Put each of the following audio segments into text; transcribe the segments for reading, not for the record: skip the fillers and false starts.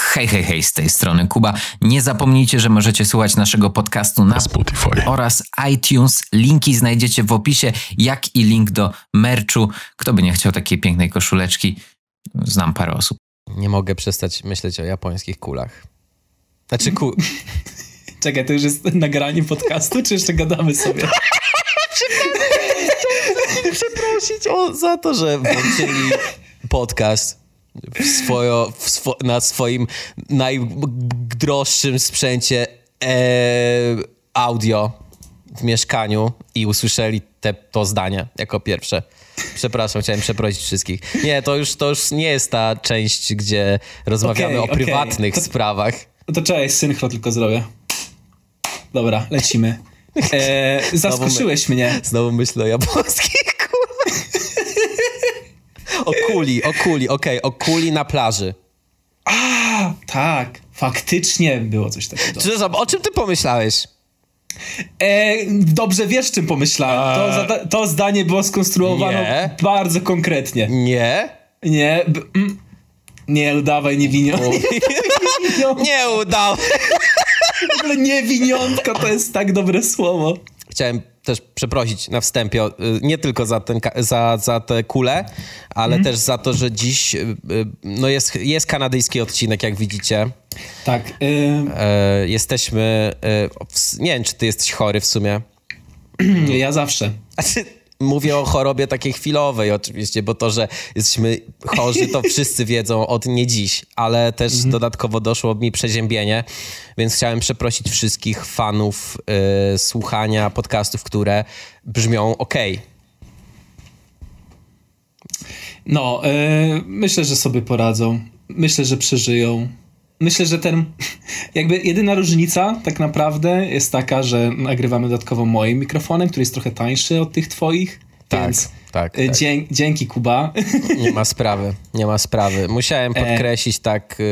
Hej, hej, hej, z tej strony Kuba. Nie zapomnijcie, że możecie słuchać naszego podcastu na Spotify oraz iTunes. Linki znajdziecie w opisie, jak i link do merchu. Kto by nie chciał takiej pięknej koszuleczki? Znam parę osób. Nie mogę przestać myśleć o japońskich kulach. Znaczy Czekaj, to już jest nagranie podcastu, czy jeszcze gadamy sobie? Przeprosić za to, że włączyli podcast na swoim najdroższym sprzęcie audio w mieszkaniu i usłyszeli to zdanie jako pierwsze. Przepraszam, chciałem przeprosić wszystkich. Nie, to już nie jest ta część, gdzie rozmawiamy o prywatnych sprawach. To cześć, synchro tylko zrobię. Dobra, lecimy. Zaskoczyłeś mnie. Znowu myślę o japońskich kulach. O kuli na plaży. Tak, faktycznie było coś takiego. Przepraszam, o czym ty pomyślałeś? Dobrze wiesz, czym pomyślałem. To zdanie było skonstruowane bardzo konkretnie. Nie udawaj niewiniątko. Nie udawaj. W ogóle niewiniątko to jest tak dobre słowo. Chciałem też przeprosić na wstępie, nie tylko za tę kulę, ale też za to, że dziś jest kanadyjski odcinek, jak widzicie. Tak. Jesteśmy... nie wiem, czy ty jesteś chory w sumie. Ja zawsze. Mówię o chorobie takiej chwilowej oczywiście, bo to, że jesteśmy chorzy, to wszyscy wiedzą od nie dziś, ale też dodatkowo doszło mi przeziębienie, więc chciałem przeprosić wszystkich fanów słuchania podcastów, które brzmią okej. No, myślę, że sobie poradzą. Myślę, że przeżyją. Myślę, że jedyna różnica tak naprawdę jest taka, że nagrywamy dodatkowo moim mikrofonem, który jest trochę tańszy od tych twoich. Tak, więc tak. Dzięki, Kuba. Nie ma sprawy. Musiałem podkreślić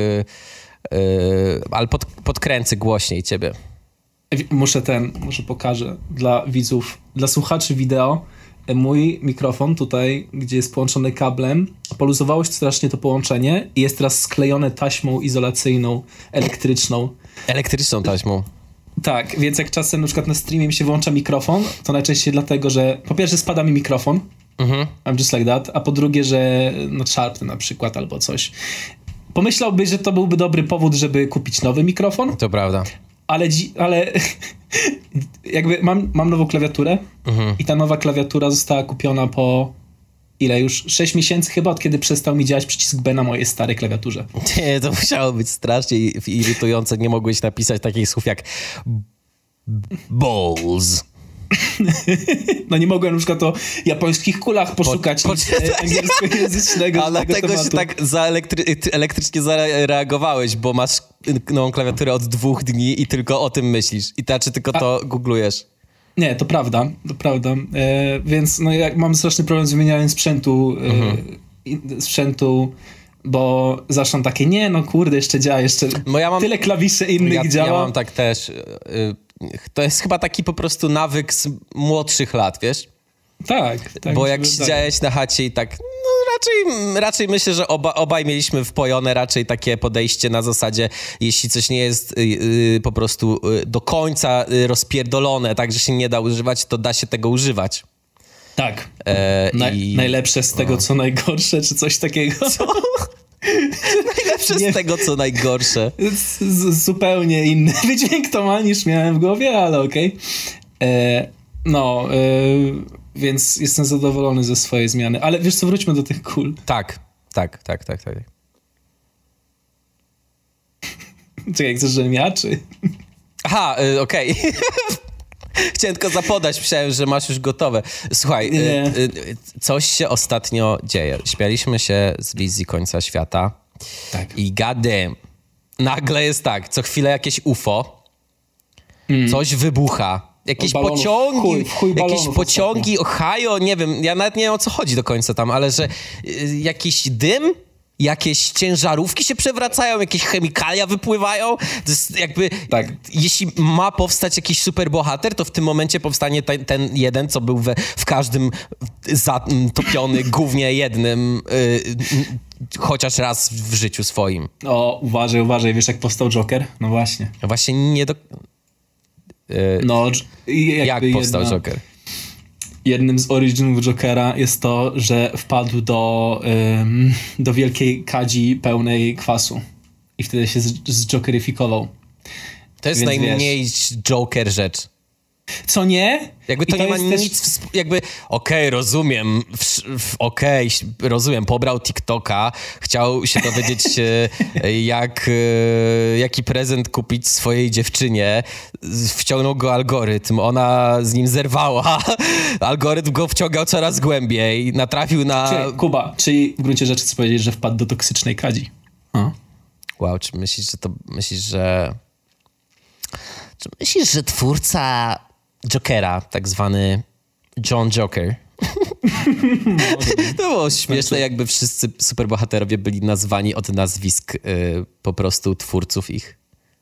ale podkręcę głośniej ciebie. Muszę pokażę dla widzów, dla słuchaczy wideo. Mój mikrofon tutaj, gdzie jest połączony kablem, poluzowało się strasznie to połączenie i jest teraz sklejone taśmą izolacyjną, elektryczną. Elektryczną taśmą? Tak, więc jak czasem na przykład na streamie mi się włącza mikrofon, to najczęściej dlatego, że po pierwsze spada mi mikrofon, I'm just like that, a po drugie, że szarpnę na przykład albo coś. Pomyślałbyś, że to byłby dobry powód, żeby kupić nowy mikrofon. To prawda. Ale jakby mam nową klawiaturę i ta nowa klawiatura została kupiona po ile już? 6 miesięcy chyba, od kiedy przestał mi działać przycisk B na mojej starej klawiaturze. Nie, to musiało być strasznie irytujące. Nie mogłeś napisać takich słów jak balls. No nie mogłem na przykład o japońskich kulach poszukać angielskojęzycznego a dlatego tematu. się tak elektrycznie zareagowałeś, bo masz nową klawiaturę od 2 dni i tylko o tym myślisz. I tylko to googlujesz. Nie, to prawda. Więc ja mam straszny problem z wymienianiem sprzętu, bo zawsze mam takie, jeszcze działa, tyle klawiszy innych działa. Ja mam tak też. To jest chyba taki po prostu nawyk z młodszych lat, wiesz? Tak. Bo jak siedziałeś na chacie i tak, raczej myślę, że obaj mieliśmy wpojone raczej takie podejście na zasadzie, jeśli coś nie jest po prostu do końca rozpierdolone, tak, że się nie da używać, to da się tego używać. Tak. Najlepsze z tego, co najgorsze, czy coś takiego. Co? Najlepsze z tego, co najgorsze. Zupełnie inny wydźwięk to ma niż miałem w głowie, ale okej. Więc jestem zadowolony ze swojej zmiany. Ale wiesz co, wróćmy do tych kul. Tak. Czekaj, chcesz, żebym ja, czy... Aha, okej. Chciałem tylko zapodać, myślałem, że masz już gotowe. Słuchaj, coś się ostatnio dzieje. Śmialiśmy się z wizji końca świata. Tak. I goddamn, nagle jest tak, co chwilę jakieś UFO, coś wybucha. Jakieś pociągi, Ohio, nie wiem, ja nawet nie wiem, o co chodzi do końca tam, ale że jakiś dym, jakieś ciężarówki się przewracają, jakieś chemikalia wypływają. To jest jakby, jeśli ma powstać jakiś superbohater, to w tym momencie powstanie ten jeden, co był w każdym zatopiony głównie jednym chociaż raz w życiu swoim. O, uważaj, wiesz jak powstał Joker? No właśnie. Właśnie nie do... No, Jak powstał Joker? Jednym z originów Jokera jest to, że wpadł do wielkiej kadzi pełnej kwasu i wtedy się zjokeryfikował. To jest Więc najmniej Joker rzecz. Co nie? Jakby to nie ma nic, jakby rozumiem, pobrał TikToka, chciał się dowiedzieć jaki prezent kupić swojej dziewczynie, wciągnął go algorytm, ona z nim zerwała, algorytm go wciągał coraz głębiej, natrafił na... Czyli w gruncie rzeczy chcę powiedzieć, że wpadł do toksycznej kadzi. Wow, czy myślisz, że twórca Jokera, tak zwany John Joker. To było śmieszne, jakby wszyscy superbohaterowie byli nazwani od nazwisk po prostu twórców ich.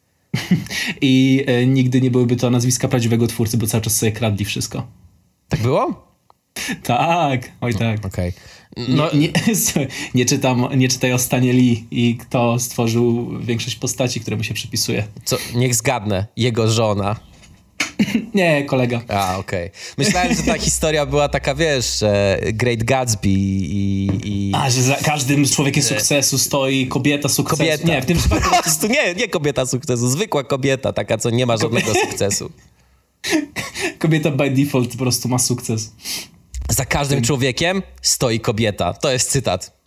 I nigdy nie byłyby to nazwiska prawdziwego twórcy, bo cały czas sobie kradli wszystko. Tak było? Tak, oj tak. Okej. No, nie czytaj o Stanie Lee i kto stworzył większość postaci, które mu się przypisuje. Niech zgadnę, jego żona. Nie, kolega. Okej. Myślałem, że ta historia była taka, wiesz, Great Gatsby i... że za każdym człowiekiem sukcesu stoi kobieta sukcesu. Kobieta. Nie, w tym przypadku... Po prostu nie kobieta sukcesu, zwykła kobieta, taka, co nie ma żadnego sukcesu. Kobieta by default po prostu ma sukces. Za każdym człowiekiem stoi kobieta. To jest cytat.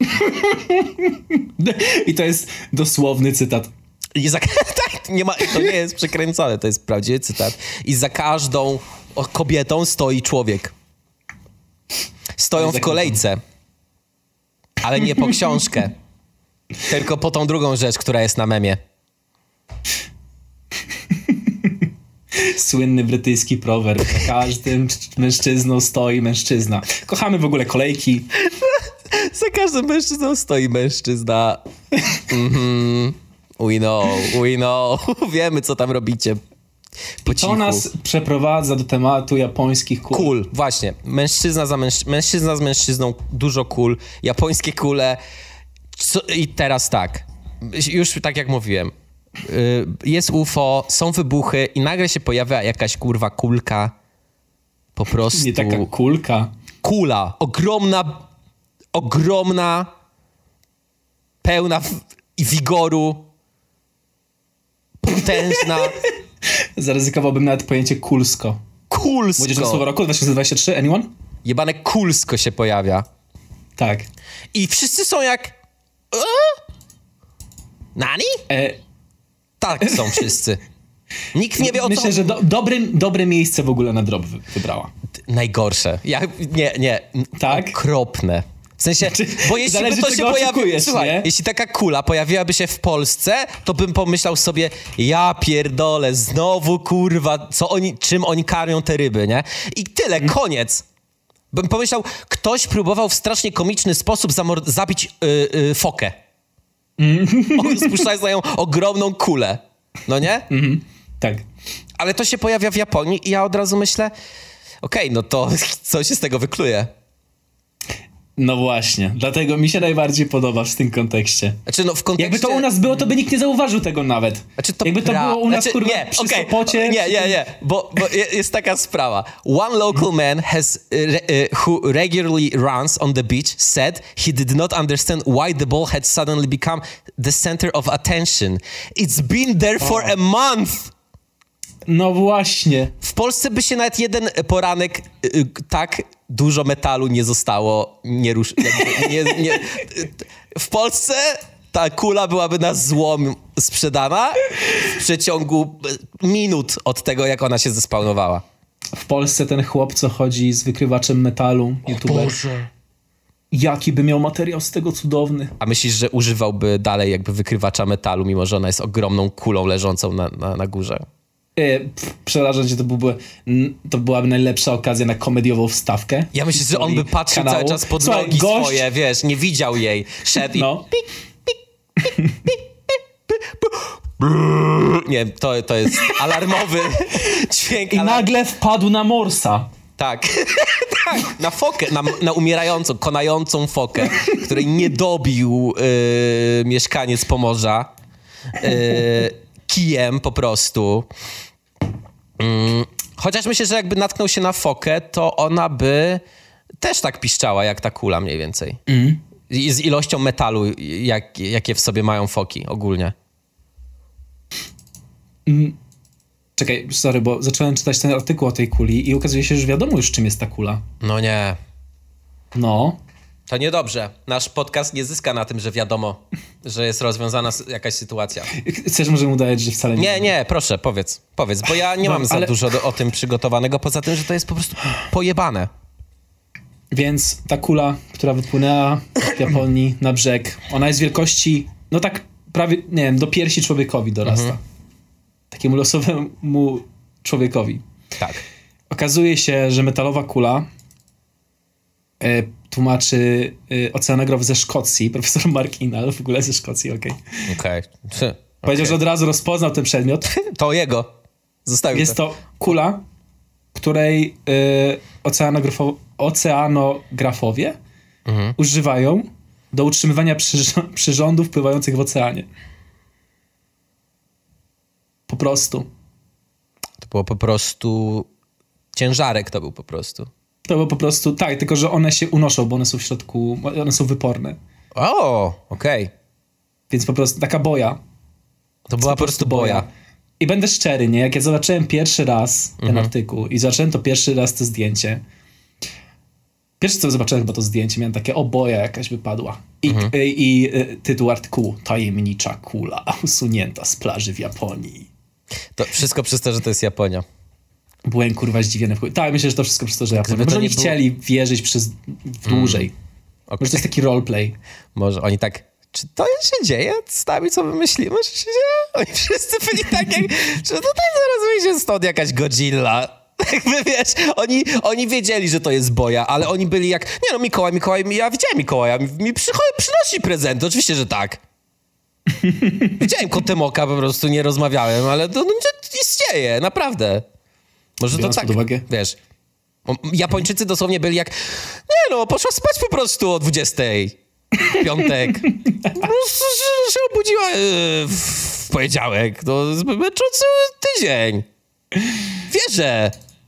I to jest dosłowny cytat. To nie jest przekręcone, to jest prawdziwy cytat. I za każdą kobietą stoi człowiek. Stoją w kolejce. Ale nie po książkę. Tylko po tą drugą rzecz, która jest na memie. Słynny brytyjski prowerb. Za każdym mężczyzną stoi mężczyzna. Kochamy w ogóle kolejki. Za każdym mężczyzną stoi mężczyzna. We know. Wiemy, co tam robicie. Po cichu. To nas przeprowadza do tematu japońskich kul. Kul, właśnie. Mężczyzna z mężczyzną, dużo kul. Japońskie kule. I teraz tak. Już tak jak mówiłem. Jest UFO, są wybuchy i nagle się pojawia jakaś kurwa kulka. Po prostu... Nie taka kulka. Kula. Ogromna, pełna wigoru, potężna. Zaryzykowałbym nawet pojęcie kulsko. Kulsko. Młodzieżowe słowo roku 2023, anyone? Jebane kulsko się pojawia. Tak. I wszyscy są jak... Nani? Tak są wszyscy. Nikt nie wie o co... Myślę, że dobre miejsce w ogóle na drop wybrała. Najgorsze. Nie. Tak? Okropne. W sensie, bo jeśli by to się pojawiło... Słuchaj, jeśli taka kula pojawiłaby się w Polsce, to bym pomyślał sobie, ja pierdolę, znowu kurwa, czym oni karmią te ryby, nie? I tyle, koniec. Bym pomyślał, ktoś próbował w strasznie komiczny sposób zabić fokę. Spuszczając na nią ogromną kulę. No nie? Tak. Ale to się pojawia w Japonii i ja od razu myślę, okej, no to co się z tego wykluje? No właśnie, dlatego mi się najbardziej podoba w tym kontekście. Znaczy, no w kontekście... Jakby to u nas było, to by nikt nie zauważył tego nawet. Znaczy, jakby to było u nas, kurwa, nie, przy Sopocie... Nie, bo jest taka sprawa. One local man who regularly runs on the beach said he did not understand why the ball had suddenly become the center of attention. It's been there for a month! No właśnie. W Polsce by się nawet jeden poranek tak dużo metalu nie zostało, w Polsce ta kula byłaby na złom sprzedana w przeciągu minut od tego, jak ona się zespawnowała. W Polsce ten chłop, co chodzi z wykrywaczem metalu, youtuber. Boże. Jaki by miał materiał z tego cudowny. A myślisz, że używałby dalej jakby wykrywacza metalu, mimo że ona jest ogromną kulą leżącą na górze? Przerażam cię, to byłaby najlepsza okazja na komediową wstawkę. Ja myślę, że on by patrzył cały czas pod nogi swoje, wiesz, nie widział jej. Szedł no. i... Nie, to jest alarmowy dźwięk. I nagle wpadł na Morsa. Tak. Na fokę, na umierającą, konającą fokę, której nie dobił mieszkaniec Pomorza kijem po prostu. Chociaż myślę, że jakby natknął się na fokę, to ona by też tak piszczała jak ta kula mniej więcej. I z ilością metalu, jakie w sobie mają foki ogólnie. Czekaj, sorry, bo zacząłem czytać ten artykuł o tej kuli i okazuje się, że wiadomo już, czym jest ta kula. No nie. No. To niedobrze. Nasz podcast nie zyska na tym, że wiadomo, że jest rozwiązana jakaś sytuacja. Chcesz może mu dać, że wcale nie... Nie, proszę, powiedz, bo ja nie mam za dużo o tym przygotowanego, poza tym, że to jest po prostu pojebane. Więc ta kula, która wypłynęła w Japonii na brzeg, ona jest wielkości, no tak prawie, nie wiem, do piersi człowiekowi dorasta. Takiemu losowemu człowiekowi. Tak. Okazuje się, że metalowa kula tłumaczy oceanograf ze Szkocji, profesor Mark Inal, w ogóle ze Szkocji, okej. Powiedział, że od razu rozpoznał ten przedmiot. To jego. Zostawił Jest to kula, której oceanografowie używają do utrzymywania przyrządów pływających w oceanie. Po prostu. To było po prostu... Ciężarek to był po prostu. To było po prostu, tak, tylko że one się unoszą, bo one są w środku, one są wyporne. O, okej. Więc po prostu taka boja. To była po prostu boja. I będę szczery, nie? Jak ja zobaczyłem pierwszy raz ten artykuł i zobaczyłem to pierwszy raz to zdjęcie, pierwsze co zobaczyłem chyba to zdjęcie, miałem takie, o boja jakaś wypadła. I tytuł artykułu, tajemnicza kula usunięta z plaży w Japonii. To wszystko przez to, że to jest Japonia. Byłem kurwa zdziwiony. Tak, myślę, że to wszystko przez to, że Japonia. Może oni chcieli wierzyć dłużej. Może to jest taki roleplay. Może oni tak, czy to się dzieje z nami, co my myślimy, że się dzieje? Oni wszyscy byli tak jak, że tutaj zaraz wyjdzie stąd jakaś Godzilla. Jakby wiesz, oni wiedzieli, że to jest boja, ale oni byli jak, nie no Mikołaj, ja widziałem Mikołaja, mi przynosi prezenty, oczywiście, że tak. Widziałem Kotemoka, po prostu nie rozmawiałem, ale to istnieje, naprawdę. Może to tak, wiesz, Japończycy dosłownie byli jak, nie no, poszła spać po prostu o 20:00. Piątek. Się obudziła w poniedziałek. To męczący tydzień. Wierzę.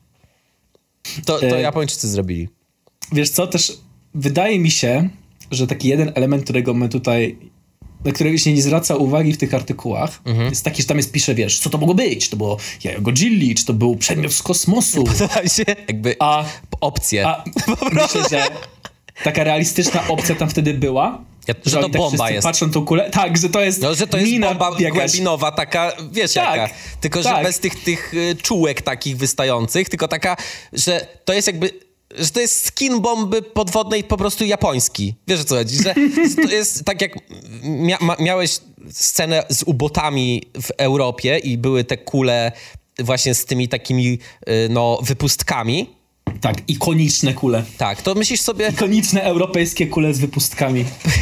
To Japończycy zrobili. Wiesz co, też wydaje mi się, że taki jeden element, którego my tutaj, na którego się nie zwraca uwagi w tych artykułach, jest taki, że tam pisze, wiesz, co to mogło być? Czy to było jajo Godzilli? Czy to był przedmiot z kosmosu? Podoba się jakby opcje. Myślę, że taka realistyczna opcja tam wtedy była. Że to bomba jest. Patrzą tą kulę. Tak, że to jest że to jest mina bomba głębinowa, taka, wiesz tak, jaka. Tylko, że bez tych czułek takich wystających, tylko taka, że to jest jakby, że to jest skin bomby podwodnej po prostu japoński. Wiesz o co chodzi? Że to jest tak jak miałeś scenę z ubotami w Europie i były te kule właśnie z tymi takimi wypustkami. Tak, ikoniczne kule. Tak, to myślisz sobie... Ikoniczne europejskie kule z wypustkami.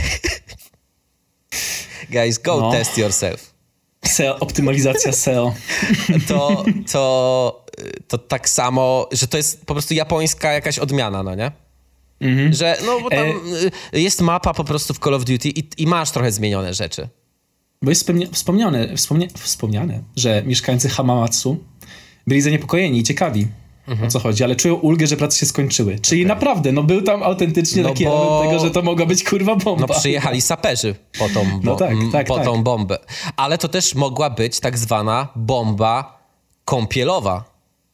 Guys, go test yourself. SEO, optymalizacja SEO. To tak samo, że to jest po prostu japońska jakaś odmiana, no nie? Że, no bo tam jest mapa po prostu w Call of Duty i masz trochę zmienione rzeczy. Bo jest wspomniane, że mieszkańcy Hamamatsu byli zaniepokojeni i ciekawi, o co chodzi, ale czują ulgę, że prace się skończyły. Czyli naprawdę, był tam autentycznie taki element tego, że to mogła być kurwa bomba. No przyjechali saperzy po tą bombę. Ale to też mogła być tak zwana bomba kąpielowa.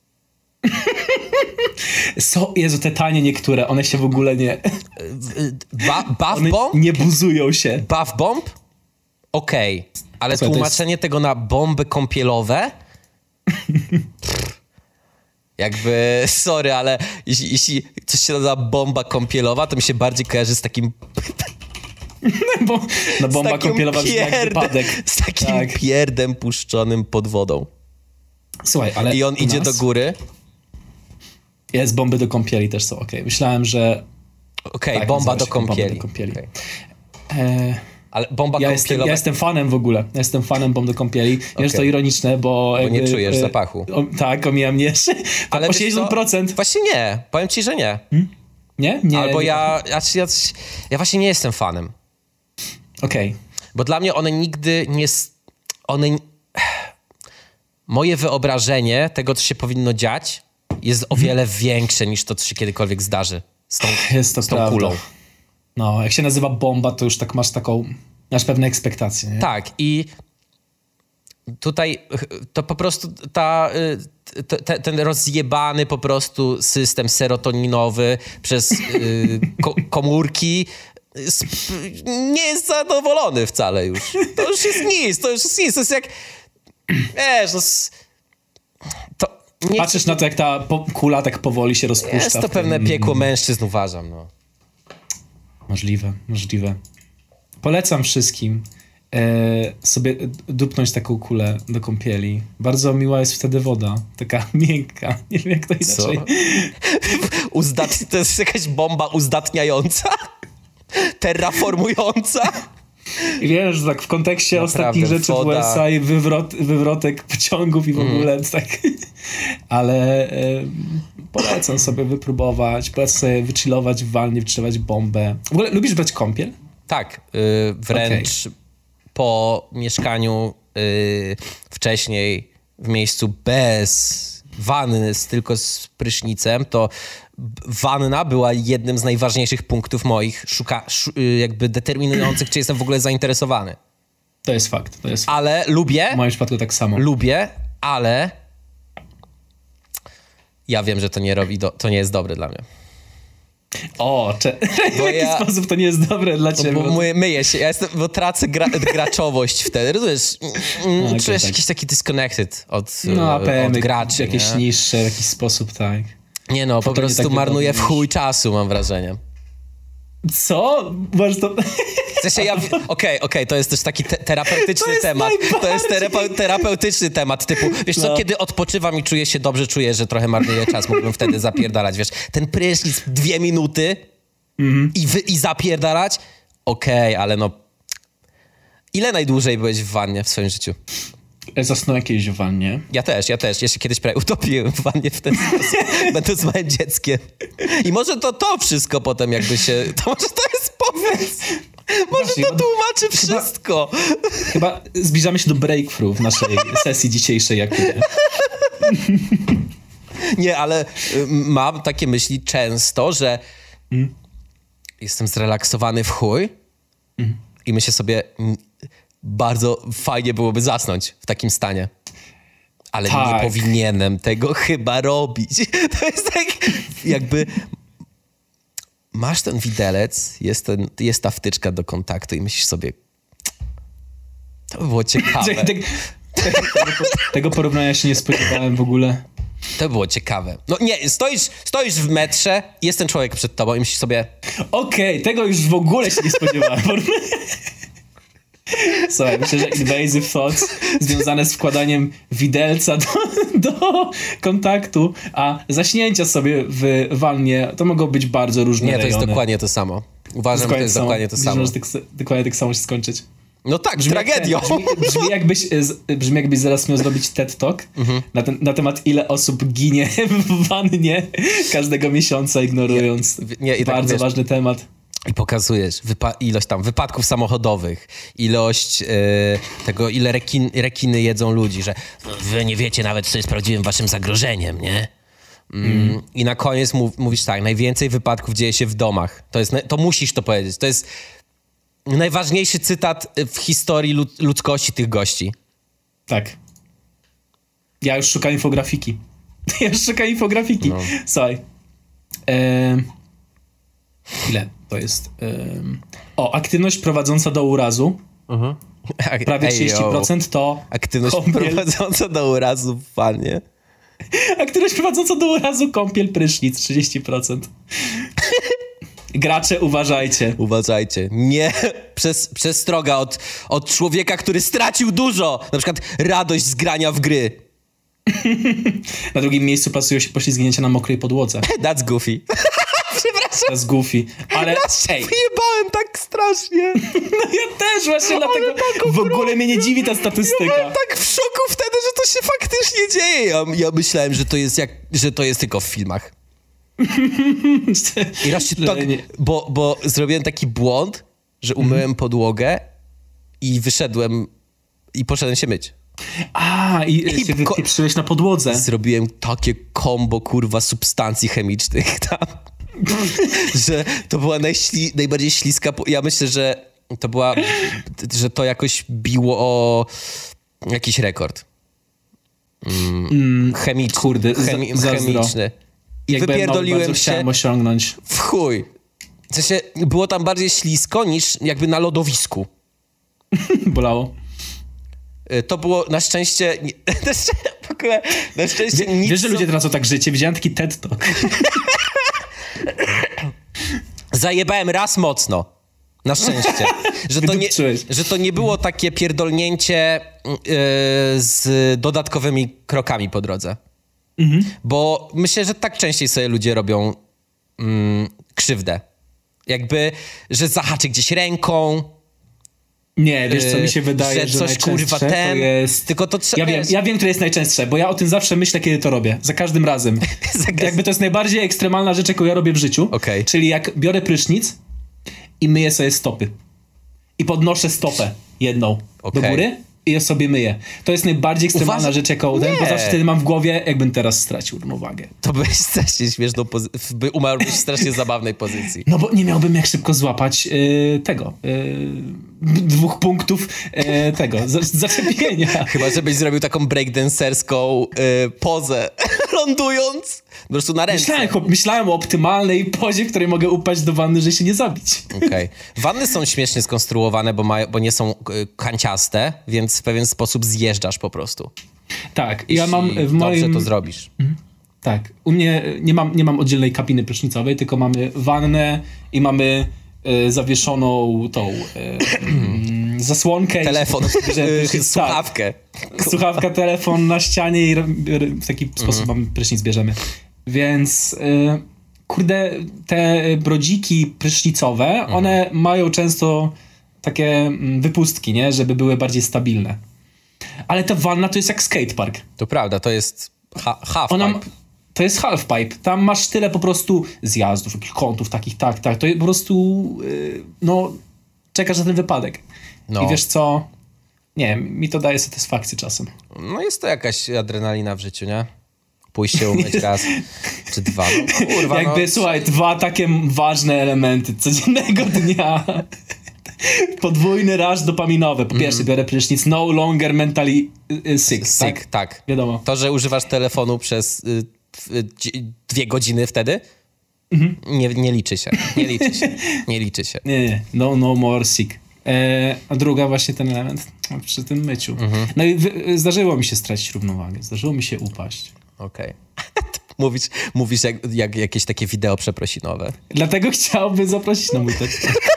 Jezu, te tanie niektóre, one się w ogóle nie... Bath bomb? Nie buzują się. Bath bomb? Okej. Ale tłumaczenie tego na bomby kąpielowe? Jakby, sorry, ale jeśli coś się nazywa bomba kąpielowa, to mi się bardziej kojarzy z takim... bomba kąpielowa brzmi jak wypadek. Z takim pierdem puszczonym pod wodą. Słuchaj, ale i on idzie do góry. Jest, bomby do kąpieli też są, Myślałem, że... Bomba do kąpieli. Okay. Ale bomba Ja kąpielowa... jestem fanem w ogóle. Ja jestem fanem bomb do kąpieli. Okay. Jest to ironiczne, bo... Bo nie czujesz zapachu. Tak, omijam mnie. Ale 80%. Właśnie nie. Powiem ci, że nie. Nie? Nie. Albo nie. ja właśnie nie jestem fanem. Okej. Bo dla mnie one nigdy nie... Moje wyobrażenie tego, co się powinno dziać, jest o wiele większe niż to, co się kiedykolwiek zdarzy z tą kulą. No, jak się nazywa bomba, to już tak masz pewne ekspektacje, nie? Tak, i tutaj to po prostu ten rozjebany po prostu system serotoninowy przez komórki nie jest zadowolony wcale już. To już jest nic. To jest jak... Wiesz, Patrzysz na to, jak ta kula tak powoli się rozpuszcza. Jest to pewne piekło mężczyzn, uważam. No. Możliwe. Polecam wszystkim sobie dupnąć taką kulę do kąpieli. Bardzo miła jest wtedy woda. Taka miękka. Nie wiem, jak to inaczej. To jest jakaś bomba uzdatniająca? Terraformująca? I wiesz, że tak w kontekście ostatnich rzeczy w USA i wywrotek pociągów i w ogóle tak. Ale polecam sobie wypróbować, polecam sobie wychillować w wannie, wychillować bombę. W ogóle lubisz brać kąpiel? Tak, wręcz po mieszkaniu wcześniej w miejscu bez wanny, tylko z prysznicem, to wanna była jednym z najważniejszych punktów moich jakby determinujących, czy jestem w ogóle zainteresowany. To jest fakt. Ale lubię. W moim przypadku tak samo. Lubię, ale ja wiem, że to nie jest dobre dla mnie. W jaki sposób to nie jest dobre dla ciebie? Bo myję się, bo tracę graczowość wtedy, rozumiesz? Czujesz jakiś taki disconnected od graczy. Jakieś niższe w jakiś sposób, tak. Nie no, po prostu marnuję w chuj czasu, mam wrażenie. Co? Masz to... W sensie okej, to jest też taki terapeutyczny temat. To jest terapeutyczny temat, typu, wiesz co, kiedy odpoczywam i czuję się dobrze, czuję, że trochę marnuję czas, mógłbym wtedy zapierdalać, wiesz. Ten prysznic 2 minuty i zapierdalać? Okej, ale no... Ile najdłużej byłeś w wannie w swoim życiu? Zasnąłem kiedyś w wannie. Ja też. Ja się kiedyś prawie utopiłem w wannie w ten sposób, będąc małym dzieckiem. I może to wszystko potem jakby się... To może to jest pomysł. Może to tłumaczy wszystko. Chyba zbliżamy się do breakthrough w naszej sesji dzisiejszej, Jakubie. Nie, ale mam takie myśli często, że jestem zrelaksowany w chuj i myślę sobie, bardzo fajnie byłoby zasnąć w takim stanie. Ale nie powinienem tego chyba robić. To jest tak jakby... Masz ten widelec, jest ta wtyczka do kontaktu i myślisz sobie, to by było ciekawe. Tego porównania się nie spodziewałem w ogóle. To by było ciekawe. No nie, stoisz w metrze, jest ten człowiek przed tobą i myślisz sobie... Okej, tego już w ogóle się nie spodziewałem. Słuchaj, myślę, że invasive thoughts związane z wkładaniem widelca do kontaktu, a zaśnięcia sobie w wannie, to mogą być bardzo różne rejony. To jest dokładnie to samo. Uważam, że to jest dokładnie to samo. Może dokładnie tak samo się skończyć. No tak, tragedią. Brzmi jakbyś zaraz miał zrobić TED Talk na temat, ile osób ginie w wannie każdego miesiąca, ignorując bardzo ważny temat. I pokazujesz ilość tam wypadków samochodowych, ilość tego, ile rekiny jedzą ludzi, że wy nie wiecie nawet, co jest prawdziwym waszym zagrożeniem, nie? I na koniec mówisz tak, najwięcej wypadków dzieje się w domach. To musisz to powiedzieć. To jest najważniejszy cytat w historii ludzkości tych gości. Tak. Ja już szukam infografiki. No. Słuchaj. Ile to jest? Aktywność prowadząca do urazu. Prawie 30% to aktywność prowadząca do urazu w wannie. Aktywność prowadząca do urazu, kąpiel, prysznic, 30%. Gracze, uważajcie. Uważajcie. Nie przestroga od człowieka, który stracił dużo. Na przykład radość z grania w gry. Na drugim miejscu pasują się poślizgnięcia na mokrej podłodze. That's goofy. Przepraszam. To jest goofy. Ale wyjebałem tak strasznie. No ja też właśnie dlatego w ogóle mnie nie dziwi ta statystyka. Ja byłem tak w szoku wtedy, że to się faktycznie dzieje. Ja myślałem, że to jest tylko w filmach. I raz się tak, bo zrobiłem taki błąd, że umyłem podłogę i wyszedłem i poszedłem się myć. I się wypieprzyłeś na podłodze. Zrobiłem takie kombo, kurwa, substancji chemicznych tam, że to była najbardziej śliska... Ja myślę, że to jakoś biło o jakiś rekord. Chemiczny. Kurde, chemiczny. I jak wypierdoliłem się... chciałem osiągnąć. W chuj. W sensie było tam bardziej ślisko niż jakby na lodowisku. Bolało. To było na szczęście... W ogóle, na szczęście nic... Wiesz, że ludzie tracą tak życie? Widziałem taki TED Talk. Zajebałem raz mocno. Na szczęście. Że to nie było takie pierdolnięcie z dodatkowymi krokami po drodze. Bo myślę, że tak częściej sobie ludzie robią krzywdę. Jakby, że zahaczy gdzieś ręką. Nie, wiesz co, mi się wydaje, że coś kurwa to jest... Tylko to ja wiem, które jest najczęstsze, bo ja o tym zawsze myślę, kiedy to robię. Za każdym razem. Jakby to jest najbardziej ekstremalna rzecz, jaką ja robię w życiu. Okay. Czyli jak biorę prysznic i myję sobie stopy. I podnoszę stopę jedną do góry i ja sobie myję. To jest najbardziej ekstremalna rzecz, jaką bo zawsze wtedy mam w głowie, jakbym teraz stracił równowagę. To byłeś strasznie śmieszną umarłbyś w strasznie zabawnej pozycji. No bo nie miałbym jak szybko złapać tego 2 punktów zaczepienia. Chyba, żebyś zrobił taką breakdancerską pozę, lądując po prostu na ręce. Myślałem o optymalnej pozie, w której mogę upaść do wanny, żeby się nie zabić. Okej. Wanny są śmiesznie skonstruowane, bo nie są kanciaste, więc w pewien sposób zjeżdżasz po prostu. Tak. Ja mam w moim... Dobrze to zrobisz. Tak. U mnie nie mam oddzielnej kabiny prysznicowej, tylko mamy wannę i mamy zawieszoną tą zasłonkę. Telefon, słuchawkę. Słuchawka, telefon na ścianie i w taki sposób mamy prysznic bierzemy. Więc kurde, te brodziki prysznicowe, one mają często takie wypustki, nie? Żeby były bardziej stabilne. Ale ta wanna to jest jak skatepark. To prawda, to jest halfpipe. To jest halfpipe. Tam masz tyle po prostu zjazdów, jakichś kątów takich, tak. To po prostu, czekasz na ten wypadek. No. I wiesz co? Nie wiem, mi to daje satysfakcję czasem. No jest to jakaś adrenalina w życiu, nie? Pójść się umyć raz, czy 2. No, kurwa, jakby, słuchaj, 2 takie ważne elementy codziennego dnia. Podwójny rush dopaminowy. Po pierwsze, biorę prysznic, no longer mentally sick, tak. Wiadomo. To, że używasz telefonu przez 2 godziny wtedy, nie liczy się. Nie liczy się. Nie. No more sick. A druga właśnie ten element przy tym myciu. No i zdarzyło mi się stracić równowagę. Zdarzyło mi się upaść. Okej. Mówisz jak jakieś takie wideo przeprosinowe. Dlatego chciałbym zaprosić na mój TED.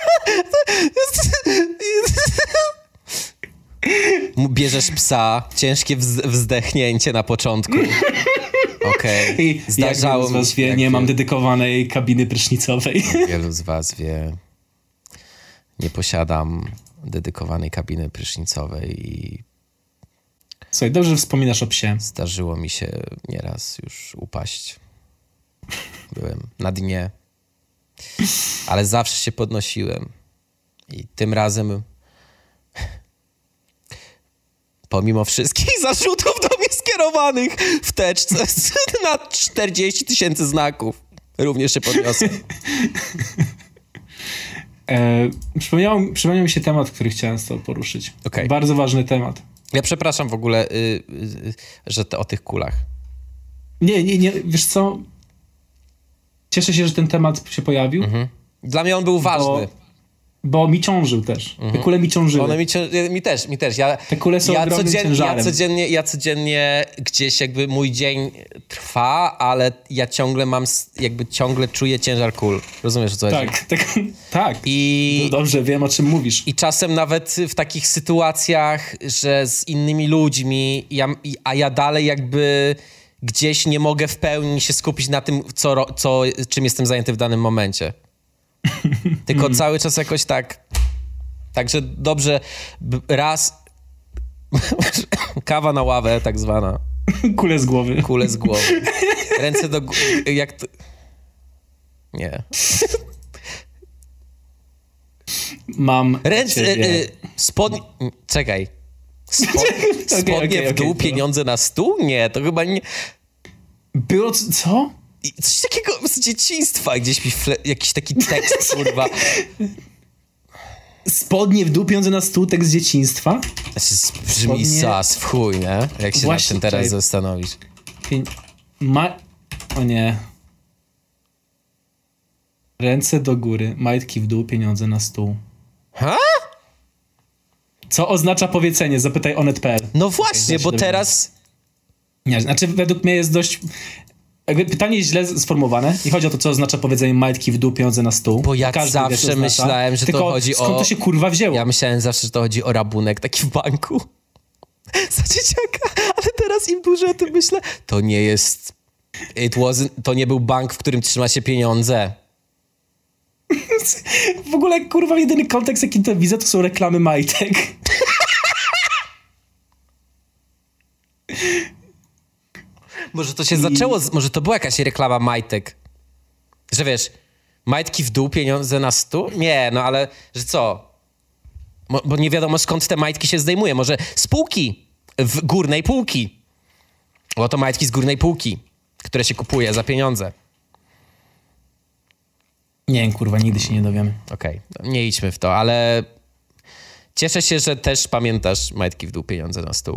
Bierzesz psa, ciężkie wzdechnięcie na początku. Okej. Zdarzało mi się. Nie mam dedykowanej kabiny prysznicowej. Wielu z was wie. Nie posiadam dedykowanej kabiny prysznicowej i... Słuchaj, dobrze wspominasz o psie. Zdarzyło mi się nieraz już upaść. Byłem na dnie. Ale zawsze się podnosiłem. I tym razem pomimo wszystkich zarzutów do mnie skierowanych w teczce na 40 000 znaków również się podniosłem. Przypomniał mi się temat, który chciałem z tobą poruszyć. Okay. Bardzo ważny temat. Ja przepraszam w ogóle, że o tych kulach. Nie, wiesz co? Cieszę się, że ten temat się pojawił. Dla mnie on był ważny. Bo mi ciążył też. Te kule mi ciążyły. One mi też. Te kule są ogromnym ciężarem. Ja codziennie gdzieś jakby mój dzień trwa, ale ja ciągle czuję ciężar kul. Rozumiesz, o co chodzi? Tak. I dobrze wiem, o czym mówisz. I czasem nawet w takich sytuacjach, że z innymi ludźmi, ja dalej jakby gdzieś nie mogę w pełni się skupić na tym, czym jestem zajęty w danym momencie. Tylko cały czas jakoś tak... Także dobrze raz... Kawa na ławę, tak zwana. Kulę z głowy. Kulę z głowy. Ręce do góry. Jak to... Nie. Mam Ręce... Czekaj. Spodnie w dół, pieniądze na stół? Nie, to chyba nie... Było co? Coś takiego z dzieciństwa. Gdzieś mi jakiś taki tekst, kurwa. Spodnie w dół, pieniądze na stół, tekst z dzieciństwa? Znaczy, brzmi sas w chuj, nie? Jak się Właśnie, nad tym teraz zastanowisz. O nie. Ręce do góry, majtki w dół, pieniądze na stół. Ha? Co oznacza powiedzenie? Zapytaj onet.pl. No właśnie, bo teraz... Nie, znaczy według mnie jest dość... Jakby pytanie jest źle sformułowane i chodzi o to, co oznacza powiedzenie majtki w dół, pieniądze na stół. Bo ja Każdy zawsze myślałem, że tylko to chodzi skąd to się kurwa wzięło? Ja myślałem zawsze, że to chodzi o rabunek taki w banku. Za dzieciaka. Ale teraz im dłużej o tym myślę, to nie jest... To nie był bank, w którym trzyma się pieniądze. W ogóle, kurwa, jedyny kontekst, jaki to widzę, to są reklamy majtek. Może to się zaczęło, może to była jakaś reklama majtek. Że wiesz, majtki w dół, pieniądze na stół? Nie, no ale, że co? Bo nie wiadomo skąd te majtki się zdejmuje. Może z półki, w górnej półki. Bo to majtki z górnej półki, które się kupuje za pieniądze. Nie wiem, kurwa, nigdy się nie dowiemy. Okej, nie idźmy w to, ale cieszę się, że też pamiętasz majtki w dół, pieniądze na stół.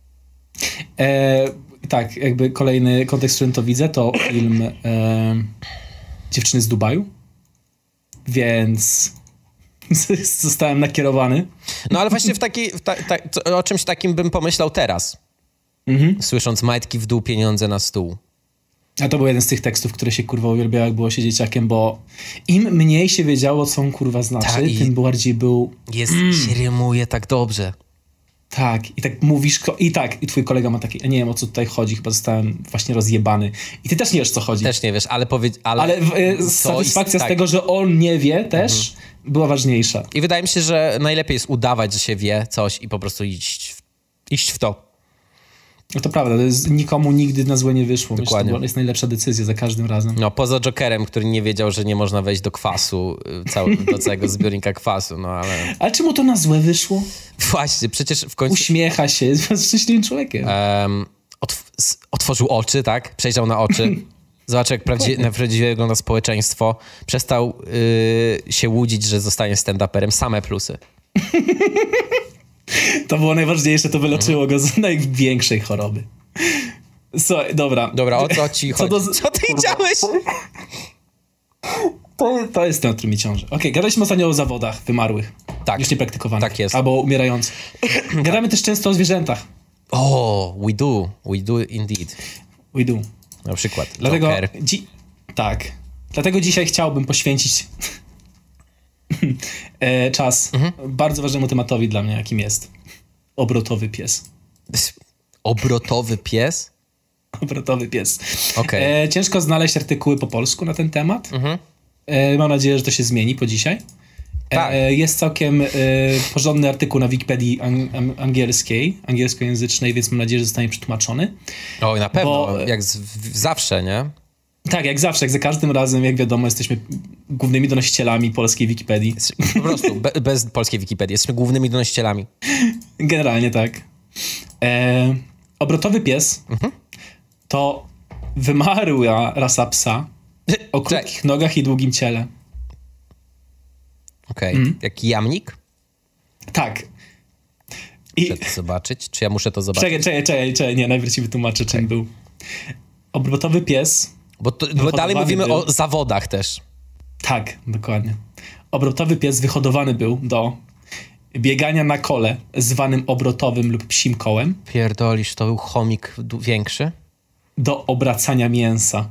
Tak, jakby kolejny kontekst, w którym to widzę, to film Dziewczyny z Dubaju. Więc zostałem nakierowany. No ale właśnie o czymś takim bym pomyślał teraz. Słysząc majtki w dół, pieniądze na stół. A to był jeden z tych tekstów, które się kurwa uwielbiało, jak było się dzieciakiem, bo im mniej się wiedziało, co on kurwa znaczy, tym bardziej był... Się rymuje tak dobrze. Tak, i tak mówisz, i twój kolega ma taki, nie wiem, o co tutaj chodzi, chyba zostałem właśnie rozjebany. I ty też nie wiesz, co chodzi. Też nie wiesz, ale satysfakcja z tego, że on nie wie też, była ważniejsza. I wydaje mi się, że najlepiej jest udawać, że się wie coś i po prostu iść w to. No to prawda, nikomu nigdy na złe nie wyszło. Dokładnie. Myślę, to jest najlepsza decyzja za każdym razem. No, poza Jokerem, który nie wiedział, że nie można wejść do kwasu, do całego zbiornika kwasu, no ale... Ale czemu to na złe wyszło? Właśnie, przecież w końcu... Uśmiecha się, jest szczęśliwym człowiekiem. Otworzył oczy, tak? Przejrzał na oczy. Zobaczył, jak prawdziwie wygląda społeczeństwo. Przestał się łudzić, że zostanie stand-uperem. Same plusy. To było najważniejsze, to wyleczyło go z największej choroby. Słuchaj, dobra. Dobra, o co ci chodzi? Co ty chciałeś? To jest ten, który mi ciąży. Okej, gadaliśmy ostatnio o zawodach wymarłych. Tak. Już niepraktykowany. Tak jest. Albo umierających. Gadamy też często o zwierzętach. We do indeed. We do. Na przykład Dlatego Joker. tak. Dlatego dzisiaj chciałbym poświęcić czas bardzo ważnemu tematowi dla mnie, jakim jest obrotowy pies. Obrotowy pies? Obrotowy pies. Okay. Ciężko znaleźć artykuły po polsku na ten temat. Mam nadzieję, że to się zmieni po dzisiaj. Tak. Jest całkiem porządny artykuł na Wikipedii angielskojęzycznej, więc mam nadzieję, że zostanie przetłumaczony. O, na pewno, jak zawsze, nie? Tak, jak zawsze, jak za każdym razem, jak wiadomo, jesteśmy głównymi donosicielami polskiej Wikipedii. Po prostu, bez polskiej Wikipedii. Jesteśmy głównymi donosicielami. Generalnie tak. Obrotowy pies to wymarła rasa psa o krótkich nogach i długim ciele. Okej. Jak jamnik? Tak. Muszę to zobaczyć? Czy ja muszę to zobaczyć? Czekaj. Nie, najpierw ci wytłumaczę, czym był. Obrotowy pies... Bo dalej mówimy o zawodach też. Tak, dokładnie. Obrotowy pies wyhodowany był do biegania na kole, zwanym obrotowym lub psim kołem. Pierdolisz, to był chomik większy? Do obracania mięsa.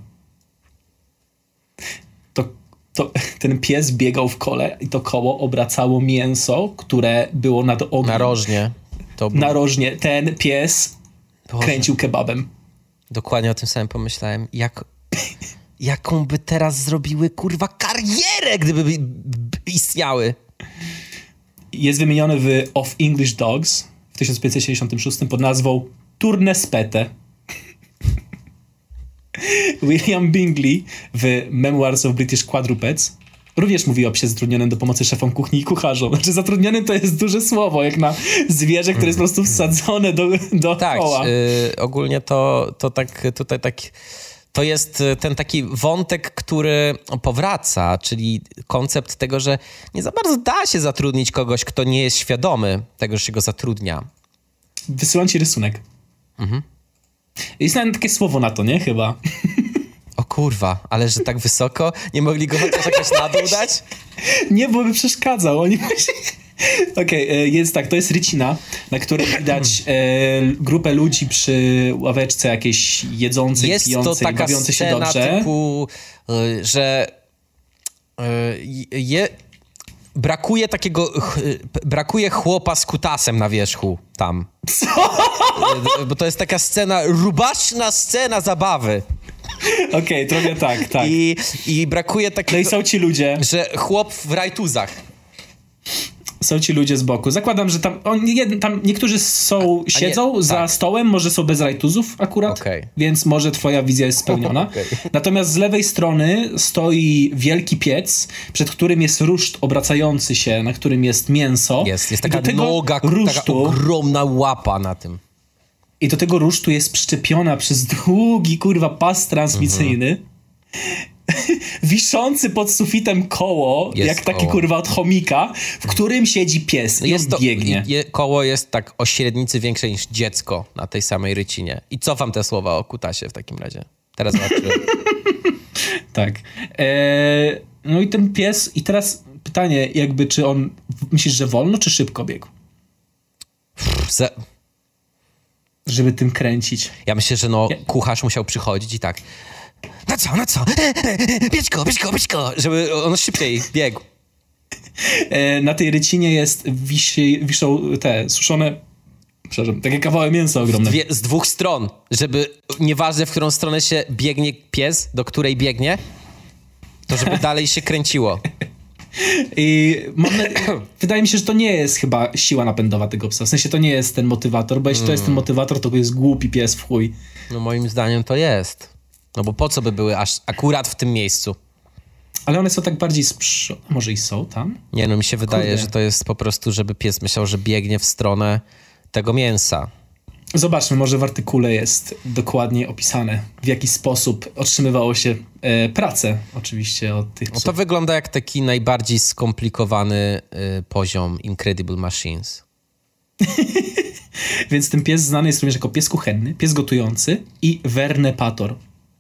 Ten pies biegał w kole i to koło obracało mięso, które było nad ogniem. Narożnie. Narożnie. Ten pies kręcił kebabem. Dokładnie o tym samym pomyślałem. jaką by teraz zrobiły, kurwa, karierę, gdyby istniały. Jest wymieniony w Of English Dogs w 1566 pod nazwą Tournespete. William Bingley w Memoirs of British Quadrupeds również mówi o psie zatrudnionym do pomocy szefom kuchni i kucharzom. Znaczy zatrudniony to jest duże słowo, jak na zwierzę, które jest po prostu wsadzone do tak, koła. Ogólnie to tak tutaj tak... To jest ten taki wątek, który powraca, czyli koncept tego, że nie za bardzo da się zatrudnić kogoś, kto nie jest świadomy tego, że się go zatrudnia. Wysyłam ci rysunek. Jest nawet takie słowo na to, nie? Chyba. O kurwa, ale że tak wysoko? Nie mogli go chociaż jakoś na dół dać? Nie, bo by przeszkadzał. Oni Okej, jest tak, to jest rycina, na której widać grupę ludzi przy ławeczce jakiejś jedzącej, jest pijącej, bawiącej się dobrze. Jest to taka scena typu, że brakuje chłopa z kutasem na wierzchu tam. Co? Bo to jest taka scena, rubaszna scena zabawy. Okej, trochę tak. I brakuje takiego... No i są ci ludzie. Że chłop w rajtuzach. Są ci ludzie z boku. Zakładam, że tam niektórzy siedzą za stołem, może są bez rajtuzów akurat, więc może twoja wizja jest spełniona. Natomiast z lewej strony stoi wielki piec, przed którym jest ruszt obracający się, na którym jest mięso. Jest taka noga, taka ogromna łapa na tym. I do tego rusztu jest przyczepiona przez długi, pas transmisyjny. Wiszący pod sufitem koło, jest jak taki od chomika, w którym siedzi pies i on biegnie. Koło jest tak o średnicy większe niż dziecko na tej samej rycinie. I cofam te słowa o kutasie w takim razie. Teraz zobaczyłem. Tak. No i ten pies, i teraz pytanie czy on, myślisz, że wolno czy szybko biegł? Żeby tym kręcić. Ja myślę, że kucharz musiał przychodzić i tak... Na co? Pieczko! Żeby on szybciej biegł. Na tej rycinie wiszą te suszone, takie kawały mięsa ogromne. Z dwóch stron, żeby nieważne, w którą stronę się biegnie pies, do której biegnie, to żeby dalej się kręciło. I wydaje mi się, że to nie jest chyba siła napędowa tego psa. W sensie to nie jest ten motywator, bo jeśli to jest ten motywator, to jest głupi pies w chuj. No moim zdaniem to jest. No bo po co by były aż akurat w tym miejscu? Ale one są tak bardziej może i są tam? Nie, mi się wydaje, że to jest po prostu, żeby pies myślał, że biegnie w stronę tego mięsa. Zobaczmy, może w artykule jest dokładnie opisane, w jaki sposób otrzymywało się pracę oczywiście od tych psów. No to wygląda jak taki najbardziej skomplikowany poziom Incredible Machines. Więc ten pies znany jest również jako pies kuchenny, pies gotujący i Vernepator.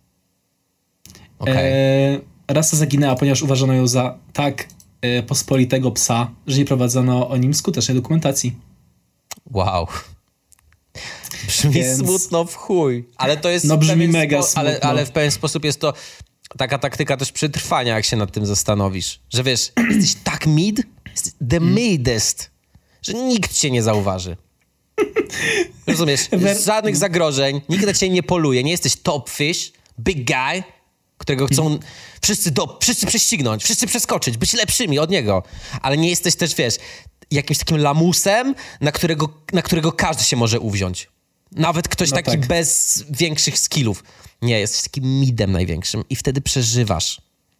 Rasa zaginęła, ponieważ uważano ją za tak pospolitego psa, że nie prowadzono o nim skutecznej dokumentacji. Wow. Brzmi smutno w chuj. Ale to jest... brzmi mega smutno. Ale w pewien sposób jest to taka taktyka też przetrwania, jak się nad tym zastanowisz. Że wiesz, jesteś tak the midest, że nikt cię nie zauważy. Rozumiesz? Żadnych zagrożeń, nikt na ciebie nie poluje, nie jesteś top fish, big guy, którego chcą wszyscy prześcignąć, wszyscy przeskoczyć, być lepszymi od niego. Ale nie jesteś też, wiesz, jakimś takim lamusem, na którego każdy się może uwziąć. Nawet ktoś taki bez większych skillów. Nie, jesteś takim midem największym i wtedy przeżywasz.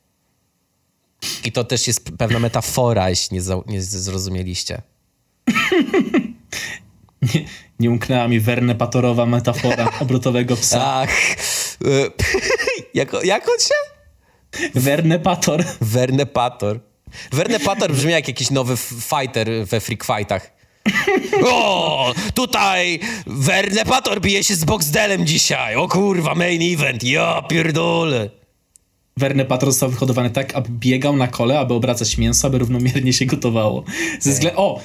I to też jest pewna metafora, jeśli nie zrozumieliście. Nie umknęła mi Vernepatorowa metafora obrotowego psa. Tak. Jak on się? Vernepator. Vernepator brzmi jak jakiś nowy fighter we freak fightach. O, tutaj Vernepator bije się z Boxdelem dzisiaj. O kurwa, main event. Ja pierdolę. Vernepator został wyhodowany tak, aby biegał na kole, aby obracać mięso, aby równomiernie się gotowało. Ze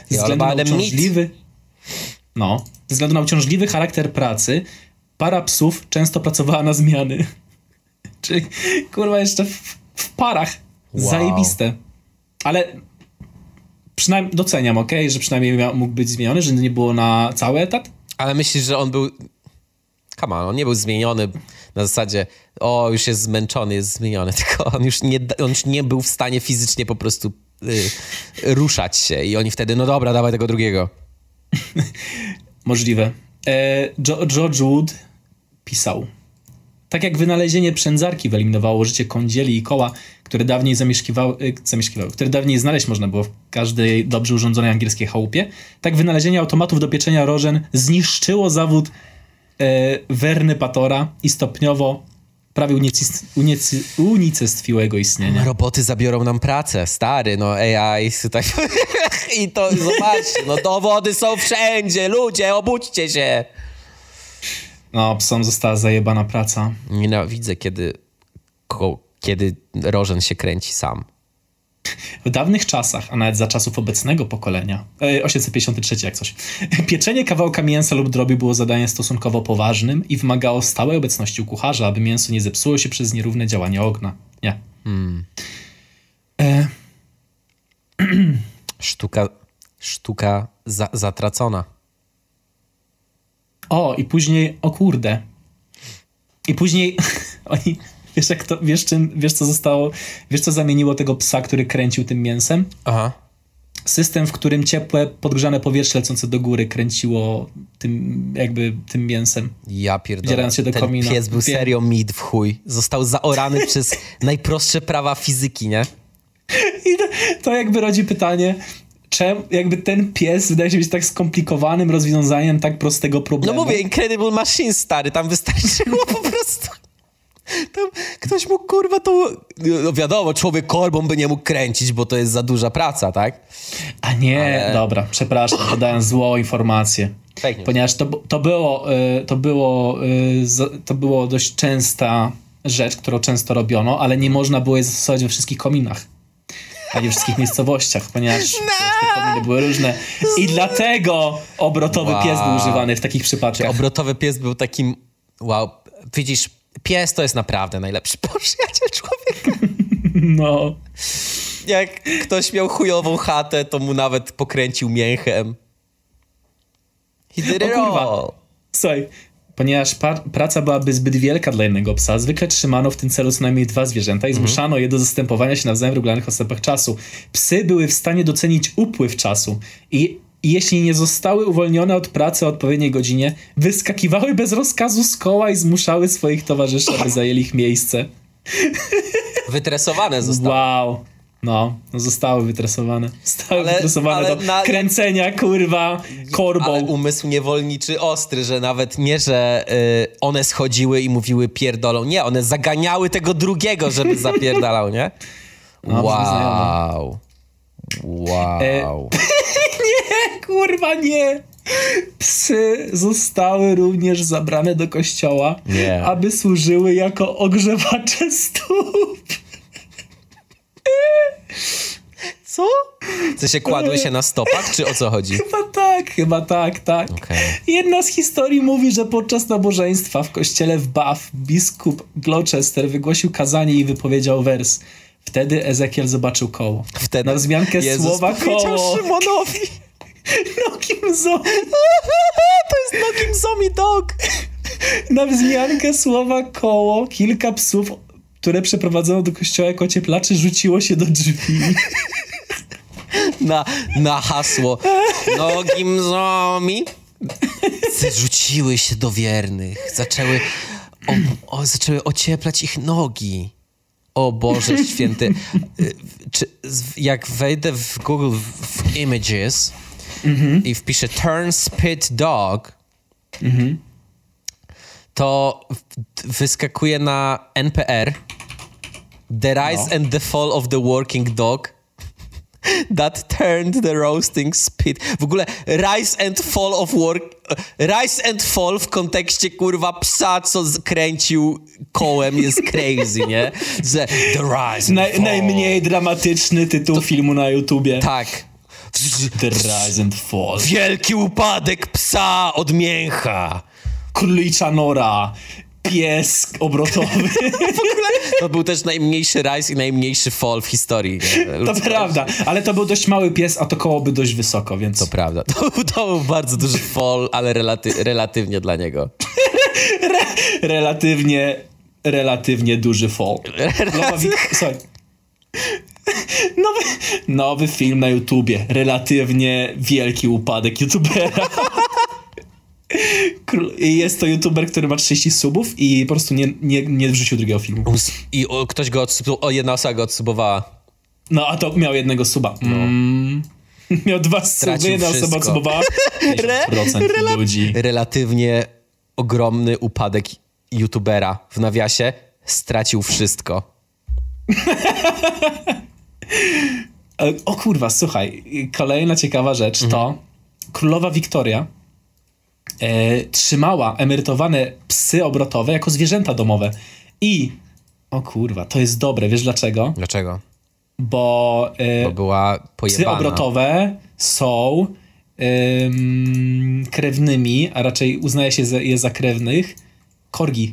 względu na uciążliwy charakter pracy, para psów często pracowała na zmiany. Czyli, jeszcze w parach. Wow. Zajebiste. Ale przynajmniej doceniam, że przynajmniej mógł być zmieniony, że nie było na cały etat. Ale myślisz, że on był... come on, on nie był zmieniony na zasadzie, już jest zmęczony, jest zmieniony, tylko on już nie był w stanie fizycznie po prostu ruszać się i oni wtedy, no dobra, dawaj tego drugiego. Możliwe. George Wood pisał: tak jak wynalezienie przędzarki wyeliminowało życie kądzieli i koła, które dawniej które dawniej znaleźć można było w każdej dobrze urządzonej angielskiej chałupie, tak wynalezienie automatów do pieczenia rożen zniszczyło zawód Werny Patora i stopniowo prawie unicestwiło jego istnienie. Roboty zabiorą nam pracę, stary, no AI tak. I to zobaczcie, no dowody są wszędzie, ludzie, obudźcie się. No, psom została zajebana praca. Nienawidzę, kiedy rożen się kręci sam. W dawnych czasach, a nawet za czasów obecnego pokolenia, 853 jak coś, pieczenie kawałka mięsa lub drobiu było zadaniem stosunkowo poważnym i wymagało stałej obecności u kucharza, aby mięso nie zepsuło się przez nierówne działanie ognia. Nie. Sztuka zatracona. I później, i później oni, wiesz co zamieniło tego psa, który kręcił tym mięsem? Aha. System, w którym ciepłe, podgrzane powietrze lecące do góry kręciło tym mięsem. Ja pierdolę. Wdzierając się do komina. Ten pies był serio mid w chuj. Został zaorany przez najprostsze prawa fizyki, nie? I to jakby rodzi pytanie, czemu jakby ten pies wydaje się być tak skomplikowanym rozwiązaniem tak prostego problemu. No mówię, Incredible Machine, stary, tam wystarczyło po prostu. Tam ktoś mógł, kurwa, to... No wiadomo, człowiek korbą by nie mógł kręcić, bo to jest za duża praca, tak? A nie, dobra, przepraszam, podałem złą informację. Ponieważ to było dość częsta rzecz, którą często robiono, ale nie można było jej zastosować we wszystkich kominach. A nie w wszystkich miejscowościach, ponieważ te kominy były różne. I dlatego obrotowy pies był używany w takich przypadkach. Obrotowy pies był takim... Wow, widzisz, pies to jest naprawdę najlepszy przyjaciel człowieka. No. Jak ktoś miał chujową chatę, to mu nawet pokręcił mięchem. He did it all. Słuchaj, ponieważ praca byłaby zbyt wielka dla jednego psa, zwykle trzymano w tym celu co najmniej 2 zwierzęta i zmuszano je do zastępowania się nawzajem w regularnych odstępach czasu. Psy były w stanie docenić upływ czasu i jeśli nie zostały uwolnione od pracy o odpowiedniej godzinie, wyskakiwały bez rozkazu z koła i zmuszały swoich towarzyszy, aby zajęli ich miejsce. Wytresowane zostały. Wow. No, zostały wytresowane. Wytresowane do kręcenia, kurwa, korbą. Ale umysł niewolniczy ostry, że nawet nie, że one schodziły i mówiły pierdolą. Nie, one zaganiały tego drugiego, żeby zapierdalał, nie? No, wow. Nie, kurwa, nie. Psy zostały również zabrane do kościoła, aby służyły jako ogrzewacze stóp. Co? Co się kładły się na stopach, czy o co chodzi? Chyba tak. Okay. Jedna z historii mówi, że podczas nabożeństwa w kościele w Bath biskup Gloucester wygłosił kazanie i wypowiedział wers. Wtedy Ezekiel zobaczył koło. Na wzmiankę słowa koło. Szymonowi. Nogim zombie. To jest nogim zombie dog. Na wzmiankę słowa koło kilka psów, które przeprowadzono do kościoła jako ocieplaczy, rzuciło się do drzwi. Na hasło nogim zombie. Rzuciły się do wiernych. Zaczęły ocieplać ich nogi. O Boże Święty. Jak wejdę w Google w Images i wpiszę turn spit dog, to wyskakuje na NPR The Rise and the Fall of the Working Dog that turned the roasting spit. W ogóle Rise and Fall w kontekście kurwa psa, co kręcił kołem jest crazy, nie? Że The Rise and Fall. Najmniej dramatyczny tytuł filmu na YouTubie. Tak. The Rise and Fall. Wielki upadek psa od mięcha. Królicza nora. Pies obrotowy. W ogóle to był też najmniejszy rise i najmniejszy fall w historii. To prawda, ale to był dość mały pies, a to koło by dość wysoko, więc... To prawda. To był bardzo duży fall, ale relatywnie dla niego. Relatywnie duży fall. Sorry. Nowy film na YouTubie. Relatywnie wielki upadek YouTubera. Jest to YouTuber, który ma 30 subów i po prostu nie wrzucił drugiego filmu. I ktoś go jedna osoba go odsubowała. No, a to miał jednego suba. No. Miał 2 suby, jedna osoba odsubowała. 50% ludzi. Relatywnie ogromny upadek YouTubera. W nawiasie stracił wszystko. O kurwa, słuchaj. Kolejna ciekawa rzecz to królowa Wiktoria trzymała emerytowane psy obrotowe jako zwierzęta domowe. I o kurwa, to jest dobre. Wiesz dlaczego? Dlaczego? Bo była pojebana. Psy obrotowe są krewnymi, a raczej uznaje się je za krewnych, korgi.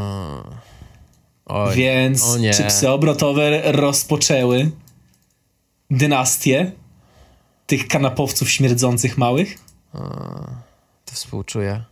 Więc czy psy obrotowe rozpoczęły dynastię tych kanapowców śmierdzących małych? To współczuję.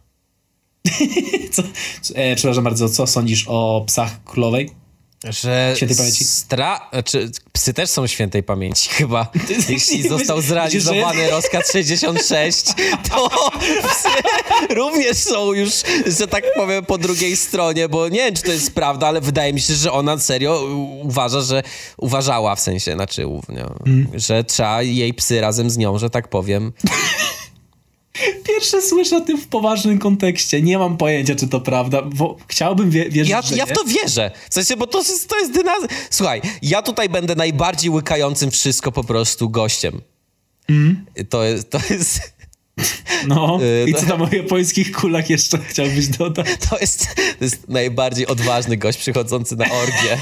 Przepraszam bardzo, co sądzisz o psach królowej? Że świętej pamięci? Psy też są świętej pamięci chyba. Jeśli został zrealizowany rozkaz 66, to psy również są już, że tak powiem, po drugiej stronie, bo nie wiem, czy to jest prawda, ale wydaje mi się, że ona serio uważała, w sensie, że trzeba jej psy razem z nią, że tak powiem. Pierwsze słyszę o tym w poważnym kontekście. Nie mam pojęcia, czy to prawda, bo chciałbym wierzyć, że ja w to wierzę. W sensie, bo to jest dynastia. Słuchaj, ja tutaj będę najbardziej łykającym wszystko po prostu gościem. To jest... No, i co tam o japońskich kulach jeszcze chciałbyś dodać? To jest najbardziej odważny gość przychodzący na orgię.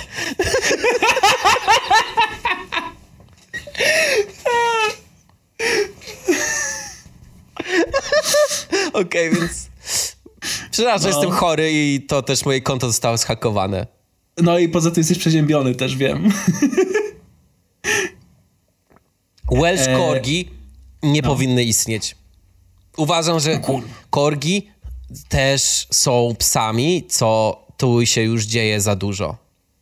Okej, więc... Przepraszam, że jestem chory i to też moje konto zostało zhakowane. No i poza tym jesteś przeziębiony, też wiem. Welsh Corgi nie powinny istnieć. Uważam, że korgi też są psami, co tu się już dzieje za dużo.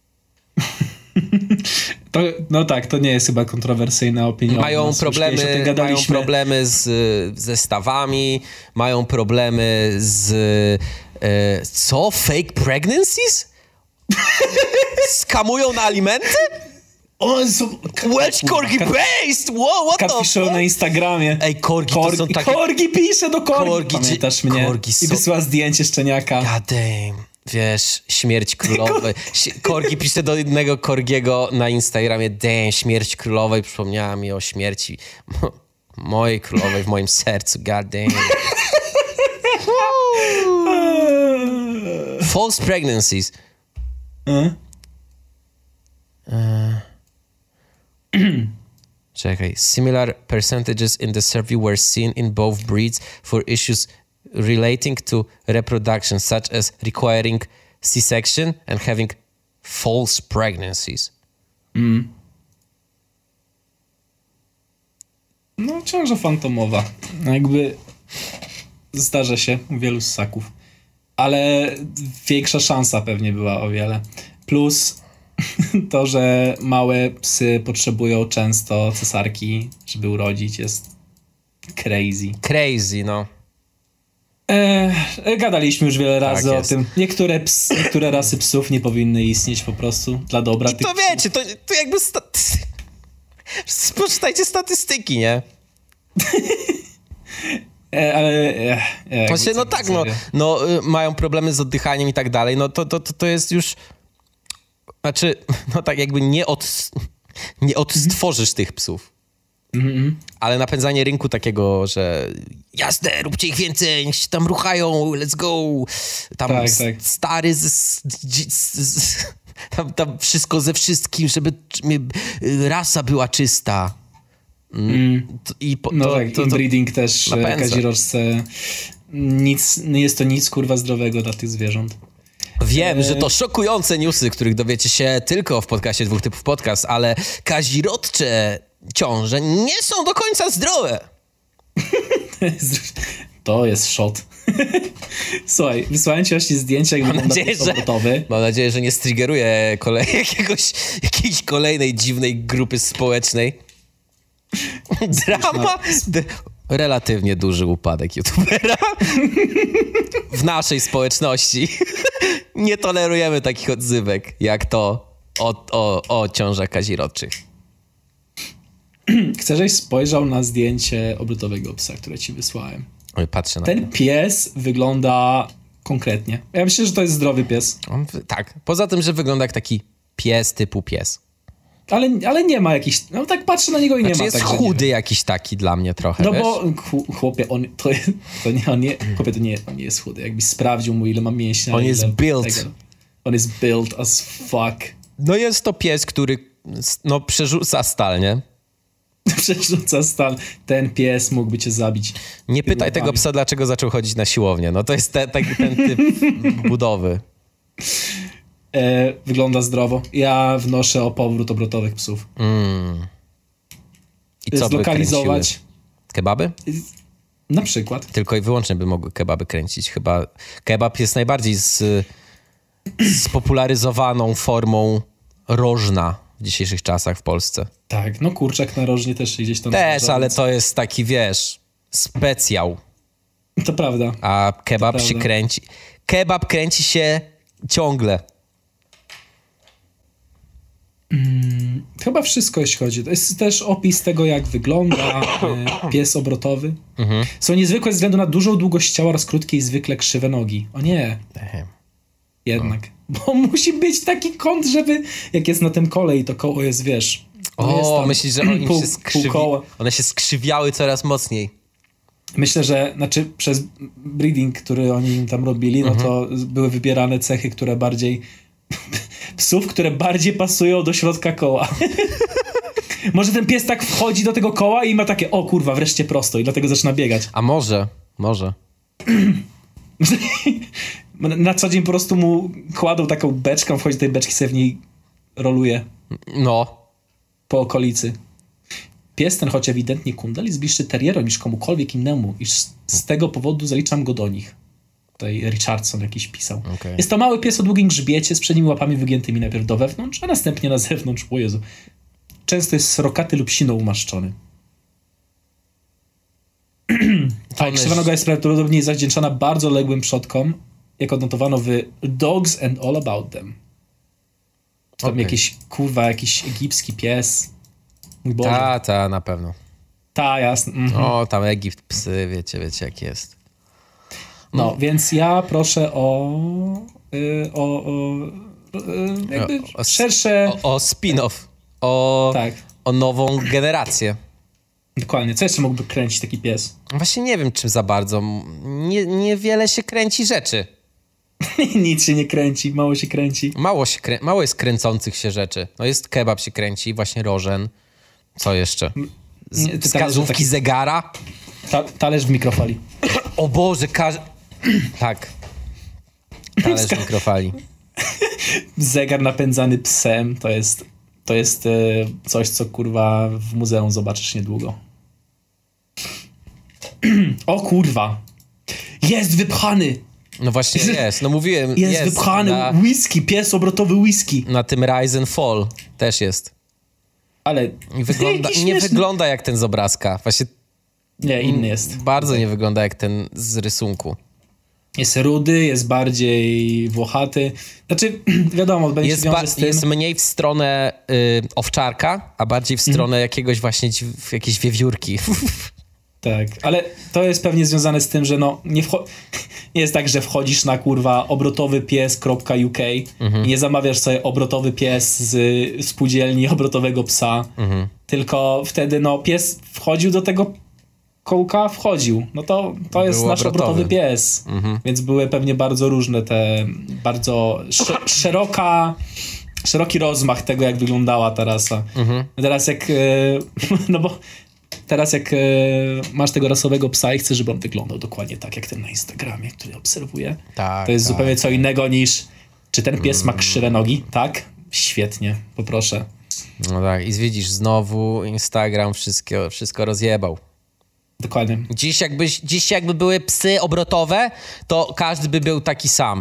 No tak, to nie jest chyba kontrowersyjna opinia. Mają problemy ze stawami, mają problemy z... co? Fake pregnancies? Skamują na alimenty? Welsh Corgi Based! Wow, what the fuck? Na Instagramie. Ej, korgi to są takie... Korgi pisze do korgi. Pamiętasz mnie? Korgi I wysyła zdjęcie szczeniaka. God damn. Wiesz, śmierć królowej. Korgi pisze do innego korgiego na Instagramie. Damn, śmierć królowej. Przypomniała mi o śmierci mojej królowej w moim sercu. God damn. False pregnancies. Czekaj. Similar percentages in the survey were seen in both breeds for issues relating to reproduction, such as requiring C-section and having false pregnancies. No, ciąża fantomowa. Jakby zdarza się u wielu ssaków. Ale większa szansa pewnie była o wiele. Plus to, że małe psy potrzebują często cesarki, żeby urodzić, jest crazy. Crazy, no. Gadaliśmy już wiele razy o tym. Niektóre rasy psów nie powinny istnieć po prostu dla dobra tych to wiecie, to jakby... Poczytajcie statystyki, nie? Właśnie, no tak, mają problemy z oddychaniem i tak dalej, no to jest już... Znaczy, no tak jakby nie odstworzysz tych psów. Ale napędzanie rynku takiego, że jasne, róbcie ich więcej, niech się tam ruchają, let's go. Tam stary tam wszystko ze wszystkim, żeby rasa była czysta. Inbreeding też kazirożce. Nie jest to nic kurwa zdrowego dla tych zwierząt. Wiem, że to szokujące newsy, których dowiecie się tylko w podcaście Dwóch Typów Podcast, ale kazirodcze ciąże nie są do końca zdrowe. To jest shot. Słuchaj, wysłałem ci właśnie zdjęcia, jak wygląda pies obrotowy. Mam nadzieję, że nie striggeruje jakiejś kolejnej dziwnej grupy społecznej. Drama? Relatywnie duży upadek youtubera. W naszej społeczności. Nie tolerujemy takich odzywek, jak to o ciążach kazirodczych. Chcę, żebyś spojrzał na zdjęcie obrotowego psa, które ci wysłałem. Oj, patrzę na Ten pies wygląda konkretnie. Ja myślę, że to jest zdrowy pies. Tak, poza tym, że wygląda jak taki pies typu pies. Ale nie ma jakichś... No tak patrzę na niego i nie ma. Jest chudy jakiś taki dla mnie trochę, No wiesz? bo chłopie, on nie jest chudy. Jakbyś sprawdził mu, ile ma mięśnia. On jest built. On jest built as fuck. No jest to pies, który przerzuca stal, nie? Przerzuca stan. Ten pies mógłby cię zabić. Nie pytaj tego psa, dlaczego zaczął chodzić na siłownię. No to jest ten typ budowy. Wygląda zdrowo. Ja wnoszę o powrót obrotowych psów. I co by zlokalizować kręciły? Kebaby? Na przykład. Tylko i wyłącznie by mogły kebaby kręcić. Chyba kebab jest najbardziej spopularyzowaną formą rożna w dzisiejszych czasach w Polsce. Tak, no kurczak narożnie też się gdzieś tam... Też, ale to jest taki, wiesz, specjał. To prawda. A kebab się kręci. Kebab kręci się ciągle. Chyba wszystko, jeśli chodzi. To jest też opis tego, jak wygląda pies obrotowy. Są niezwykłe ze względu na dużą długość ciała oraz krótkie i zwykle krzywe nogi. O nie. Jednak. Bo musi być taki kąt, żeby... Jak jest na tym kole i to koło jest, wiesz... Myślisz, że one się skrzywiały coraz mocniej. Myślę, że przez breeding, który oni tam robili, no to były wybierane cechy, które bardziej... psów, które bardziej pasują do środka koła. Może ten pies tak wchodzi do tego koła i ma takie, o kurwa, wreszcie prosto i dlatego zaczyna biegać. A może. Na co dzień po prostu mu kładą taką beczkę, wchodzi do tej beczki, sobie w niej roluje. No. Po okolicy. Pies ten, choć ewidentnie kundel, jest bliższy terierom niż komukolwiek innemu i z tego powodu zaliczam go do nich. Tutaj Richardson jakiś pisał. Okay. Jest to mały pies o długim grzbiecie z przednimi łapami wygiętymi najpierw do wewnątrz, a następnie na zewnątrz. O Jezu. Często jest srokaty lub siną umaszczony. Tak, krzywa noga jest prawdopodobnie zawdzięczona bardzo ległym przodkom, jak odnotowano w Dogs and All About Them. Tam jakiś egipski pies. Mój Boże. Ta, na pewno. Ta, jasne. O, tam Egipt, psy, wiecie jak jest. No, więc ja proszę szersze... O spin-off. Tak. O nową generację. Dokładnie. Co jeszcze mógłby kręcić taki pies? Właśnie nie wiem, czym za bardzo. Niewiele się kręci rzeczy. Nic się nie kręci, mało się kręci. Mało jest kręcących się rzeczy. No jest kebab się kręci, właśnie rożen. Co jeszcze? Wskazówki zegara. Talerz w mikrofali. O Boże, tak. Talerz w mikrofali. Zegar napędzany psem to jest coś, co kurwa w muzeum zobaczysz niedługo. O kurwa! Jest wypchany! No właśnie jest, no mówiłem. Jest wypchany whisky, pies obrotowy whisky. Na tym Rise and Fall też jest. Ale nie wygląda jak ten z obrazka. Właśnie nie, inny jest. Bardzo nie wygląda jak ten z rysunku. Jest rudy, jest bardziej włochaty. Znaczy, wiadomo, będzie się wiąże z tym. Jest mniej w stronę owczarka, a bardziej w stronę jakiegoś właśnie jakiejś wiewiórki. Tak, ale to jest pewnie związane z tym, że nie jest tak, że wchodzisz na kurwa obrotowypies.uk i nie zamawiasz sobie obrotowy pies z spółdzielni obrotowego psa, tylko wtedy pies wchodził do tego kołka, no to jest nasz obrotowy pies. Więc były pewnie bardzo różne te, bardzo szeroki rozmach tego, jak wyglądała ta rasa. Teraz jak, Teraz jak masz tego rasowego psa i chcesz, żeby on wyglądał dokładnie tak, jak ten na Instagramie, który obserwuję, to jest zupełnie co innego niż czy ten pies ma krzywe nogi, tak? Świetnie, poproszę. No tak, i widzisz, znowu Instagram wszystko rozjebał. Dokładnie. Dziś jakby były psy obrotowe, to każdy by był taki sam.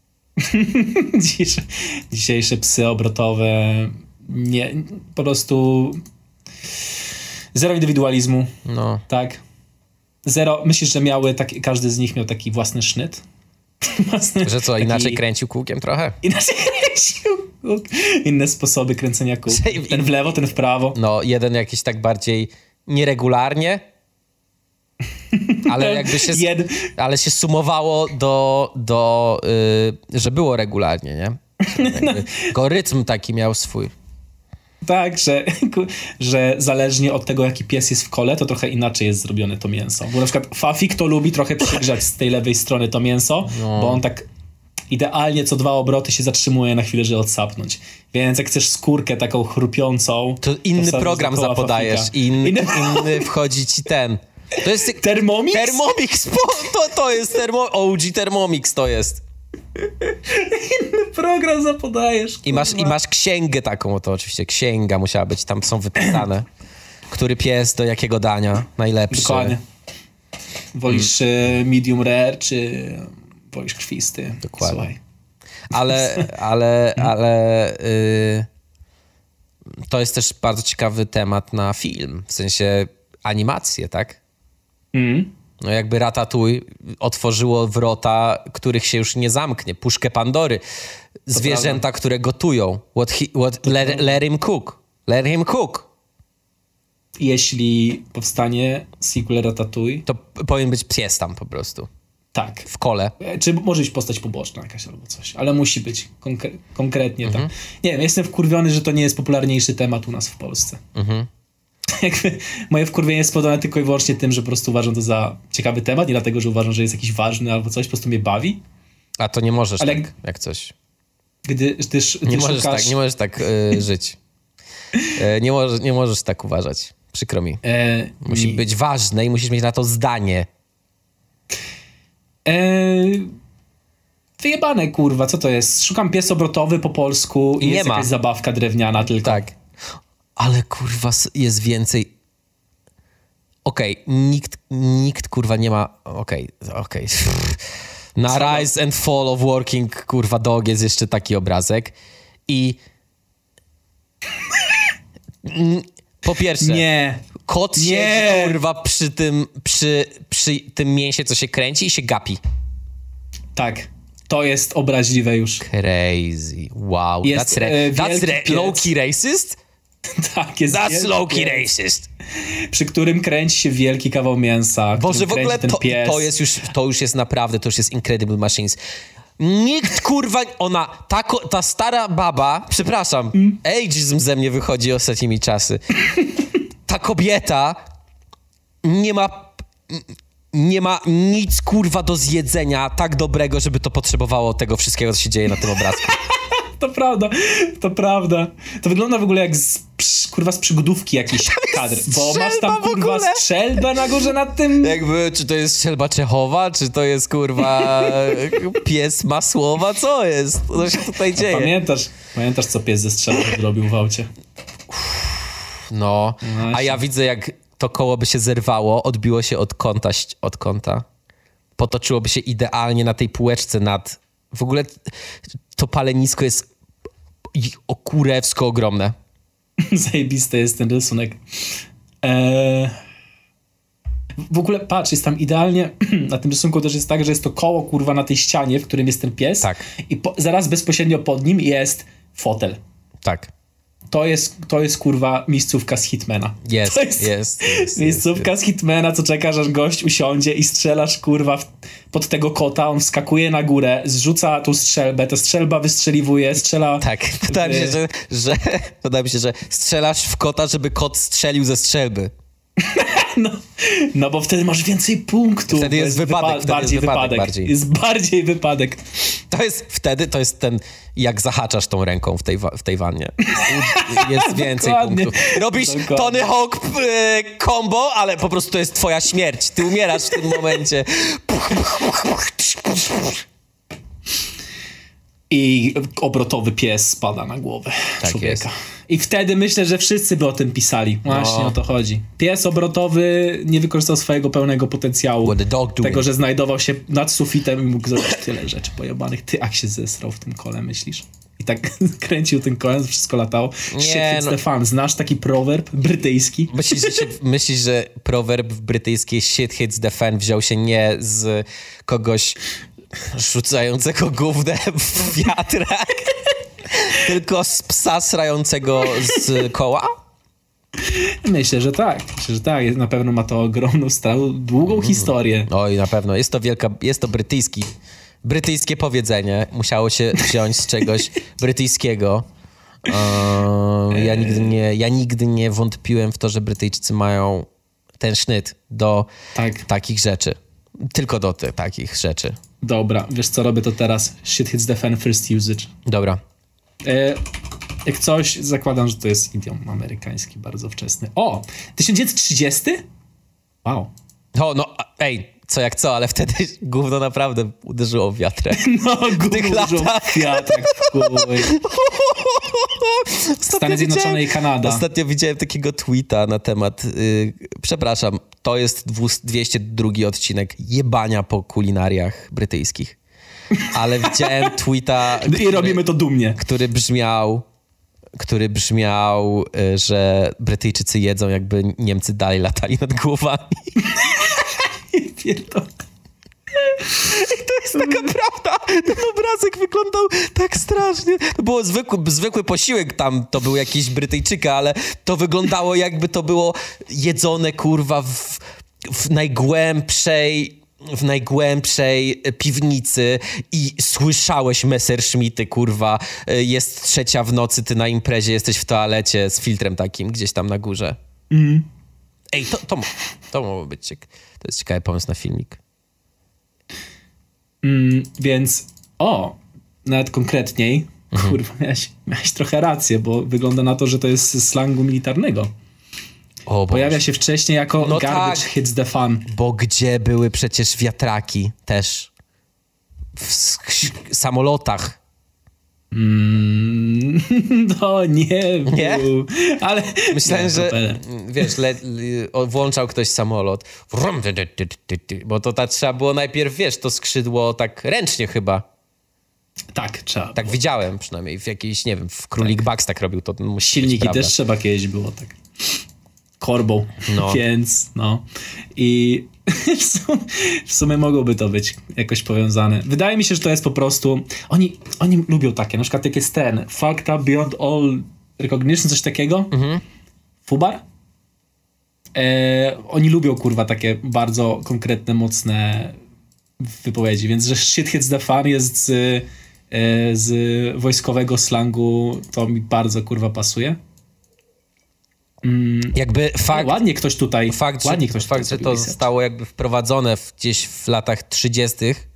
Dzisiejsze psy obrotowe, nie, po prostu zero indywidualizmu, No. tak? Zero, myślisz, że każdy z nich miał taki własny sznyt? Że co, inaczej kręcił kółkiem trochę? Inaczej kręcił kółk. Inne sposoby kręcenia kół. Ten w lewo, ten w prawo. No, jeden jakiś tak bardziej nieregularnie, ale jakby się, ale się sumowało że było regularnie, nie? Go rytm taki miał swój. Tak, że zależnie od tego, jaki pies jest w kole, to trochę inaczej jest zrobione to mięso. Bo na przykład Fafik to lubi trochę przygrzać z tej lewej strony to mięso, bo on tak idealnie co 2 obroty się zatrzymuje na chwilę, żeby odsapnąć. Więc jak chcesz skórkę taką chrupiącą... To inny program zapodajesz i inny wchodzi ci ten... To jest... Thermomix? Thermomix, to jest OG Thermomix to jest. Inny program zapodajesz. I masz księgę taką, to oczywiście księga musiała być, tam są wypisane, który pies do jakiego dania najlepszy. Dokładnie. Wolisz medium rare, czy wolisz krwisty? Dokładnie. Słuchaj. Ale to jest też bardzo ciekawy temat na film, w sensie animację, tak? No jakby Ratatouille otworzyło wrota, których się już nie zamknie. Puszkę Pandory. Zwierzęta, które gotują. Let him cook. Let him cook. Jeśli powstanie sequel Ratatouille... To powinien być pies tam po prostu. Tak. W kole. Czy może być postać poboczna jakaś albo coś, ale musi być konkretnie tam. Nie wiem, jestem wkurwiony, że to nie jest popularniejszy temat u nas w Polsce. Jakby moje wkurwienie jest spowodowane tylko i wyłącznie tym, że po prostu uważam to za ciekawy temat, nie dlatego, że uważam, że jest jakiś ważny albo coś, po prostu mnie bawi. A to nie możesz ale tak, jak coś. Gdy nie możesz tak żyć. Nie możesz tak uważać. Przykro mi. Musi być ważne i musisz mieć na to zdanie. Wyjebane, kurwa, co to jest? Szukam pies obrotowy po polsku i jest jakaś zabawka drewniana tylko. Tak. Ale kurwa jest więcej... Okej, nikt kurwa nie ma... Okej. Na Rise and Fall of Working kurwa Dog jest jeszcze taki obrazek i... Po pierwsze... Nie. Kot siedzi kurwa przy tym mięsie, co się kręci i się gapi. Tak. To jest obraźliwe już. Crazy. Wow. That's low-key racist? Tak, jest. That's low-key racist. Przy którym kręci się wielki kawał mięsa. Boże, w ogóle to już jest naprawdę, to już jest Incredible Machines. Nikt, kurwa, ta stara baba, przepraszam, ageism ze mnie wychodzi ostatnimi czasy. Ta kobieta nie ma nic, kurwa, do zjedzenia tak dobrego, żeby to potrzebowało tego wszystkiego, co się dzieje na tym obrazku. To prawda. To wygląda w ogóle jak z przygodówki jakiś kadr, bo masz tam kurwa strzelbę na górze nad tym. Jakby, czy to jest strzelba Czechowa, czy to jest kurwa pies Masłowa, co jest? Co się tutaj dzieje? Pamiętasz co pies ze strzelbą zrobił w aucie? No, a ja widzę jak to koło by się zerwało, odbiło się od kąta, potoczyłoby się idealnie na tej półeczce nad... W ogóle to palenisko jest kurewsko ogromne. Zajebiste jest ten rysunek. W ogóle patrz, jest tam idealnie, na tym rysunku też jest tak, że jest to koło kurwa na tej ścianie, w którym jest ten pies. Tak. I zaraz bezpośrednio pod nim jest fotel. Tak. To jest kurwa miejscówka z Hitmana. Jest. Miejscówka z Hitmana, co czekasz, aż gość usiądzie i strzelasz kurwa pod tego kota, on wskakuje na górę, zrzuca tą strzelbę, ta strzelba wystrzeliwuje, strzela... Tak, podoba mi się, że strzelasz w kota, żeby kot strzelił ze strzelby. No bo wtedy masz więcej punktów. Wtedy jest wypadek. Bardziej. Jest bardziej wypadek. To jest ten, jak zahaczasz tą ręką w tej wannie. Jest więcej punktów. Robisz Tony Hawk combo, ale po prostu to jest twoja śmierć. Ty umierasz w tym momencie. I obrotowy pies spada na głowę człowieka. I wtedy myślę, że wszyscy by o tym pisali. Właśnie o to chodzi. Pies obrotowy nie wykorzystał swojego pełnego potencjału. Tego, że znajdował się nad sufitem i mógł zrobić tyle rzeczy pojebanych. Ty jak się zesrał w tym kole, myślisz? I tak kręcił tym kołem, wszystko latało. Shit hits the fan. Znasz taki prowerb brytyjski? Myślisz, że prowerb brytyjski shit hits the fan wziął się nie z kogoś rzucającego gównem w wiatrak, tylko z psa srającego z koła? Myślę, że tak. Na pewno ma to ogromną, długą historię. Oj, na pewno. Jest to brytyjskie powiedzenie. Musiało się wziąć z czegoś brytyjskiego. Ja nigdy nie wątpiłem w to, że Brytyjczycy mają ten sznyt do takich rzeczy. Tylko do takich rzeczy. Dobra, wiesz co robię to teraz? Shit hits the fan, first usage. Dobra. Jak coś, zakładam, że to jest idiom amerykański, bardzo wczesny. O! 1930? Wow. Co jak co, ale wtedy gówno naprawdę uderzyło w wiatrek. No, gówno w wiatrek, Stany Zjednoczone i Kanada. Ostatnio widziałem takiego tweeta na temat, przepraszam, to jest 202 odcinek jebania po kulinariach brytyjskich. Ale widziałem tweeta... I robimy to dumnie. Który brzmiał, że Brytyjczycy jedzą, jakby Niemcy dalej latali nad głowami. Pierdolę. I to jest taka prawda. Ten obrazek wyglądał tak strasznie. To było zwykły posiłek tam, to był jakiś Brytyjczyka, ale to wyglądało jakby to było jedzone, kurwa, w najgłębszej piwnicy i słyszałeś Messerschmitty, kurwa, jest 3:00 w nocy, ty na imprezie jesteś w toalecie z filtrem takim gdzieś tam na górze. Ej, to mogło być to jest ciekawy pomysł na filmik. Więc, nawet konkretniej, kurwa, miałeś trochę rację, bo wygląda na to, że to jest z slangu militarnego. Pojawia się wcześniej jako garbage hits the fan. Bo gdzie były przecież wiatraki też? W samolotach. No nie? Ale myślałem, że wiesz, włączał ktoś samolot, bo to trzeba było najpierw, wiesz, to skrzydło tak ręcznie chyba. Tak, trzeba. Tak widziałem przynajmniej w jakiejś, nie wiem, w Królik Bugs tak robił to. Silniki też trzeba kiedyś było tak. Korbą, więc i w sumie mogłoby to być jakoś powiązane. Wydaje mi się, że to jest po prostu, oni lubią takie, na przykład jak jest ten Fucked Up Beyond All Recognition, coś takiego, Fubar, oni lubią, kurwa, takie bardzo konkretne, mocne wypowiedzi, więc że shit hits the fan jest z wojskowego slangu, to mi bardzo, kurwa, pasuje. Jakby ładnie ktoś tutaj że to zostało jakby wprowadzone gdzieś w latach 30.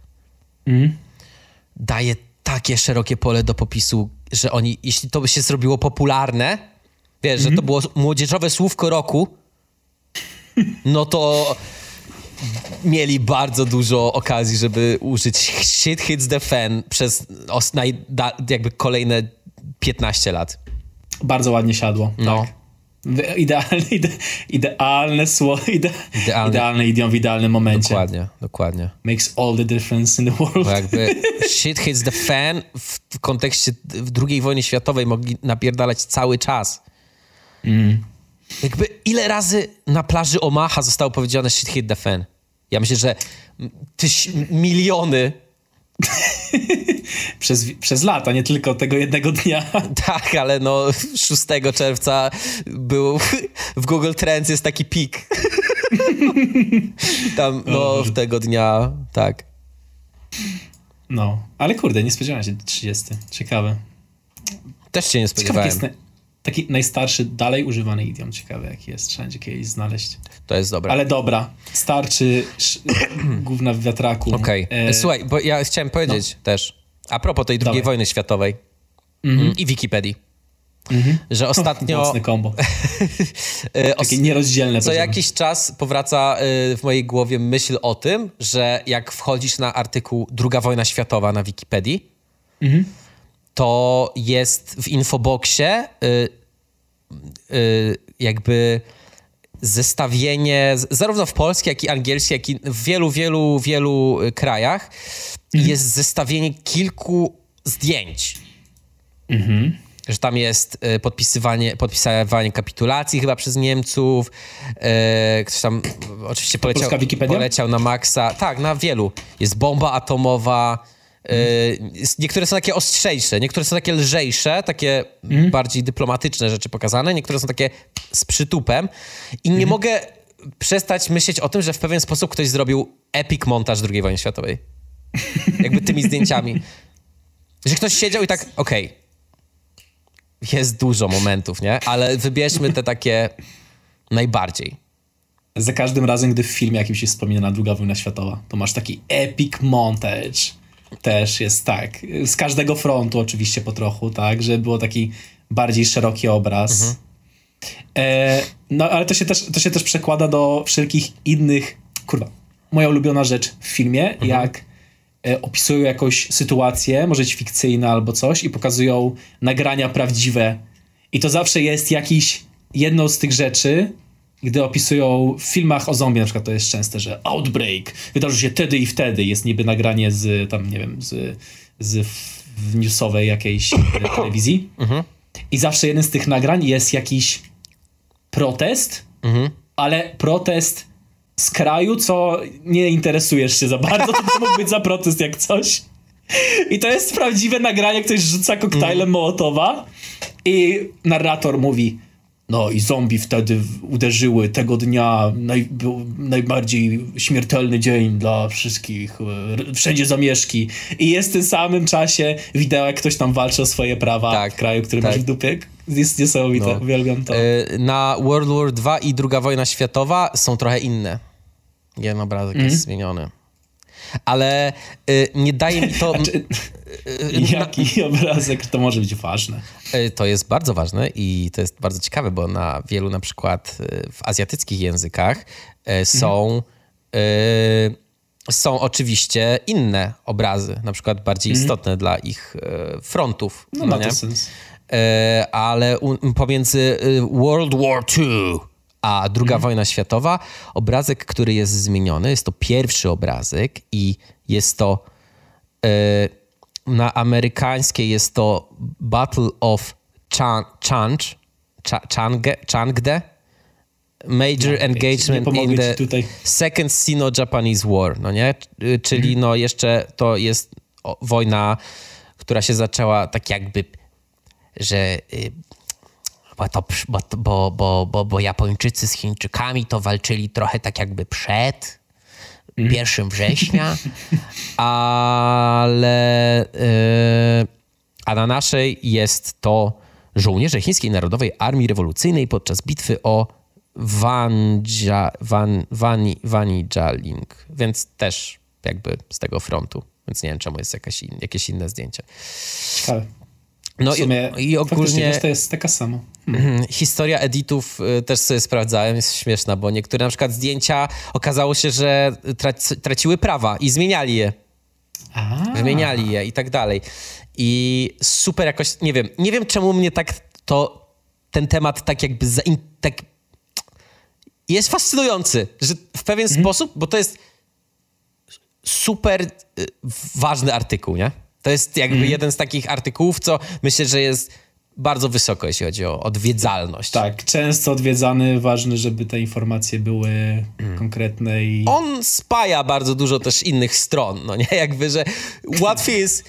Daje takie szerokie pole do popisu, że jeśli to by się zrobiło popularne, wiesz, że to było młodzieżowe słówko roku, no to mieli bardzo dużo okazji, żeby użyć shit hits the fan przez jakby kolejne 15 lat. Bardzo ładnie siadło, tak. Idealny idiom w idealnym momencie. Dokładnie. Makes all the difference in the world. Bo jakby shit hits the fan w kontekście II wojny światowej mogli napierdalać cały czas. Jakby ile razy na plaży Omaha zostało powiedziane shit hit the fan? Ja myślę, że miliony. Przez lata, nie tylko tego jednego dnia. Tak, ale 6 czerwca był w Google Trends jest taki pik. Tam, w tego dnia, tak. Ale kurde, nie spodziewałem się 30. Ciekawe. Też się nie spodziewałem. Ciekawe, jest taki najstarszy, dalej używany idiom. Ciekawe, jaki jest. Trzeba kiedyś znaleźć. To jest dobre. Ale dobra. Starczy gówna w wiatraku. Okej. Słuchaj, bo ja chciałem powiedzieć też, a propos tej II wojny światowej i Wikipedii, że ostatnio... Mocne kombo. Takie nierozdzielne. Co jakiś czas powraca w mojej głowie myśl o tym, że jak wchodzisz na artykuł II wojna światowa na Wikipedii, to jest w infoboxie jakby zestawienie, zarówno w polskiej, jak i angielskiej, jak i w wielu krajach jest zestawienie kilku zdjęć. Że tam jest podpisywanie kapitulacji chyba przez Niemców. Ktoś tam oczywiście poleciał na maksa. Tak, na wielu. Jest bomba atomowa. Niektóre są takie ostrzejsze, niektóre są takie lżejsze, takie bardziej dyplomatyczne rzeczy pokazane, niektóre są takie z przytupem i nie mogę przestać myśleć o tym, że w pewien sposób ktoś zrobił epic montaż II wojny światowej. Jakby tymi zdjęciami. Że ktoś siedział i tak, okej, jest dużo momentów, nie? Ale wybierzmy te takie najbardziej. Za każdym razem, gdy w filmie jakimś jest wspominana II wojna światowa, to masz taki epic montage. Też jest tak. Z każdego frontu oczywiście po trochu, tak? Żeby było taki bardziej szeroki obraz. No ale to się też przekłada do wszelkich innych... Kurwa, moja ulubiona rzecz w filmie, jak opisują jakąś sytuację, może być fikcyjna albo coś i pokazują nagrania prawdziwe. I to zawsze jest jedną z tych rzeczy, gdy opisują w filmach o zombie, na przykład to jest częste, że outbreak wydarzy się wtedy i wtedy. Jest niby nagranie z tam, nie wiem, z newsowej jakiejś telewizji. I zawsze jeden z tych nagrań jest jakiś protest, ale protest z kraju, co nie interesujesz się za bardzo, to mógł być za protest jak coś. I to jest prawdziwe nagranie, ktoś rzuca koktajlem Mołotowa i narrator mówi: no i zombie wtedy uderzyły tego dnia, był najbardziej śmiertelny dzień dla wszystkich, wszędzie zamieszki. I jest w tym samym czasie wideo, jak ktoś tam walczy o swoje prawa w kraju, który masz w dupie. Jest niesamowite, uwielbiam to. Na World War II i II wojna światowa są trochę inne. Jeden obrazek jest zmieniony. Ale nie daje mi to... Jaki obrazek? To może być ważne. To jest bardzo ważne i to jest bardzo ciekawe, bo na wielu na przykład w azjatyckich językach są oczywiście inne obrazy, na przykład bardziej istotne dla ich frontów. No ma to sens. Ale pomiędzy World War II a II wojna światowa obrazek, który jest zmieniony, jest to pierwszy obrazek i jest to na amerykańskiej jest to Battle of Changde, Major Engagement in the Second Sino-Japanese War, no nie? Czyli no jeszcze to jest wojna, która się zaczęła tak jakby, że bo Japończycy z Chińczykami to walczyli trochę tak jakby przed 1 września, ale a na naszej jest to żołnierze Chińskiej Narodowej Armii Rewolucyjnej podczas bitwy o Wanijialing, więc też jakby z tego frontu, więc nie wiem, czemu jest jakieś inne zdjęcie. Ciekawe. No i ogólnie to jest taka sama. Historia editów też sobie sprawdzałem, jest śmieszna, bo niektóre na przykład zdjęcia okazało się, że traciły prawa i zmieniali je. Wymieniali je i tak dalej. I super jakoś, nie wiem czemu mnie tak ten temat tak jakby jest fascynujący, że w pewien sposób, bo to jest super ważny artykuł, nie? To jest jakby jeden z takich artykułów, co myślę, że jest bardzo wysoko, jeśli chodzi o odwiedzalność. Tak, często odwiedzany, ważny, żeby te informacje były konkretne i... On spaja bardzo dużo też innych stron, no nie? Jakby, że łatwiej jest...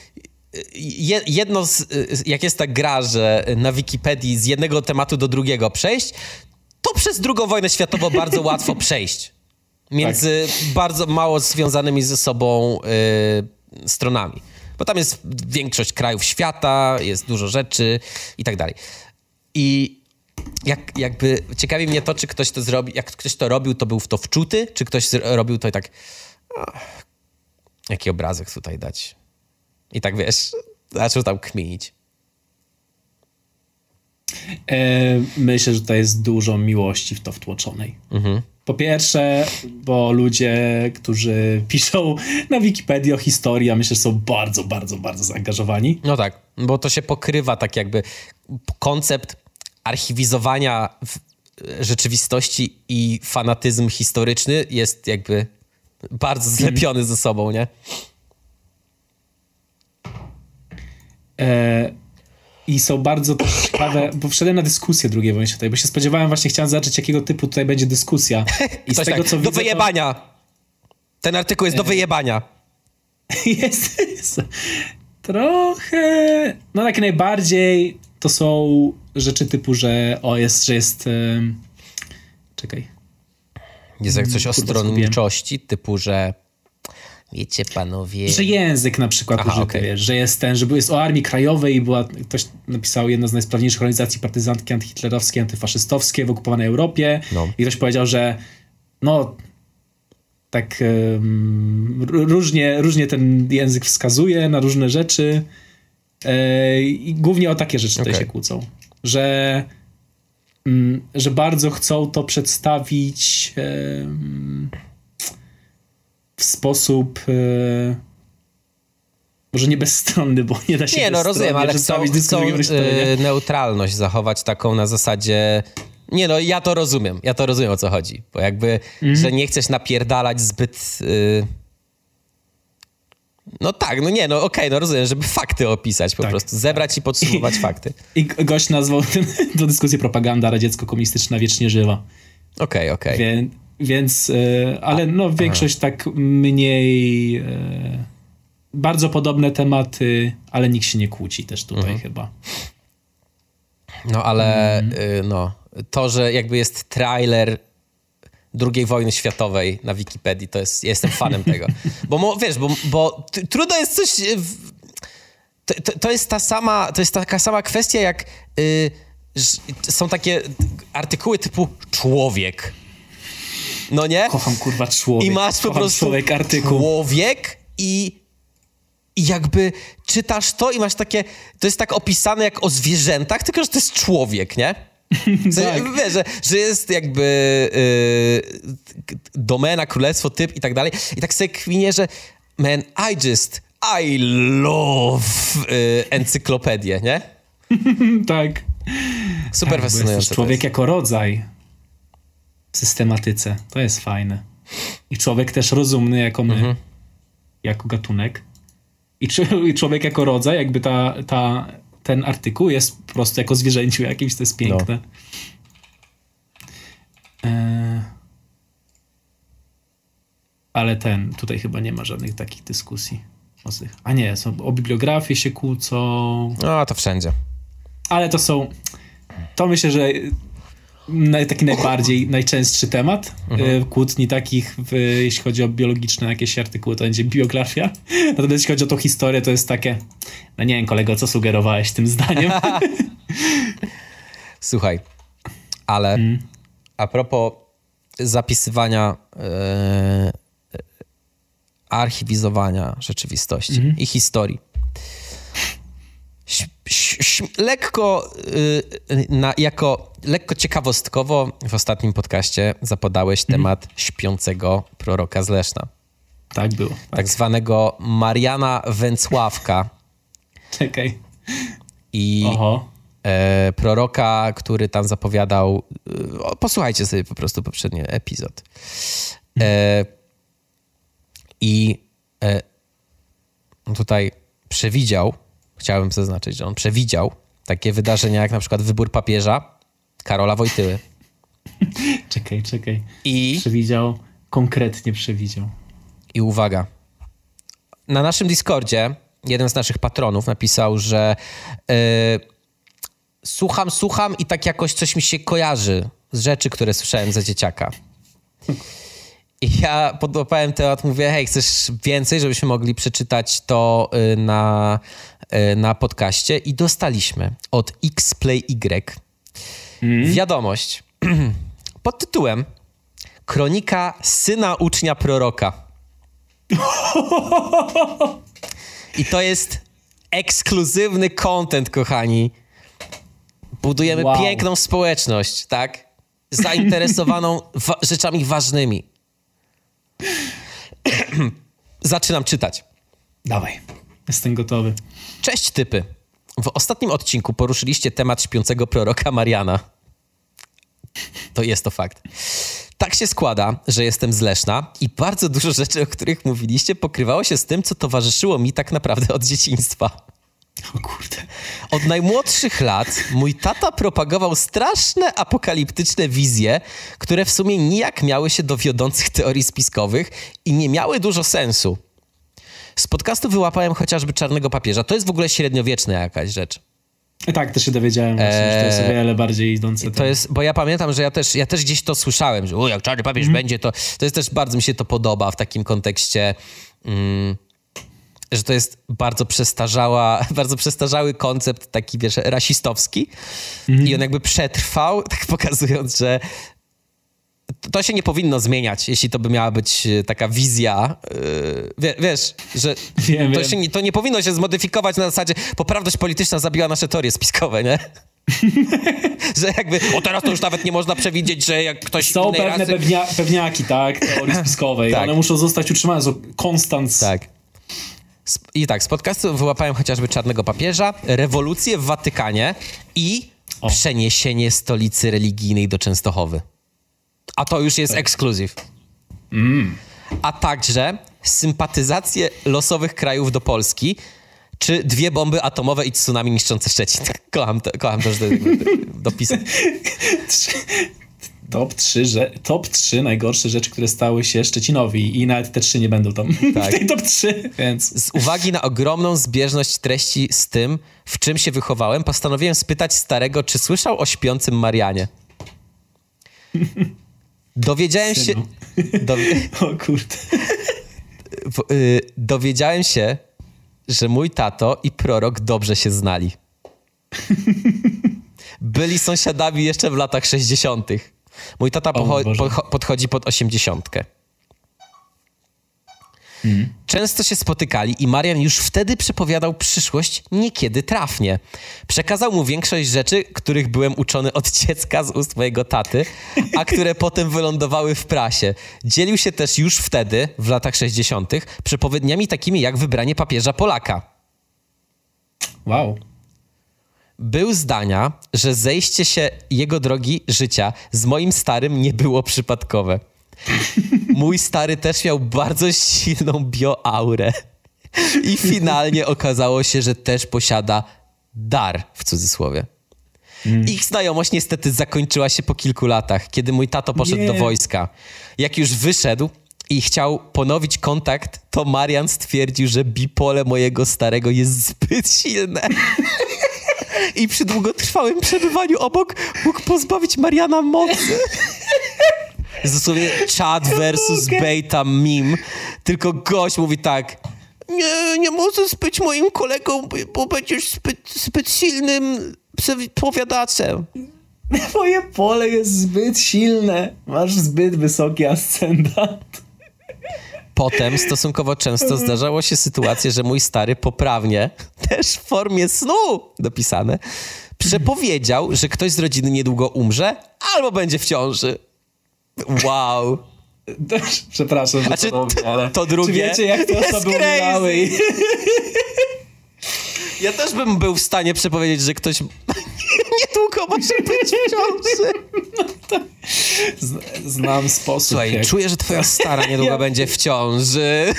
jak jest ta gra, że na Wikipedii z jednego tematu do drugiego przejść, to przez II wojnę światową bardzo łatwo przejść. Między bardzo mało związanymi ze sobą stronami. Bo tam jest większość krajów świata, jest dużo rzeczy i tak dalej. I jakby ciekawi mnie to, czy ktoś to zrobi, jak ktoś to robił, to był w to wczuty, czy ktoś robił to i tak jaki obrazek tutaj dać? I tak wiesz, zaczął tam kminić. Myślę, że to jest dużo miłości w to wtłoczonej. Po pierwsze, bo ludzie, którzy piszą na Wikipedii o historii, ja myślę, że są bardzo, bardzo, bardzo zaangażowani. No tak, bo to się pokrywa tak jakby koncept archiwizowania rzeczywistości i fanatyzm historyczny jest jakby bardzo zlepiony ze sobą, nie? I są bardzo ciekawe, bo wszedłem na dyskusję drugiej wojny światowej, bo się spodziewałem, właśnie chciałem zobaczyć, jakiego typu tutaj będzie dyskusja. I z tego, tak, co do widzę, wyjebania! Ten artykuł jest do wyjebania. Jest trochę... No tak najbardziej to są rzeczy typu, że czekaj. Jest jak coś o stronniczości, typu, że wiecie panowie... Że język na przykład użyty, wiesz, że jest jest o Armii Krajowej i ktoś napisał jedna z najsprawniejszych organizacji partyzantki antyhitlerowskie, antyfaszystowskie w okupowanej Europie i ktoś powiedział, że tak różnie ten język wskazuje na różne rzeczy i głównie o takie rzeczy tutaj się kłócą. Że bardzo chcą to przedstawić w sposób może nie bezstronny, bo nie da się rozumiem, ale chcą neutralność zachować taką na zasadzie ja to rozumiem o co chodzi, bo jakby, że nie chcesz napierdalać zbyt rozumiem, żeby fakty opisać po prostu, zebrać i podsumować fakty. I gość nazwał tę dyskusję propaganda radziecko-komunistyczna wiecznie żywa. Okej. Więc, ale większość tak mniej bardzo podobne tematy, ale nikt się nie kłóci też tutaj chyba. Ale to, że jakby jest trailer II wojny światowej na Wikipedii, jestem fanem tego. Bo trudno jest coś... To jest taka sama kwestia, jak są takie artykuły typu człowiek. No nie? Kocham kurwa człowiek. I masz po prostu człowiek i jakby czytasz to i masz takie... To jest tak opisane jak o zwierzętach, tylko że to jest człowiek, nie? Tak. Wiesz, że jest jakby domena, królestwo, typ i tak dalej. I tak sobie kminie, że I love encyklopedię, nie? Tak. Super fascynujące. Człowiek jako rodzaj w systematyce. To jest fajne. I człowiek też rozumny jako my, jako gatunek. I człowiek jako rodzaj, jakby ten artykuł jest po prostu jako zwierzęciu jakimś, to jest piękne. Ale tutaj chyba nie ma żadnych takich dyskusji. A nie, o bibliografię się kłócą. No, to wszędzie. Ale to myślę, że taki najczęstszy temat kłótni takich, jeśli chodzi o biologiczne jakieś artykuły, to będzie biografia. Natomiast jeśli chodzi o tą historię, to jest takie, nie wiem, kolego, co sugerowałeś tym zdaniem? Słuchaj, ale a propos zapisywania, archiwizowania rzeczywistości i historii. Lekko ciekawostkowo w ostatnim podcaście zapodałeś temat śpiącego proroka z Leszna. Tak było. Tak zwanego Mariana Węcławka. Czekaj. I proroka, który tam zapowiadał... posłuchajcie sobie po prostu poprzedni epizod. Tutaj przewidział, chciałem zaznaczyć, że on przewidział takie wydarzenia jak na przykład wybór papieża Karola Wojtyły. Czekaj. Konkretnie przewidział. I uwaga. Na naszym Discordzie jeden z naszych patronów napisał, że słucham i tak jakoś coś mi się kojarzy z rzeczy, które słyszałem za dzieciaka. I ja podłapałem temat, mówię, hej, chcesz więcej, żebyśmy mogli przeczytać to na podcaście i dostaliśmy od XPlayY wiadomość pod tytułem Kronika syna ucznia proroka. I to jest ekskluzywny content, kochani. Budujemy piękną społeczność, tak? Zainteresowaną rzeczami ważnymi. Zaczynam czytać. Dawaj, jestem gotowy. Cześć typy. w ostatnim odcinku poruszyliście temat śpiącego proroka Mariana. To jest to fakt. Tak się składa, że jestem z Leszna i bardzo dużo rzeczy, o których mówiliście, pokrywało się z tym, co towarzyszyło mi tak naprawdę od dzieciństwa. O kurde. Od najmłodszych lat mój tata propagował straszne, apokaliptyczne wizje, które w sumie nijak miały się do wiodących teorii spiskowych i nie miały dużo sensu. Z podcastu wyłapałem chociażby Czarnego Papieża. To jest w ogóle średniowieczna jakaś rzecz. Tak, też się dowiedziałem właśnie, że to jest o wiele bardziej idące. To jest, bo ja pamiętam, że ja też gdzieś to słyszałem, że jak Czarny Papież będzie, to jest też bardzo mi się to podoba w takim kontekście, że to jest bardzo przestarzały koncept taki, wiesz, rasistowski i on jakby przetrwał, tak pokazując, że to się nie powinno zmieniać, jeśli to by miała być taka wizja, wiesz, że to nie powinno się zmodyfikować na zasadzie poprawność polityczna zabiła nasze teorie spiskowe, nie? Że jakby, teraz to już nawet nie można przewidzieć, że jak ktoś są pewne pewniaki, tak, teorii spiskowej, tak. One muszą zostać utrzymane, są konstans. Tak. I tak, z podcastu wyłapałem chociażby Czarnego Papieża, rewolucję w Watykanie i przeniesienie stolicy religijnej do Częstochowy. A to już jest ekskluzyw. A także sympatyzację losowych krajów do Polski, czy 2 bomby atomowe i tsunami niszczące Szczecin. Kocham to, że dopisy. Top 3 najgorsze rzeczy, które stały się Szczecinowi i nawet te 3 nie będą tam w tej top 3, więc... Z uwagi na ogromną zbieżność treści z tym, w czym się wychowałem, postanowiłem spytać starego, czy słyszał o śpiącym Marianie. Dowiedziałem się... O kurde. Dowiedziałem się, że mój tato i prorok dobrze się znali. Byli sąsiadami jeszcze w latach 60. Mój tata podchodzi pod 80. Często się spotykali i Marian już wtedy przepowiadał przyszłość niekiedy trafnie. Przekazał mu większość rzeczy, których byłem uczony od dziecka z ust mojego taty, a które potem wylądowały w prasie. Dzielił się też już wtedy, w latach 60., przepowiedniami takimi jak wybranie papieża Polaka. Wow. Był zdania, że zejście się jego drogi życia z moim starym nie było przypadkowe. Mój stary też miał bardzo silną bioaurę. I finalnie okazało się, że też posiada dar, w cudzysłowie. Ich znajomość niestety zakończyła się po kilku latach, kiedy mój tato poszedł do wojska. Jak już wyszedł i chciał ponowić kontakt, to Marian stwierdził, że bipole mojego starego jest zbyt silne. I przy długotrwałym przebywaniu obok mógł pozbawić Mariana mocy. Dosłownie Chad versus Beta meme. Tylko gość mówi tak: nie możesz być moim kolegą, bo będziesz zbyt silnym powiadaczem. Moje pole jest zbyt silne. Masz zbyt wysoki ascendant. Potem stosunkowo często zdarzało się sytuacje, że mój stary poprawnie, też w formie snu dopisane, przepowiedział, że ktoś z rodziny niedługo umrze albo będzie w ciąży. Wow. Przepraszam, że znaczy, to robię, ale... To drugie czy wiecie, jak te osoby umierały? Ja też bym był w stanie przepowiedzieć, że ktoś niedługo może być w ciąży. Znam sposób. Słuchaj, czuję, że twoja stara niedługo będzie w ciąży.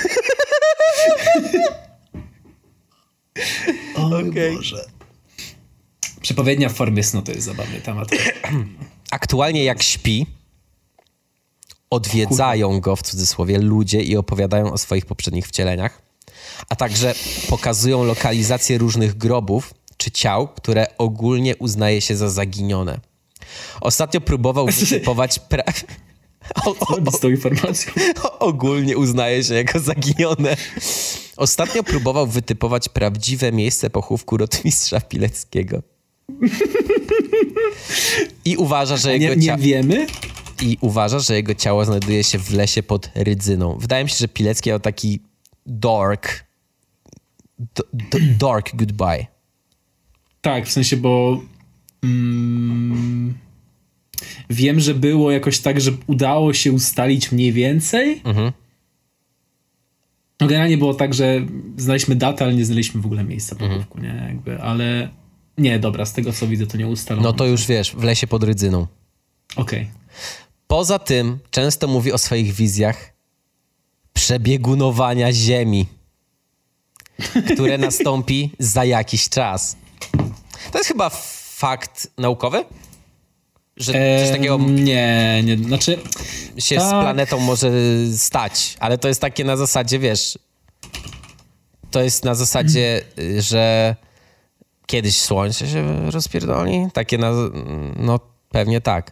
O Boże. Przepowiednia w formie snu to jest zabawny temat. Aktualnie jak śpi, odwiedzają go w cudzysłowie ludzie i opowiadają o swoich poprzednich wcieleniach, a także pokazują lokalizację różnych grobów czy ciał, które ogólnie uznaje się za zaginione. Ostatnio próbował wytypować... Z tą informacją. Ogólnie uznaje się jako zaginione. Ostatnio próbował wytypować prawdziwe miejsce pochówku rotmistrza Pileckiego. I uważa, że jego nie wiemy? I uważa, że jego ciało znajduje się w lesie pod Rydzyną. Wydaje mi się, że Pilecki miał taki dark goodbye. Tak, w sensie, bo wiem, że było jakoś tak, że udało się ustalić mniej więcej, No generalnie było tak, że znaliśmy datę, ale nie znaliśmy w ogóle miejsca pochówku, nie? Jakby, ale nie, dobra, z tego co widzę, to nie ustalono. No to już wiesz, w lesie pod Rydzyną. Okej. Poza tym często mówi o swoich wizjach przebiegunowania Ziemi, które nastąpi za jakiś czas. To jest chyba fakt naukowy? Że coś takiego Nie, znaczy... się z planetą może stać, ale to jest takie na zasadzie, wiesz, to jest na zasadzie, że kiedyś Słońce się rozpierdoli? Takie no pewnie tak.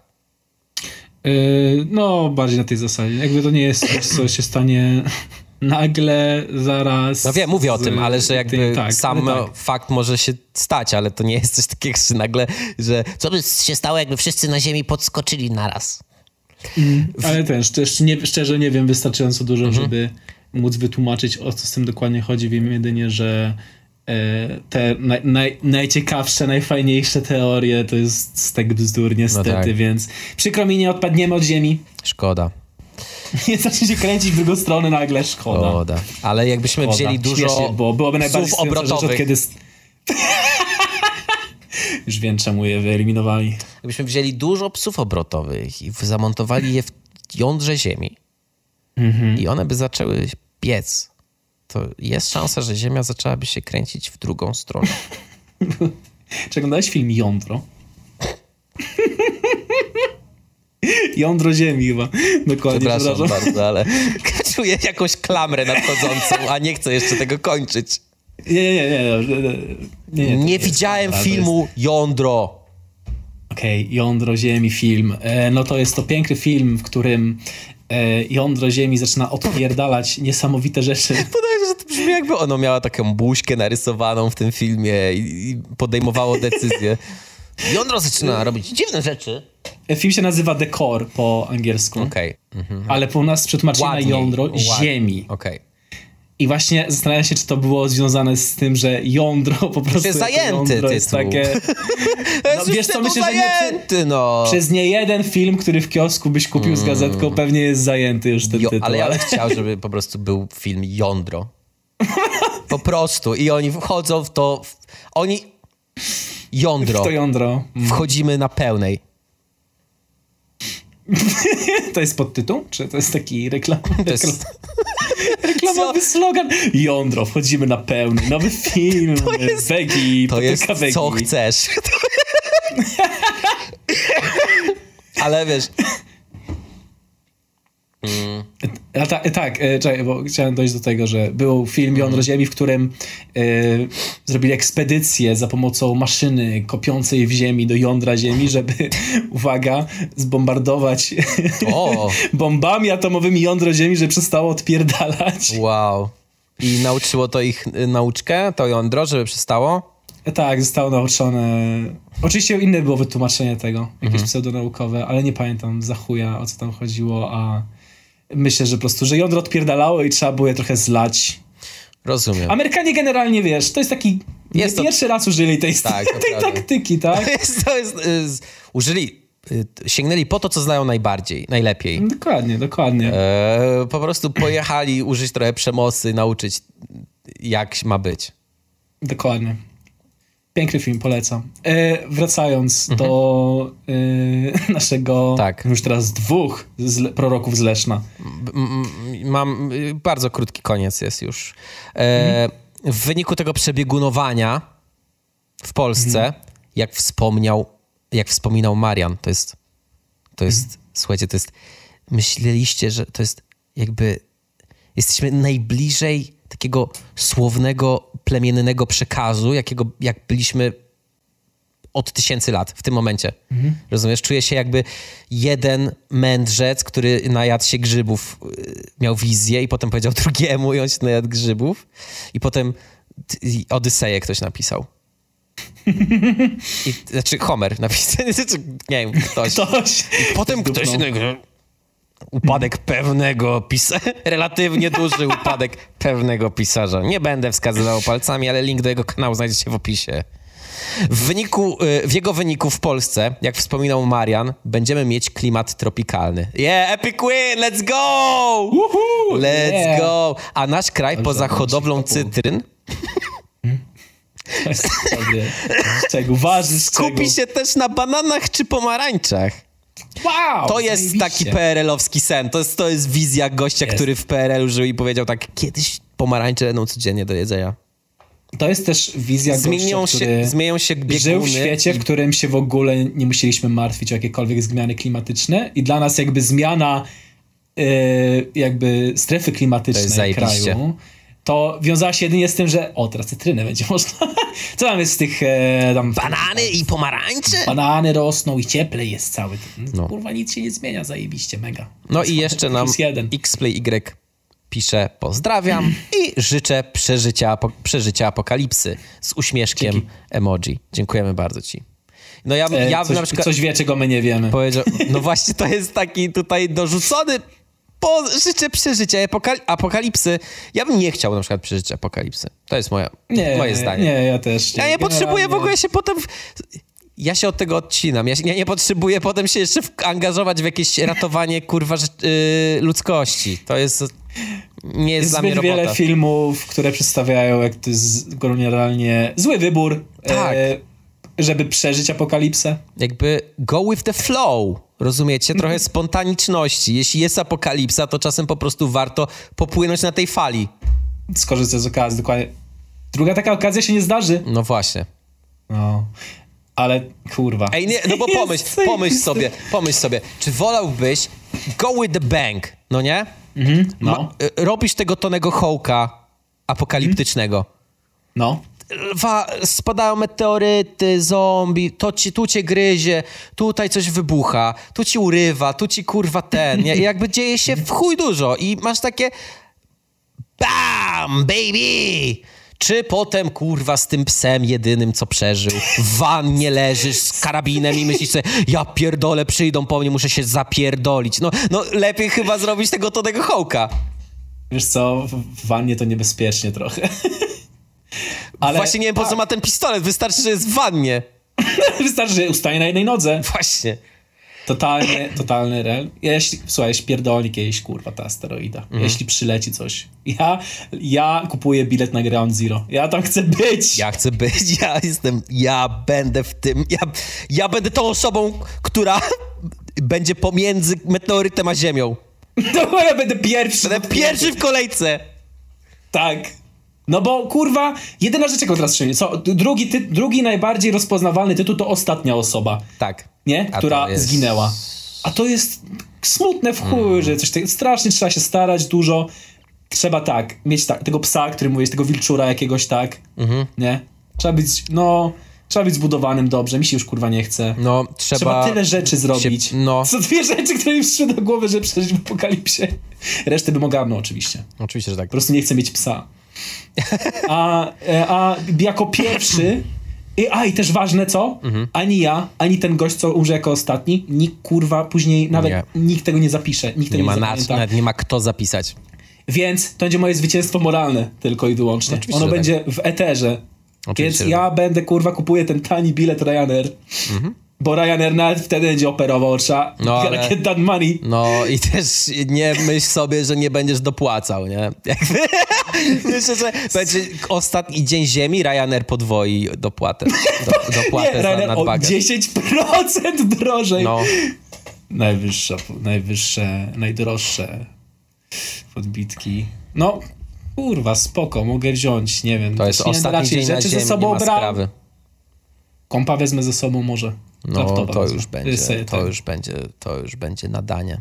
No, bardziej na tej zasadzie. Jakby to nie jest coś, co się stanie nagle, zaraz. No wiem, mówię o tym, ale że jakby tak, sam tak. fakt może się stać, ale to nie jest coś takiego, że nagle, że co by się stało, jakby wszyscy na Ziemi podskoczyli naraz. Ale też szczerze nie wiem wystarczająco dużo, żeby móc wytłumaczyć, o co z tym dokładnie chodzi. Wiem jedynie, że te najciekawsze, najfajniejsze teorie to jest stek bzdur niestety, no tak. Więc przykro mi, nie odpadniemy od Ziemi. Szkoda. Nie zacznie się kręcić w drugą stronę nagle, szkoda. Ale jakbyśmy wzięli dużo śmiesznie, bo byłoby najbardziej psów obrotowych. Rzecz, kiedy... Już wiem, czemu je wyeliminowali. Jakbyśmy wzięli dużo psów obrotowych i zamontowali je w jądrze Ziemi i one by zaczęły biec, to jest szansa, że Ziemia zaczęłaby się kręcić w drugą stronę. Czy oglądałeś film Jądro? Jądro Ziemi chyba. Dokładnie. Przepraszam bardzo, ale czuję jakąś klamrę nadchodzącą, a nie chcę jeszcze tego kończyć. Nie widziałem filmu Jądro. Okej, Jądro Ziemi film. No to jest to piękny film, w którym jądro Ziemi zaczyna odpierdalać niesamowite rzeczy. Podajże, że to brzmi jakby ono miała taką buźkę narysowaną w tym filmie i podejmowało decyzje. Jądro zaczyna robić dziwne rzeczy. Film się nazywa The Core po angielsku. Okej. Ale po nas przetłumaczyli na jądro Ziemi. Okej. I właśnie zastanawiam się, czy to było związane z tym, że jądro po prostu... To jest zajęty tytuł. Jest takie... No, wiesz co, myślę, że przez niejeden film, który w kiosku byś kupił z gazetką, pewnie jest zajęty już ten tytuł. Ale ja bym chciał, żeby po prostu był film Jądro. Po prostu. I oni wchodzą w to... Jądro. W to jądro. Wchodzimy na pełnej. To jest podtytuł? Czy to jest taki reklamowy slogan? Jądro, wchodzimy na pełny. Nowy film, wegi, to jest wegi. Co chcesz. Ale wiesz... Czekaj, bo chciałem dojść do tego, że był film Jądro Ziemi, w którym zrobili ekspedycję za pomocą maszyny kopiącej w ziemi do jądra Ziemi, żeby, uwaga, zbombardować bombami atomowymi jądro Ziemi, żeby przestało odpierdalać. Wow. I nauczyło to ich nauczkę, to jądro, żeby przestało? Tak, zostało nauczone. Oczywiście inne było wytłumaczenie tego, jakieś pseudonaukowe, ale nie pamiętam za chuja, o co tam chodziło, a myślę, że po prostu, że jądro odpierdalało i trzeba było je trochę zlać. Rozumiem. Amerykanie generalnie, wiesz, to jest taki... Pierwszy raz użyli tej taktyki, tak? Sięgnęli po to, co znają najlepiej. Dokładnie. Po prostu pojechali użyć trochę przemocy, nauczyć, jak ma być. Dokładnie. Piękny film, polecam. Wracając do naszego już teraz 2 proroków z Leszna. Mam bardzo krótki koniec jest już. W wyniku tego przebiegunowania w Polsce, jak wspominał Marian, to jest słuchajcie, to jest, myśleliście, że to jest jakby, jesteśmy najbliżej takiego słownego, plemiennego przekazu, jak byliśmy od 1000 lat w tym momencie. Rozumiesz? Czuję się jakby jeden mędrzec, który najadł się grzybów, miał wizję i potem powiedział drugiemu i on się najadł grzybów i potem Odyseję ktoś napisał. Znaczy Homer napisał. Nie wiem, ktoś. I potem ktoś innego. Upadek pewnego pisarza. Relatywnie duży upadek pewnego pisarza. Nie będę wskazywał palcami, ale link do jego kanału znajdziecie w opisie. W jego wyniku w Polsce, jak wspominał Marian, będziemy mieć klimat tropikalny. Yeah, epic win, let's go! Let's go! A nasz kraj poza hodowlą cytryn skupi się też na bananach czy pomarańczach. Wow! To jest taki PRL-owski sen. To jest wizja gościa, który w PRL-u żył i powiedział tak, kiedyś pomarańcze będą codziennie do jedzenia. To jest też wizja gościa, który zmienią się bieguny. Żył w świecie, w którym się w ogóle nie musieliśmy martwić o jakiekolwiek zmiany klimatyczne i dla nas jakby zmiana jakby strefy klimatycznej kraju to wiązała się jedynie z tym, że teraz cytrynę będzie można. Co tam jest z tych tam... Banany i pomarańcze? Banany rosną i cieplej jest cały. Kurwa, nic się nie zmienia, zajebiście, mega. No i jeszcze nam XPlayY pisze pozdrawiam i życzę przeżycia apokalipsy z uśmieszkiem emoji. Dziękujemy bardzo ci. No ja na przykład... Coś wie, czego my nie wiemy. No właśnie, to jest taki tutaj dorzucony życzę przeżycia apokalipsy. Ja bym nie chciał na przykład przeżyć apokalipsy. To jest moje zdanie. Nie, ja też. Ja nie potrzebuję w ogóle się potem... Ja się od tego odcinam. Ja nie potrzebuję potem się jeszcze angażować w jakieś ratowanie, kurwa, ludzkości. To jest... Nie jest dla mnie robota. Jest wiele filmów, które przedstawiają, jak to jest generalnie zły wybór, tak. Żeby przeżyć apokalipsę. Jakby go with the flow, rozumiecie? Trochę spontaniczności. Jeśli jest apokalipsa, to czasem po prostu warto popłynąć na tej fali. Skorzystać z okazji, dokładnie. Druga taka okazja się nie zdarzy. No właśnie. No. Ale kurwa. Ej, nie, no bo pomyśl sobie, czy wolałbyś go with the bang, no nie? No. Robisz tego Tonego Hawka apokaliptycznego. No. Spadają meteoryty, zombie, tu cię gryzie, tutaj coś wybucha, tu ci urywa, tu ci kurwa nie? I jakby dzieje się w chuj dużo i masz takie BAM, baby! Czy potem, kurwa, z tym psem jedynym, co przeżył, w wannie leżysz z karabinem i myślisz sobie, ja pierdolę, przyjdą po mnie, muszę się zapierdolić. No lepiej chyba zrobić tego Tonego Hawka. Wiesz co, w wannie to niebezpiecznie trochę. Ale właśnie nie wiem, po co ma ten pistolet, wystarczy, że jest w wannie. Wystarczy, że ustaje na jednej nodze. Właśnie. Totalny real. Słuchaj, pierdolni kiedyś, kurwa, ta asteroida. Jeśli przyleci coś. Ja kupuję bilet na Ground Zero. Ja tam chcę być. Ja chcę być, ja będę w tym, ja będę tą osobą, która będzie pomiędzy meteorytem a Ziemią. No, ja będę pierwszy. Będę pierwszy w kolejce. Tak. No bo, kurwa, jedyna rzecz, jaką teraz strzelię. Drugi najbardziej rozpoznawalny tytuł to Ostatnia Osoba. Tak. Nie? Która zginęła. A to jest smutne w chuj, że coś takiego. Strasznie trzeba się starać, dużo. Trzeba mieć tego psa, który mówisz, tego wilczura jakiegoś, nie? Trzeba być zbudowanym dobrze. Mi się już, kurwa, nie chce. No, trzeba tyle rzeczy zrobić. Są dwie rzeczy, które mi przyszły do głowy, żeby przeżyć w apokalipsie. Resztę bym ogarnął, oczywiście. Oczywiście, że tak. Po prostu nie chcę mieć psa. A jako pierwszy... I też ważne co? Ani ja, ani ten gość, co umrze jako ostatni, nikt, kurwa, później nikt tego nie zapisze. Nikt tego nie zapamięta. Nawet nie ma kto zapisać. Więc to będzie moje zwycięstwo moralne tylko i wyłącznie. Oczywiście, ono będzie w eterze. Więc ja będę, kurwa, kupuję ten tani bilet Ryanair. Bo Ryanair nawet wtedy będzie operował, trzeba get that money. No i też nie myśl sobie, że nie będziesz dopłacał, nie? Myślę, że będzie ostatni dzień Ziemi, Ryanair podwoi dopłatę. Dopłatę za nadwagę. O 10% drożej. No. Najdroższe podbitki. No, kurwa, spoko, mogę wziąć, nie wiem. To jest ostatni dzień na Ziemi, nie ma sprawy. Kompa wezmę ze sobą może. No, to już będzie nadanie.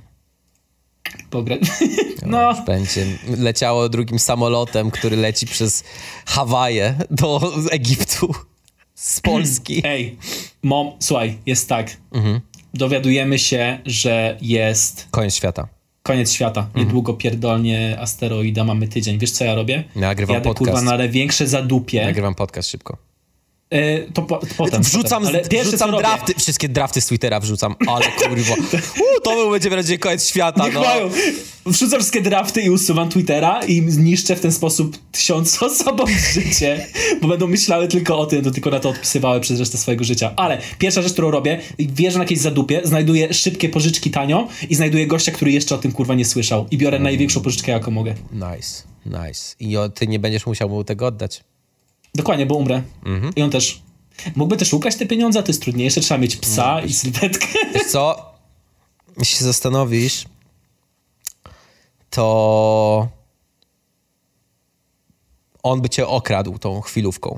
Już będzie leciało drugim samolotem, który leci przez Hawaje do Egiptu z Polski. Ej, słuchaj, jest tak. Dowiadujemy się, że jest... Koniec świata. Niedługo pierdolnie asteroida, mamy tydzień. Wiesz, co ja robię? Nagrywam podcast. Kurwa, na największe zadupie. Nagrywam podcast szybko. Potem. Ale wrzucam drafty, wszystkie drafty z Twittera wrzucam, ale kurwa. To będzie koniec świata. Niech mają. Wrzucam wszystkie drafty i usuwam Twittera i zniszczę w ten sposób 1000 osobom życie, bo będą myślały tylko o tym, to tylko na to odpisywały przez resztę swojego życia. Ale pierwsza rzecz, którą robię, wjeżdżam na jakieś zadupie, znajduję szybkie pożyczki tanio i znajduję gościa, który jeszcze o tym kurwa nie słyszał i biorę największą pożyczkę, jaką mogę. Nice. I ty nie będziesz musiał mu tego oddać. Dokładnie, bo umrę. I on też. Mógłby też ukraść te pieniądze, a to jest trudniejsze. Trzeba mieć psa i sylwetkę. Wiesz co? Jeśli się zastanowisz, to on by cię okradł tą chwilówką.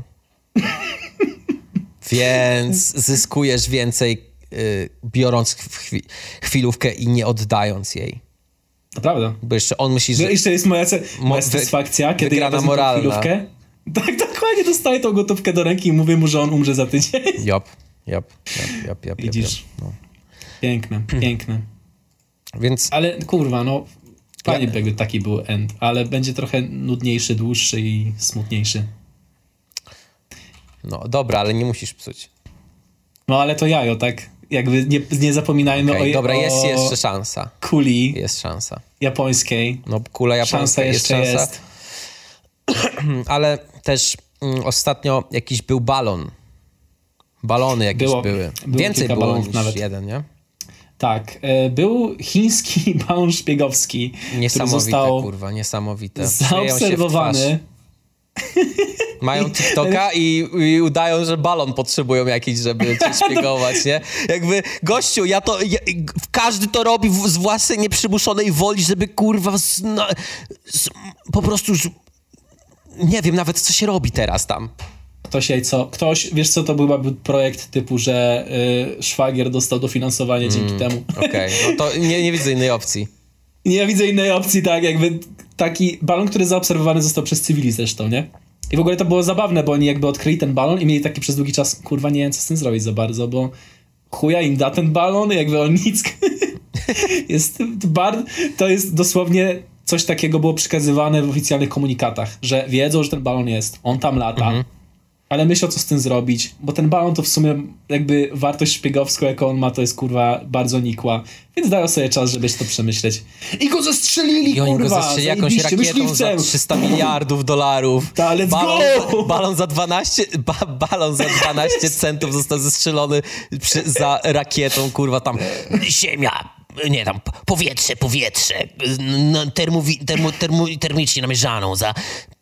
Więc zyskujesz więcej biorąc chwilówkę i nie oddając jej. To prawda. Bo jeszcze on myśli, że... Jeszcze jest moja satysfakcja, kiedy ja wezmę tą chwilówkę. Tak, dokładnie dostaję tą gotówkę do ręki i mówię mu, że on umrze za tydzień. Jop. Widzisz? No. Piękne. Więc... Ale kurwa, no fajnie jakby taki był end, ale będzie trochę nudniejszy, dłuższy i smutniejszy. No dobra, ale nie musisz psuć. No ale to jajo, tak? Jakby nie zapominajmy o... Dobra, jest jeszcze szansa. Kuli. Jest szansa. Japońskiej. No kula japońska jest szansa. Jest. Ale też ostatnio jakiś był balon. Balony jakieś były. Więcej było niż nawet jeden, nie? Tak. Był chiński balon szpiegowski, niesamowite, który został niesamowite. Zaobserwowany. Mają TikToka i udają, że balon potrzebują jakiś, żeby cię szpiegować, nie? Jakby, gościu, każdy to robi z własnej nieprzymuszonej woli, żeby kurwa po prostu nie wiem nawet, co się robi teraz tam. Ktoś, wiesz co, to byłby projekt typu, że szwagier dostał dofinansowanie dzięki temu. Okej, no to nie widzę innej opcji. Nie widzę innej opcji, tak, jakby taki balon, który zaobserwowany został przez cywili zresztą, nie? I w ogóle to było zabawne, bo oni jakby odkryli ten balon i mieli taki przez długi czas, kurwa, nie wiem, co z tym zrobić za bardzo, bo chuja im da ten balon, jakby on nic... To jest dosłownie coś takiego było przekazywane w oficjalnych komunikatach, że wiedzą, że ten balon jest, on tam lata, ale myślą, co z tym zrobić, bo ten balon to w sumie jakby wartość szpiegowską, jaką on ma, to jest kurwa bardzo nikła, więc dają sobie czas, żeby się to przemyśleć. I go zastrzelili, kurwa! I oni go zastrzelili jakąś rakietą myśliwcem. za 300 miliardów dolarów. Let's go! Balon za 12 centów został zestrzelony za rakietą, kurwa, tam ziemia. Nie, tam powietrze, termicznie namierzaną za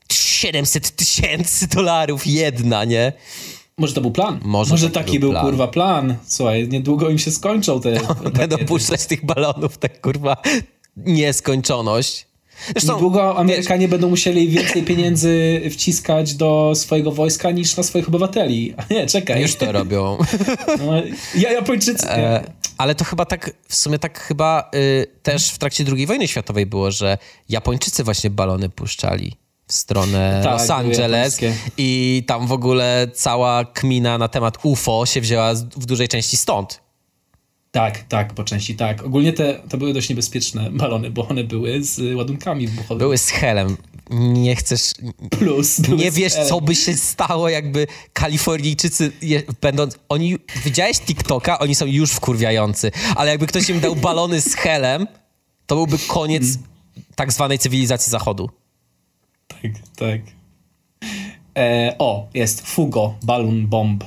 $700,000 jedna, nie? Może to był plan? Może taki był plan. Kurwa plan. Słuchaj, niedługo im się skończą te będą puszczać tych balonów, tak kurwa nieskończoność. Zresztą, niedługo Amerykanie będą musieli więcej pieniędzy wciskać do swojego wojska niż na swoich obywateli. A nie, czekaj. Już to robią. No, Japończycy. Ale to chyba tak, w sumie tak chyba też w trakcie II wojny światowej było, że Japończycy właśnie balony puszczali w stronę Los Angeles i tam w ogóle cała kmina na temat UFO się wzięła w dużej części stąd. Tak, po części tak. Ogólnie to były dość niebezpieczne balony, bo one były z ładunkami wybuchowymi. Były z helem. Nie chcesz... nie wiesz, co by się stało, jakby Kalifornijczycy będąc... Widziałeś TikToka? Oni są już wkurwiający. Ale jakby ktoś im dał balony z helem, to byłby koniec tak zwanej cywilizacji Zachodu. Tak. Jest Fugo, balloon bomb.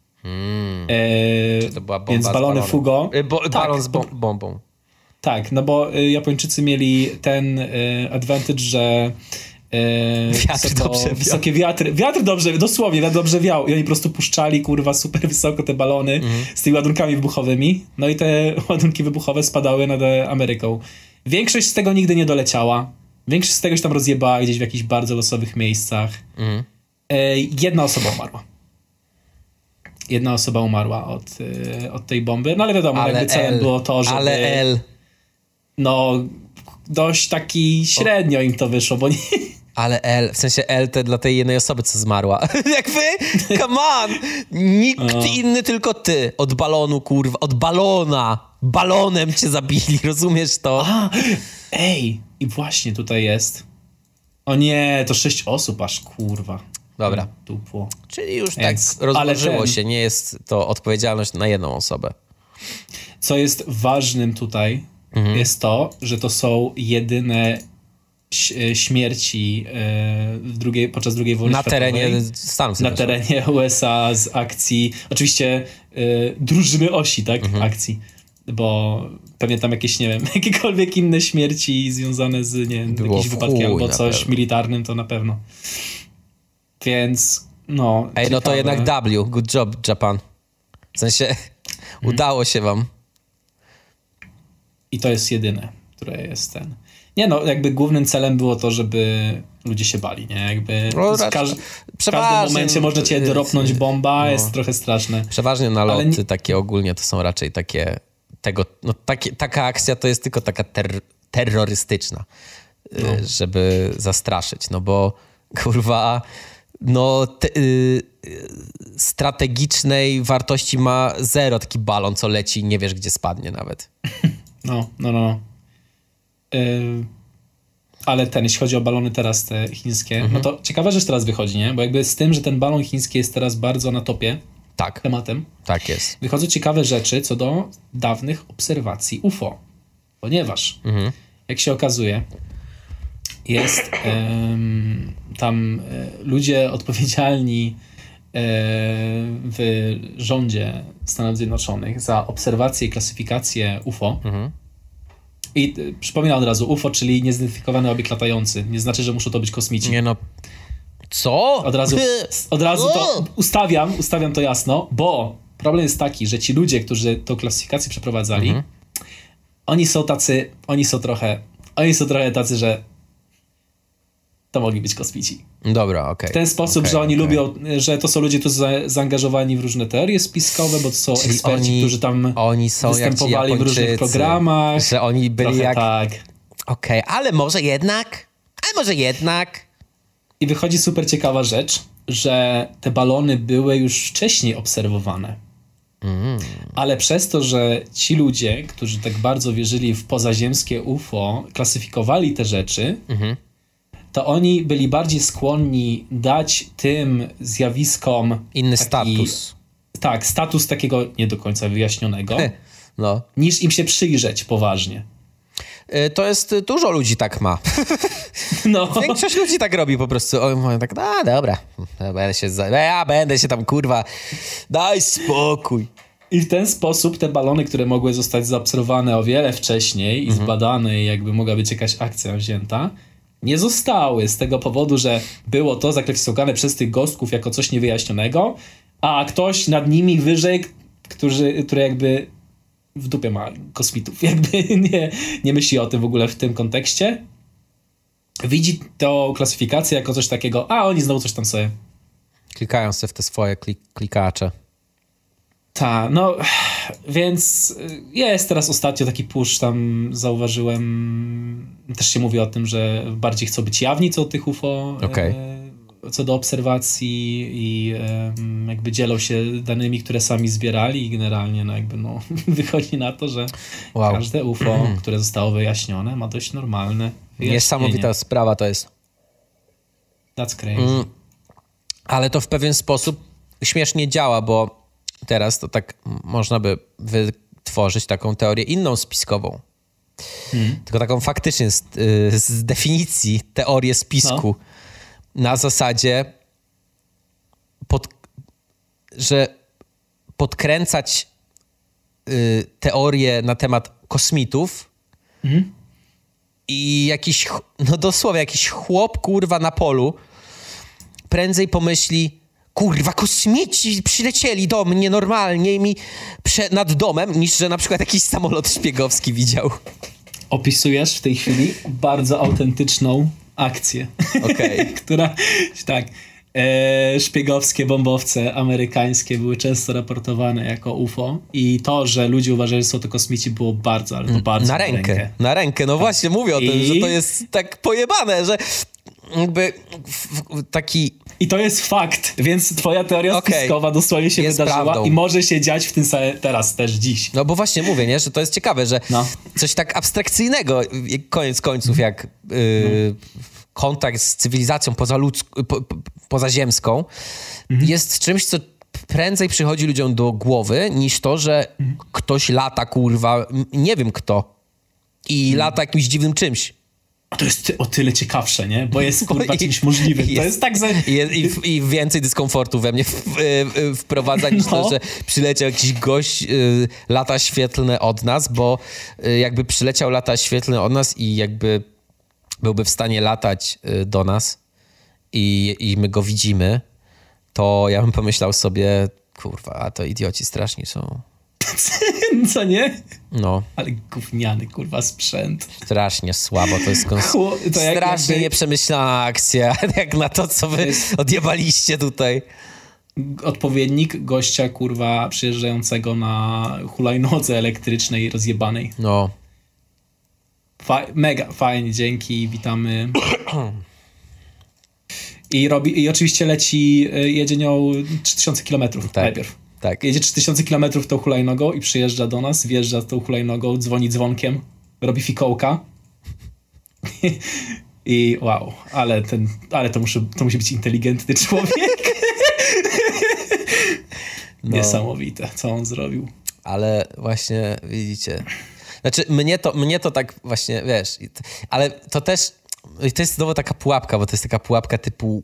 Czy to była bomba więc balony Fugo. Balon z bombą. Tak, no bo Japończycy mieli ten advantage, że wysokie wiatry. Wiatr dobrze, dosłownie, wiatr dobrze wiał i oni po prostu puszczali, kurwa, super wysoko te balony z tymi ładunkami wybuchowymi. No i te ładunki wybuchowe spadały nad Ameryką. Większość z tego nigdy nie doleciała. Większość z tego się tam rozjebała gdzieś w jakichś bardzo losowych miejscach. Jedna osoba umarła od tej bomby. No ale wiadomo, jakby celem było to, żeby... No, dość taki średnio im to wyszło, bo nie... Ale w sensie to dla tej jednej osoby, co zmarła. Jak wy? Come on! Nikt inny, tylko ty. Od balonu, kurwa. Od balona. Balonem cię zabili, rozumiesz to? I właśnie tutaj jest. O nie, to 6 osób aż, kurwa. Dobra. Dupło. Czyli już Więc, tak rozłożyło ale się, nie jest to odpowiedzialność na jedną osobę. Co jest ważnym tutaj, jest to, że to są jedyne śmierci podczas II wojny Na światowej. terenie Stanów Na Zjednoczonych. terenie USA z akcji, oczywiście drużyny osi, tak? Akcji. Bo pewnie tam jakieś, nie wiem, jakiekolwiek inne śmierci związane z, nie wiem, jakimś wypadkiem albo coś militarnym, to na pewno. Więc, no. Ej, no to ciekawe. jednak W. Good job, Japan. W sensie, udało się wam. I to jest jedyne, które jest ten... Nie no, jakby głównym celem było to, żeby ludzie się bali, nie? Jakby w każdym momencie można cię dropnąć bomba, jest trochę straszne. Przeważnie naloty takie ogólnie to są raczej taka akcja to jest tylko taka terrorystyczna, żeby zastraszyć, no bo kurwa, no strategicznej wartości ma zero taki balon, co leci i nie wiesz, gdzie spadnie nawet. No. Ale jeśli chodzi o balony teraz te chińskie, no to ciekawa rzecz teraz wychodzi, nie? Bo jakby z tym, że ten balon chiński jest teraz bardzo na topie tematem. Tak jest. Wychodzą ciekawe rzeczy co do dawnych obserwacji UFO. Ponieważ, jak się okazuje, jest tam ludzie odpowiedzialni w rządzie Stanów Zjednoczonych za obserwację i klasyfikację UFO. I przypominam od razu, UFO, czyli niezidentyfikowany obiekt latający. Nie znaczy, że muszą to być kosmici. Nie no. Co? Od razu to ustawiam to jasno, bo problem jest taki, że ci ludzie, którzy tą klasyfikację przeprowadzali, oni są trochę tacy, że to mogli być kosmici. Dobra, okej. W ten sposób, że oni lubią, że to są ludzie, którzy są zaangażowani w różne teorie spiskowe, bo to są eksperci, którzy tam występowali w różnych programach. Że oni byli trochę jak... tak. Okej, ale może jednak... I wychodzi super ciekawa rzecz, że te balony były już wcześniej obserwowane. Ale przez to, że ci ludzie, którzy tak bardzo wierzyli w pozaziemskie UFO, klasyfikowali te rzeczy, to oni byli bardziej skłonni dać tym zjawiskom inny status. Tak, status takiego nie do końca wyjaśnionego, niż im się przyjrzeć poważnie. To jest, dużo ludzi tak ma. Większość ludzi tak robi po prostu. Mówią tak, dobra, będę się tam, kurwa, daj spokój. I w ten sposób te balony, które mogły zostać zaobserwowane o wiele wcześniej i zbadane, i jakby mogła być jakaś akcja wzięta, nie zostały z tego powodu, że było to zaklasyfikowane przez tych gostków jako coś niewyjaśnionego, a ktoś nad nimi wyżej, który jakby w dupie ma kosmitów, jakby nie myśli o tym w ogóle w tym kontekście, widzi tą klasyfikację jako coś takiego, a oni znowu coś tam sobie klikają sobie w te swoje klikacze. Tak, no więc jest teraz ostatnio taki push, tam zauważyłem, też się mówi o tym, że bardziej chcą być jawni co do tych UFO, co do obserwacji i jakby dzielą się danymi, które sami zbierali i generalnie wychodzi na to, że każde UFO, które zostało wyjaśnione, ma dość normalne wyjaśnienie. Niesamowita sprawa to jest. That's crazy. Ale to w pewien sposób śmiesznie działa, bo teraz to tak można by wytworzyć taką teorię inną spiskową. Tylko taką faktycznie z definicji teorię spisku. Na zasadzie, że podkręcać teorię na temat kosmitów i jakiś, dosłownie jakiś chłop, kurwa, na polu prędzej pomyśli, kurwa, kosmici przylecieli do mnie normalnie i mi nad domem, niż że na przykład jakiś samolot szpiegowski widział. Opisujesz w tej chwili bardzo autentyczną akcję, która, tak, szpiegowskie bombowce amerykańskie były często raportowane jako UFO i to, że ludzie uważali, że są to kosmici, było bardzo, ale to bardzo na rękę. No właśnie, mówię o tym, że to jest tak pojebane, że jakby taki... I to jest fakt, więc twoja teoria spiskowa dosłownie się wydarzyła prawdą. I może się dziać w tym teraz też dziś. No bo właśnie mówię, nie, że to jest ciekawe, że coś tak abstrakcyjnego, koniec końców, jak kontakt z cywilizacją pozaziemską jest czymś, co prędzej przychodzi ludziom do głowy niż to, że ktoś lata, kurwa, nie wiem kto i lata jakimś dziwnym czymś. A to jest o tyle ciekawsze, nie? Bo jest kurwa czymś możliwym. To jest tak za... I więcej dyskomfortu we mnie wprowadza niż to, że przyleciał jakiś gość lata świetlne od nas, bo jakby przyleciał lata świetlne od nas i jakby byłby w stanie latać do nas i my go widzimy, to ja bym pomyślał sobie, kurwa, a to idioci straszni są. Co nie? No. Ale gówniany, kurwa, sprzęt. Strasznie słabo, to jest strasznie jakby... nieprzemyślana akcja, jak na to, co wy odjebaliście tutaj. Odpowiednik gościa, kurwa, przyjeżdżającego na hulajnodze elektrycznej rozjebanej. No. Mega fajnie, dzięki, witamy. I oczywiście jedzie nią 3000 kilometrów najpierw. Tak. Jedzie 3000 kilometrów tą hulajnogą i przyjeżdża do nas, wjeżdża tą hulajnogą, dzwoni dzwonkiem, robi fikołka. I wow, ale to musi być inteligentny człowiek. No. Niesamowite, co on zrobił. Ale właśnie, widzicie, znaczy mnie to tak właśnie, wiesz, ale to też, to jest znowu taka pułapka, bo to jest taka pułapka typu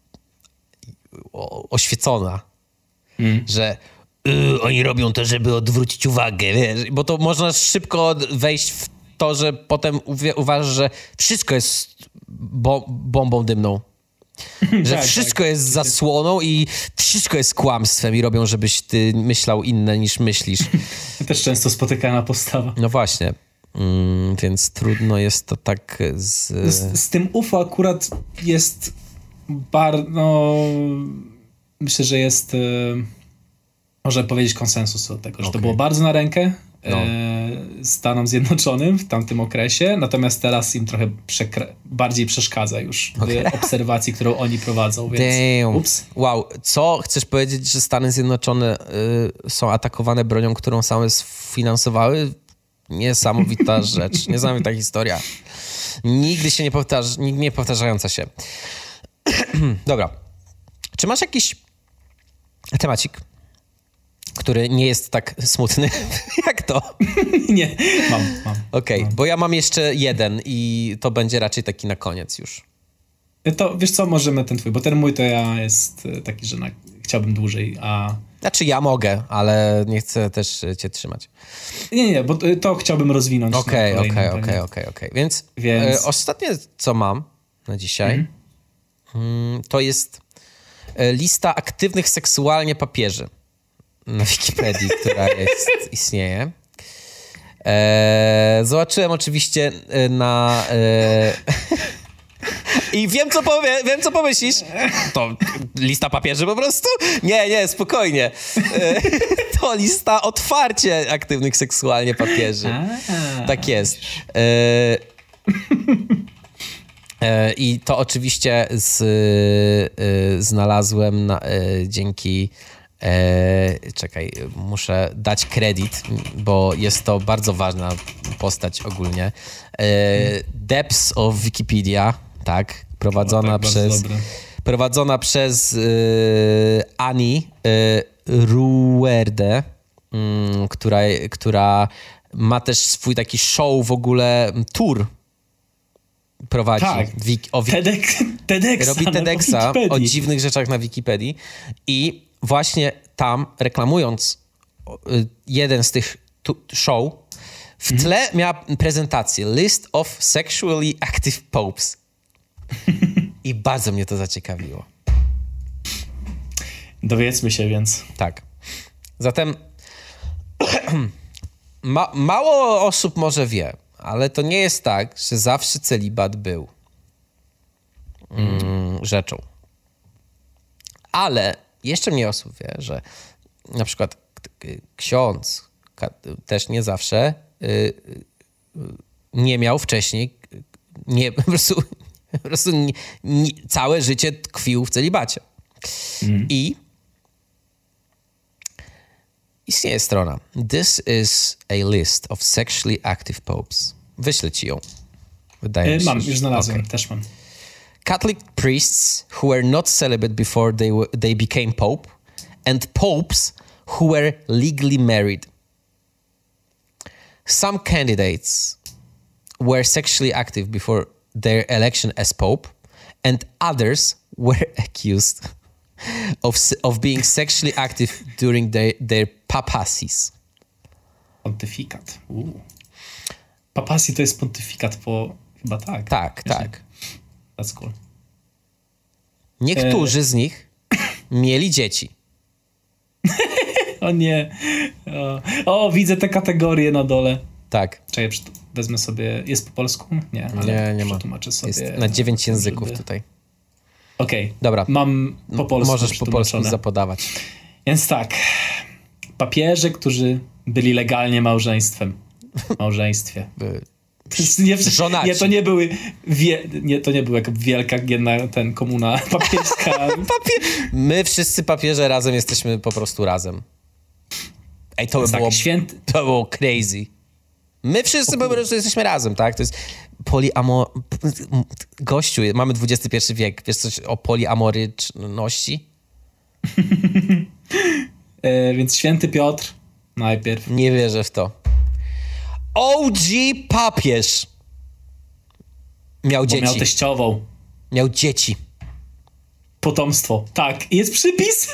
oświecona, że oni robią to, żeby odwrócić uwagę, wiesz, bo to można szybko wejść w to, że potem uważasz, że wszystko jest bombą dymną. Że tak, wszystko tak. jest zasłoną i wszystko jest kłamstwem i robią, żebyś ty myślał inne niż myślisz. Też często spotykana postawa. No właśnie. Więc trudno jest to tak z tym UFO akurat jest bardzo... myślę, że jest... można powiedzieć konsensus co do tego, że to było bardzo na rękę Stanom Zjednoczonym w tamtym okresie, natomiast teraz im trochę bardziej przeszkadza już w obserwacji, którą oni prowadzą, więc ups. Wow, co chcesz powiedzieć, że Stany Zjednoczone są atakowane bronią, którą same sfinansowały? Niesamowita rzecz, niesamowita historia. Nigdy nie powtarzająca się. Dobra. Czy masz jakiś temacik, który nie jest tak smutny jak to? Nie, mam. Okej, bo ja mam jeszcze jeden i to będzie raczej taki na koniec już. To wiesz co, możemy ten twój, bo ten mój to jest taki, że chciałbym dłużej, a... Znaczy ja mogę, ale nie chcę też cię trzymać. Nie, bo to chciałbym rozwinąć. Okej. Więc ostatnie, co mam na dzisiaj, to jest lista aktywnych seksualnie papieży na Wikipedii, która istnieje. Zobaczyłem oczywiście na... I wiem, co pomyślisz. To lista papieży po prostu? Nie, spokojnie. To lista otwarcie aktywnych seksualnie papieży. Tak jest. I to oczywiście znalazłem dzięki... czekaj, muszę dać kredyt, bo jest to bardzo ważna postać ogólnie. Depths of Wikipedia, tak, prowadzona przez Annie Ruerde, która ma też swój taki show w ogóle, tour prowadzi. Tak, robi TEDxa o dziwnych rzeczach na Wikipedii i właśnie tam, reklamując jeden z tych show, w tle miała prezentację List of Sexually Active Popes. I bardzo mnie to zaciekawiło. Dowiedzmy się więc. Tak. Zatem mało osób może wie, ale to nie jest tak, że zawsze celibat był rzeczą. Ale jeszcze mniej osób wie, że na przykład ksiądz też nie zawsze nie miał wcześniej, po prostu całe życie tkwił w celibacie. I istnieje strona. This is a list of sexually active popes. Wyślę ci ją. Wydaje mi się, mam, już znalazłem, też mam. Catholic priests who were not celibate before they became pope, and popes who were legally married. Some candidates were sexually active before their election as pope, and others were accused of being sexually active during their papacies. Pontyfikat. Papacy to jest pontyfikat po... Chyba tak. Tak. That's cool. Niektórzy z nich mieli dzieci. O nie. O, widzę te kategorie na dole. Tak. Czekaj, wezmę sobie... Jest po polsku? Nie, ale nie ma. przetłumaczę sobie. Jest na 9 języków tutaj. Okej. Dobra. Mam po polsku Możesz po polsku zapodawać. Więc tak. Papieże, którzy byli legalnie małżeństwie. Żonaci. Nie, to nie były... to nie była wielka komuna papieska. My wszyscy papieże razem jesteśmy po prostu razem. Ej, to było crazy. My wszyscy po prostu jesteśmy razem, tak? To jest Gościu, mamy XXI wiek. Wiesz coś o poliamoryczności? Więc święty Piotr najpierw. Nie wierzę w to. OG papież miał dzieci. Miał teściową. Miał dzieci. Potomstwo. Tak. I jest przypis.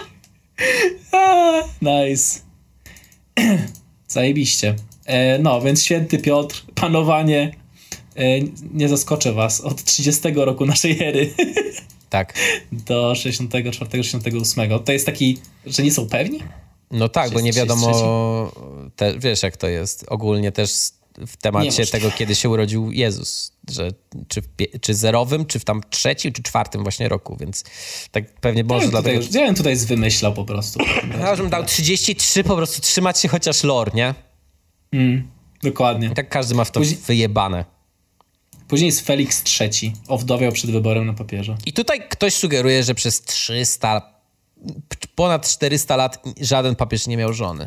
Nice. Zajebiście. No, więc święty Piotr, panowanie, nie zaskoczę was, od 30 roku naszej ery. Tak. Do 64-68. To jest taki, że nie są pewni? No tak, bo nie wiadomo, wiesz jak to jest. Ogólnie też w temacie tego, kiedy się urodził Jezus. Że czy zerowym, czy w tam 3. czy 4. właśnie roku, więc tak pewnie może dlatego... Ja bym tutaj wymyślał po prostu. Ja bym dał 33, po prostu trzymać się chociaż lore, nie? Dokładnie. Tak każdy ma w to wyjebane. Później jest Felix III, owdowiał przed wyborem na papieża. I tutaj ktoś sugeruje, że przez ponad 400 lat żaden papież nie miał żony.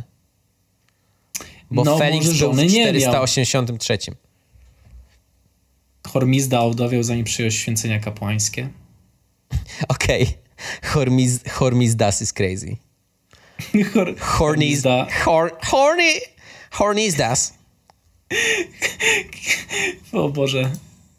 Bo Felix był w 483. Hormizda owdowiał, zanim przyjął święcenia kapłańskie. Okej. Hormizdas is crazy. Hornizdas. O Boże.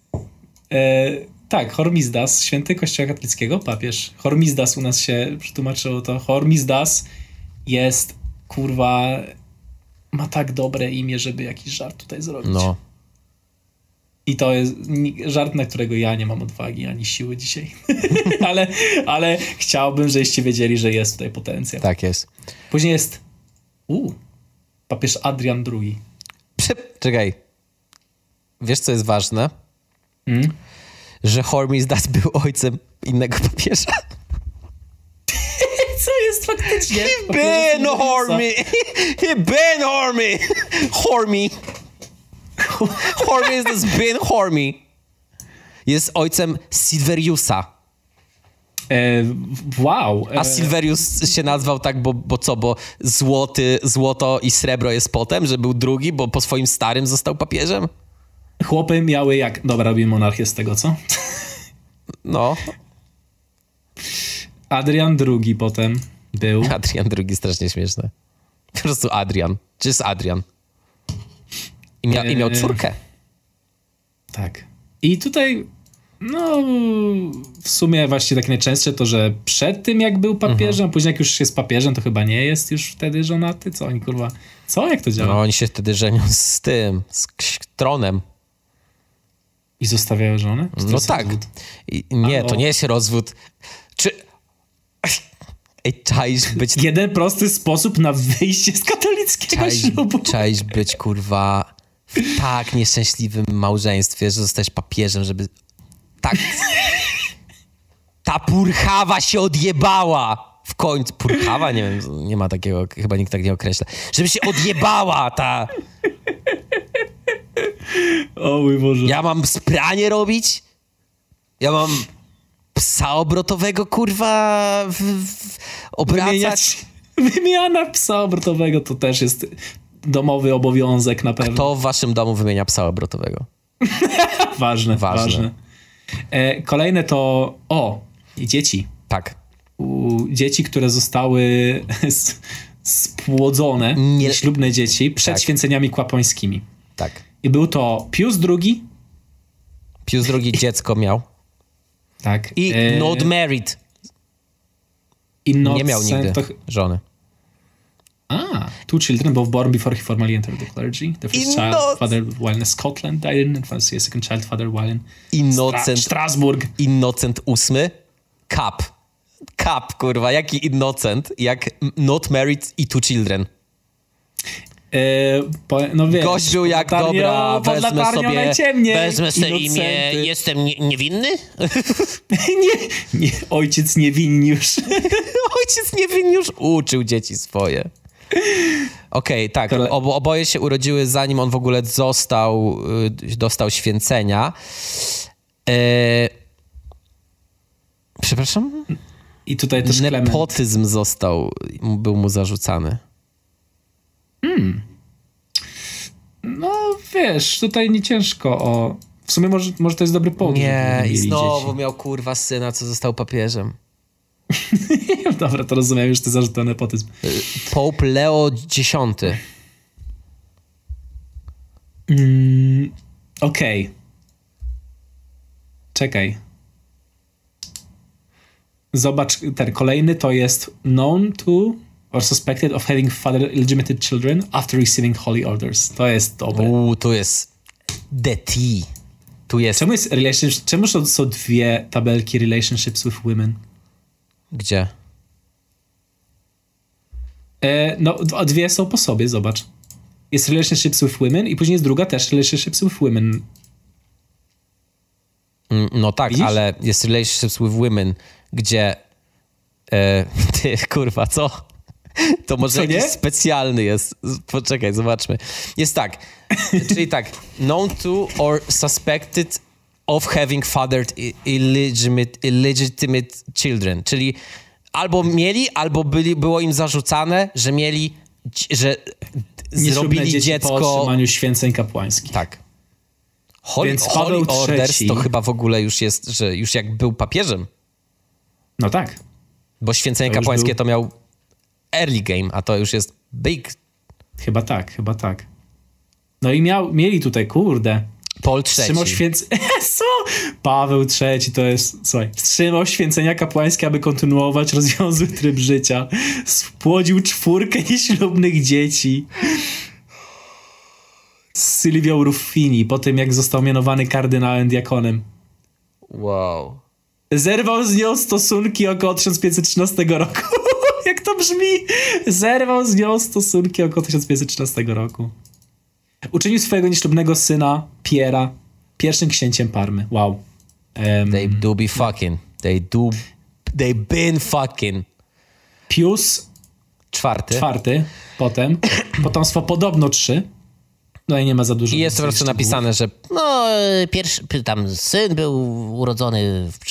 Tak, Hormizdas, święty Kościoła katolickiego, papież. Hormizdas u nas się przetłumaczyło to. Hormizdas jest, kurwa, ma tak dobre imię, żeby jakiś żart tutaj zrobić. No. I to jest żart, na którego ja nie mam odwagi ani siły dzisiaj. ale chciałbym, żebyście wiedzieli, że jest tutaj potencjał. Tak jest. Później jest papież Adrian II. Czekaj. Wiesz, co jest ważne? Że Hormizdas był ojcem innego papieża. Co jest faktycznie? He been Hormy. Hormizdas been Hormy. Jest ojcem Silveriusa. Wow. A Silverius się nazwał tak, bo co? Bo złoto i srebro jest potem, że był drugi, bo po swoim starym został papieżem? Chłopy miały jak... Dobra, robimy monarchię z tego, co? No. Adrian II potem był... Adrian II strasznie śmieszne. Po prostu Adrian. Czy jest Adrian? I miał córkę. Tak. I tutaj... No, w sumie właśnie tak najczęstsze to, że przed tym jak był papieżem, a później jak już jest papieżem, to chyba nie jest już wtedy żonaty. Co oni, kurwa... Co? Jak to działa? No, oni się wtedy żenią z tronem. I zostawiają żonę? No tak. Nie, to nie jest rozwód. Czy... Ej, czaisz być... Jeden prosty sposób na wyjście z katolickiego ślubu. Czaisz być, kurwa, w tak nieszczęśliwym małżeństwie, że zostałeś papieżem, żeby... Tak... Ta purchawa się odjebała! W końcu... Purchawa? Nie wiem, nie ma takiego... Chyba nikt tak nie określa. Żeby się odjebała ta... O mój Boże. Ja mam spranie robić? Ja mam psa obrotowego, kurwa, obracać? Wymiana psa obrotowego to też jest domowy obowiązek na pewno. Kto w waszym domu wymienia psa obrotowego? Ważne. Kolejne to... dzieci. Tak. Dzieci, które zostały spłodzone, ślubne dzieci, przed święceniami kłapońskimi. Tak. I był to Pius II. Pius II dziecko miał. Tak. I not married. Nie miał nigdy żony. Two children, both born before he formally entered the clergy. The first child fathered while in Scotland, died in infancy. A second child fathered while in Strasburg. Innocent VIII. Cap, kurwa. Jaki innocent? Jak not married i two children. No wiesz, gość był jak dobra, wezmę sobie imię, jestem niewinny? nie, ojciec niewinniusz. Ojciec niewinniusz uczył dzieci swoje. Okej, tak, oboje się urodziły zanim on w ogóle dostał święcenia. Przepraszam? I tutaj też nepotyzm był mu zarzucany. No wiesz, tutaj nie ciężko o... W sumie może to jest dobry powód. Nie, i znowu dzieci. Miał kurwa syna, co został papieżem. Dobra, to rozumiem, już ty zarzuty o nepotyzm. Pope Leo X. Okej. Czekaj. Zobacz, ten kolejny to jest known to or suspected of having fathered illegitimate children after receiving holy orders. To jest dobre. Tu jest the tea. Tu jest... Czemu są dwie tabelki relationships with women? Gdzie? Dwie są po sobie, zobacz. Jest relationships with women i później jest druga też relationships with women. No tak, widzisz? Ale jest relationships with women, gdzie ty, kurwa, co? To może jakiś specjalny jest. Poczekaj, zobaczmy. Jest tak, czyli tak, known to or suspected of having fathered illegitimate children, czyli albo mieli, albo było im zarzucane, że mieli, że zrobili dziecko... po otrzymaniu święceń kapłańskich. Tak. Holy Orders to chyba w ogóle już jest, że już jak był papieżem. No tak. Bo święcenie kapłańskie to miał early game, a to już jest big. Chyba tak. No i mieli tutaj, kurde. Paul III. Wstrzymał Co? Paweł III to jest... Słuchaj, wstrzymał święcenia kapłańskie, aby kontynuować rozwiązły tryb życia. Spłodził 4 nieślubnych dzieci. Z Sylwią Ruffini, po tym jak został mianowany kardynałem diakonem. Wow. Zerwał z nią stosunki około 1513 roku. Jak to brzmi? Zerwał z nią stosunki około 1513 roku. Uczynił swojego nieślubnego syna, Piera, pierwszym księciem Parmy. Wow. They do be fucking. They been fucking. Pius IV. Potem. Potomstwo podobno 3. No i nie ma za dużo. I jest po prostu napisane, że pierwszy tam syn był urodzony w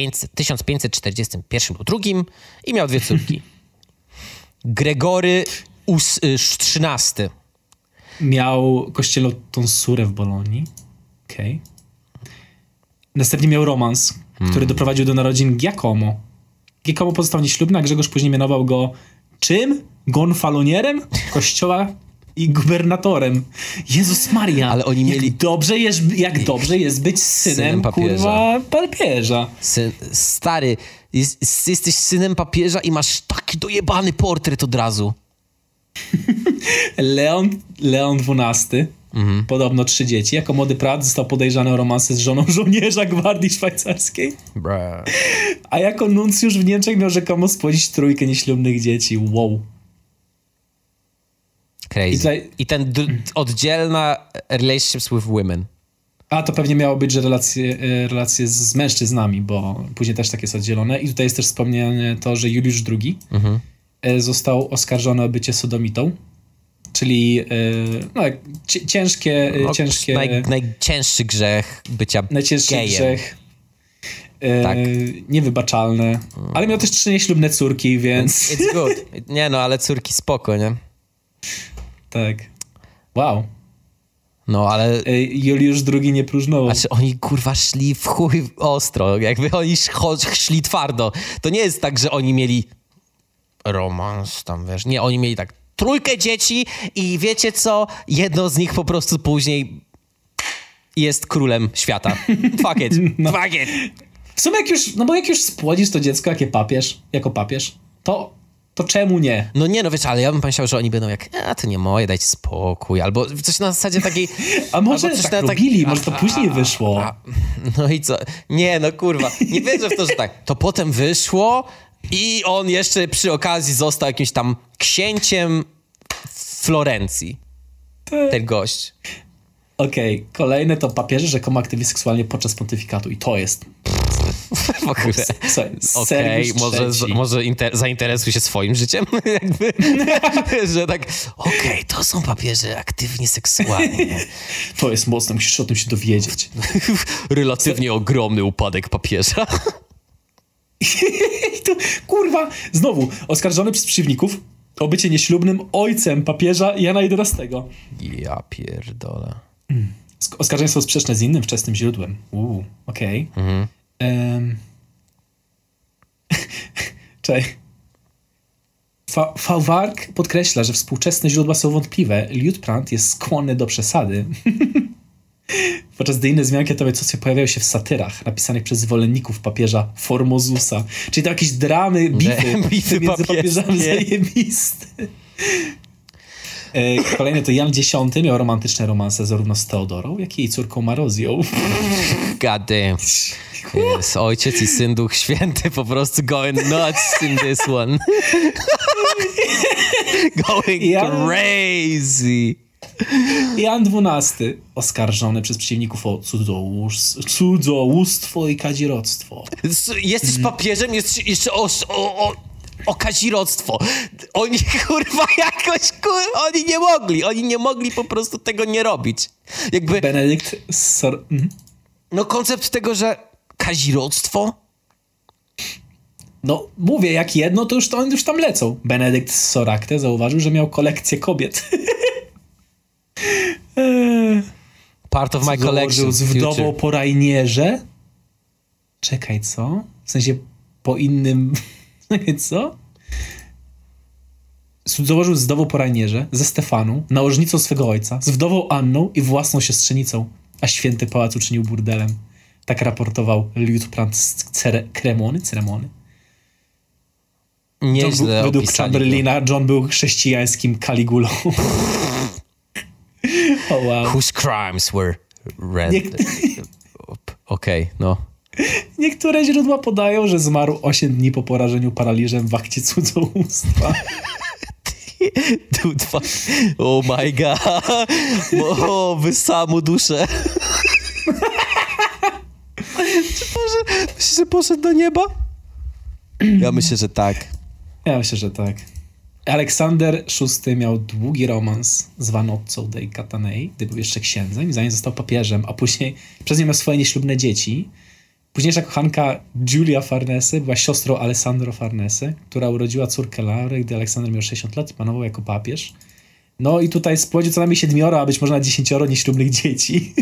1541 lub drugim i miał 2 córki. Gregory XIII. Miał kościelną tonsurę w Bolonii. Okej. Następnie miał romans, który doprowadził do narodzin Giacomo. Giacomo pozostał nieślubny, a Grzegorz później mianował go czym? Gonfalonierem kościoła i gubernatorem. Jezus Maria. Ale oni mieli... Jak dobrze jest być synem kurwa papieża. Stary, jesteś synem papieża i masz taki dojebany portret od razu. Leon XII, podobno 3 dzieci. Jako młody Prat został podejrzany o romanse z żoną żołnierza gwardii szwajcarskiej. Bruh. A jako nuncjusz w Niemczech miał rzekomo spłodzić 3 nieślubnych dzieci. Wow. Crazy. I ten oddzielna relationships with women. A to pewnie miało być, że relacje z mężczyznami, bo później też tak jest oddzielone. I tutaj jest też wspomniane to, że Juliusz II został oskarżony o bycie sodomitą. Czyli ciężkie... Najcięższy grzech bycia najcięższy gejem. Grzech. Tak. Niewybaczalne. Ale miał też 3 nieślubne córki, więc... It's good. Nie no, ale córki spoko, nie? Tak. Wow. No, ale... Juliusz II nie próżnował. Znaczy oni, kurwa, szli w chuj ostro. Jakby oni szli twardo. To nie jest tak, że oni mieli romans tam, wiesz. Nie, oni mieli tak 3 dzieci i wiecie co? Jedno z nich po prostu później jest królem świata. Fuck it. No. Fuck it. W sumie jak już spłodzisz to dziecko jako papież, to czemu nie? No nie, no wiesz, ale ja bym pomyślał, że oni będą jak, to nie moje, dajcie spokój, albo coś na zasadzie takiej... A może coś tak robili, może to później wyszło. No i co? Nie, no kurwa, nie wierzę w to, że tak. To potem wyszło i on jeszcze przy okazji został jakimś tam księciem Florencji. Ten gość. Okej, kolejne to papieże rzekomo aktywni seksualnie podczas pontyfikatu i to jest... W ogóle. Okej, może zainteresuj się swoim życiem, jakby, że tak, to są papieże aktywni seksualnie. To jest mocne, musisz o tym się dowiedzieć. Relatywnie ogromny upadek papieża. I to, kurwa, znowu, oskarżony przez przeciwników o bycie nieślubnym ojcem papieża Jana XI. Ja pierdolę. Oskarżenia są sprzeczne z innym wczesnym źródłem. Okej. Czekaj. Fauwark podkreśla, że współczesne źródła są wątpliwe. Liutprand jest skłonny do przesady. Podczas gdy inne zmianki etowieckie pojawiają się w satyrach napisanych przez zwolenników papieża Formozusa. Czyli to jakieś dramy, bify między papieżami zajebiste. Kolejny to Jan X miał romantyczne romanse zarówno z Teodorą, jak i jej córką Marozją. God damn. Yes, ojciec i syn Duch Święty po prostu going nuts in this one. Going crazy. Jan XII oskarżony przez przeciwników o cudzołóstwo i kazirodztwo. Jesteś papieżem, jest jeszcze o kazirodztwo. Oni kurwa jakoś, oni nie mogli po prostu tego nie robić. Jakby... Benedykt No koncept tego, że kazirodztwo? No mówię, jak jedno, to już tam lecą. Benedykt z Soracte zauważył, że miał kolekcję kobiet. Part of my collection. Z wdową po Rajnierze. Czekaj, co? W sensie po innym... Co? Założył z wdową po Rajnierze, ze Stefaną, nałożnicą swego ojca, z wdową Anną i własną siostrzenicą, a święty pałac uczynił burdelem. Tak raportował Liutprand z Cremony. Nieźle według Chamberlaina John był chrześcijańskim Kaligulą. Oh, wow. Whose crimes were read. Okej, no. Niektóre źródła podają, że zmarł 8 dni po porażeniu paraliżem w akcie cudzołóstwa. Dude, fuck. Oh my god. O, wysamu duszę. Myślisz, że poszedł do nieba? Ja myślę, że tak. Ja myślę, że tak. Aleksander VI miał długi romans z Vannoccą dei Catanei, gdy był jeszcze księdzem i zanim został papieżem, a później przez nią miał swoje nieślubne dzieci. Późniejsza kochanka Giulia Farnese była siostrą Alessandro Farnese, która urodziła córkę Laurę, gdy Aleksander miał 60 lat i panował jako papież. No i tutaj spłodził co najmniej 7, a być może nawet 10 nieślubnych dzieci.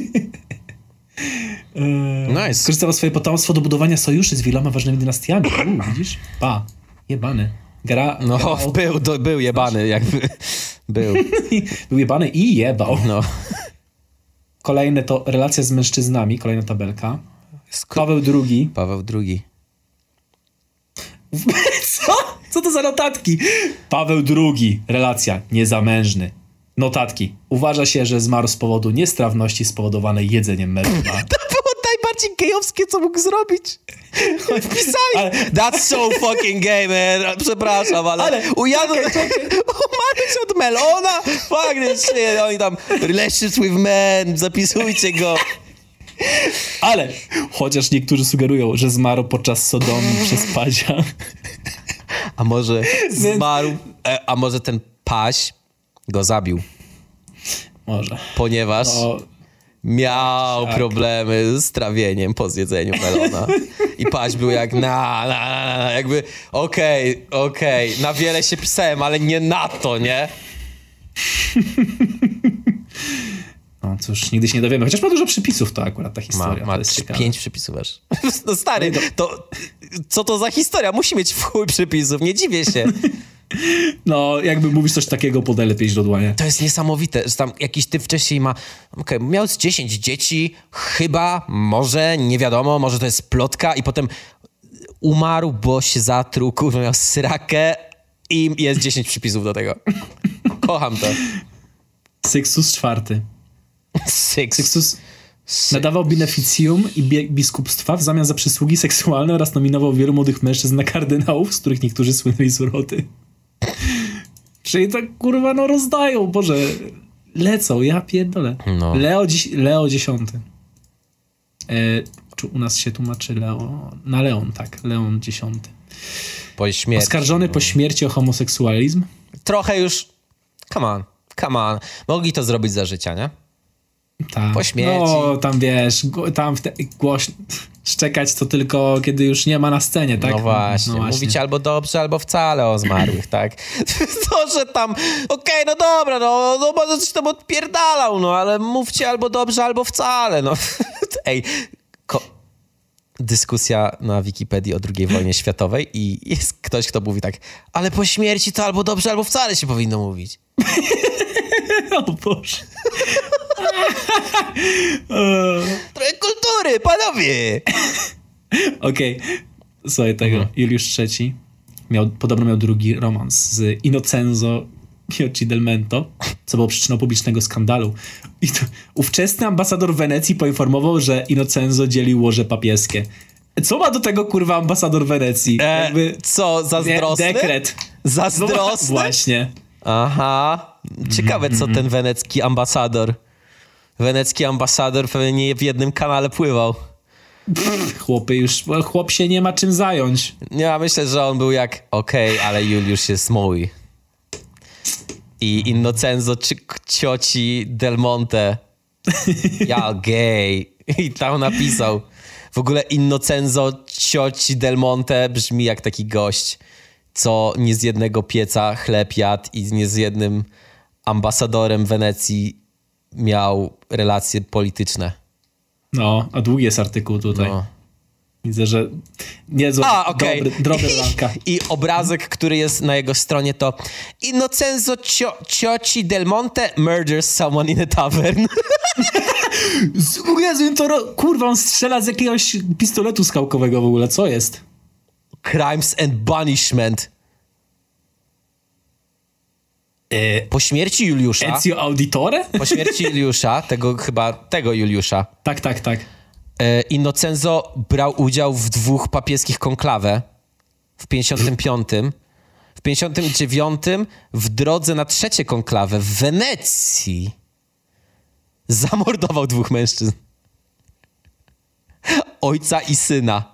Nice. Korzystał swoje potomstwo do budowania sojuszy z wieloma ważnymi dynastiami. Widzisz? Jebany. Był jebany, jakby. Był. Był jebany i jebał. No. Kolejne to relacja z mężczyznami, kolejna tabelka. Paweł II. Co? Co to za notatki? Paweł II. Relacja. Niezamężny. Notatki. Uważa się, że zmarł z powodu niestrawności spowodowanej jedzeniem melona. To było najbardziej gejowskie, co mógł zrobić. Wpisali. That's so fucking gay, man. Przepraszam, ale umarłeś od melona? Fuck this shit. Oni tam relationships with men. Zapisujcie go. Ale chociaż niektórzy sugerują, że zmarł podczas sodomii przez pazia. A może zmarł, a może ten paź go zabił. Może. Ponieważ miał problemy z trawieniem po zjedzeniu melona. I paź był jak jakby okej, na wiele się pisałem, ale nie na to, nie? No cóż, nigdy się nie dowiemy. Chociaż ma dużo przypisów to akurat ta historia. Ma to jest 5 przypisów aż. No stary, to co to za historia? Musi mieć w chuj przypisów, nie dziwię się. No, jakby mówisz coś takiego, podaj lepiej źródła, nie? To jest niesamowite, że tam jakiś typ wcześniej ma... miał z 10 dzieci, chyba, może, nie wiadomo, może to jest plotka i potem umarł, bo się zatruł, kurwa, miał srakę i jest 10 przypisów do tego. Kocham to. Sextus IV. Sextus nadawał beneficjum i biskupstwa w zamian za przysługi seksualne oraz nominował wielu młodych mężczyzn na kardynałów, z których niektórzy słynęli z uroty. Czyli tak, kurwa, no rozdają, Boże. Lecą, ja pierdolę. No. Leo X. Czy u nas się tłumaczy Leon, tak. Leon X. Po śmierci. Oskarżony po śmierci o homoseksualizm. Trochę już... Come on. Mogli to zrobić za życia, nie? Tak. Po śmierci. No, tam wiesz, tam głośno szczekać to tylko, kiedy już nie ma na scenie, tak? No właśnie. Mówić albo dobrze, albo wcale o zmarłych, tak? To, że tam, okej, no dobra, no może coś tam odpierdalał, no, ale mówcie albo dobrze, albo wcale, no. Ej, dyskusja na Wikipedii o II wojnie światowej i jest ktoś, kto mówi tak, ale po śmierci to albo dobrze, albo wcale się powinno mówić. O Boże. Trochę kultury, panowie! Okej. Słuchaj tego. Juliusz III podobno miał drugi romans z Innocenzo Chiocci del Mento, co było przyczyną publicznego skandalu. I to ówczesny ambasador Wenecji poinformował, że Innocenzo dzielił łoże papieskie. Co ma do tego, kurwa, ambasador Wenecji? Co, zazdrosny? Dekret. Zazdrosny? No, właśnie. Aha. Ciekawe, co ten wenecki ambasador. Wenecki ambasador pewnie nie w jednym kanale pływał. Chłop się nie ma czym zająć. Ja myślę, że on był jak okej, ale Juliusz jest mój. I Innocenzo cioci Del Monte. Ja gay. I tam napisał. W ogóle Innocenzo cioci Del Monte brzmi jak taki gość, co nie z jednego pieca chleb jadł i nie z jednym ambasadorem Wenecji miał relacje polityczne. No, a długi jest artykuł tutaj. No. Widzę, że niezły, drobny blanka. I obrazek, który jest na jego stronie, to Innocenzo cioci Del Monte murders someone in a tavern. Jezu, kurwa, on strzela z jakiegoś pistoletu skałkowego w ogóle. Co jest? Crimes and Banishment. Po śmierci Juliusza... Ezio Auditore? Po śmierci Juliusza, tego Juliusza. Tak. Innocenzo brał udział w 2 papieskich konklawę. W 55. W 59 w drodze na 3 konklawę w Wenecji zamordował 2 mężczyzn. Ojca i syna.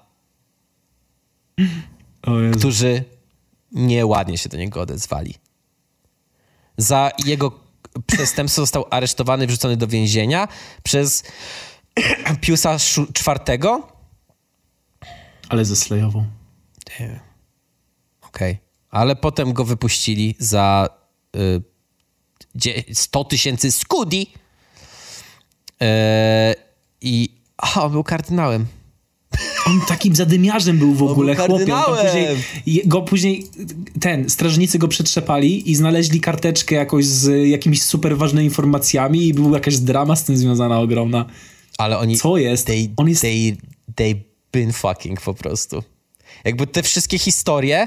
Którzy nieładnie się do niego odezwali. Za jego przestępstwo został aresztowany, wrzucony do więzienia przez Piusa IV. Ale zeslejował. Okej. Ale potem go wypuścili za 100 000 skudi. I on był kardynałem. On takim zadymiarzem był w ogóle, chłopie. Później strażnicy go przetrzepali i znaleźli karteczkę jakoś z jakimiś super ważnymi informacjami i była jakaś drama z tym związana ogromna. Ale oni... Co jest? They been fucking po prostu. Jakby te wszystkie historie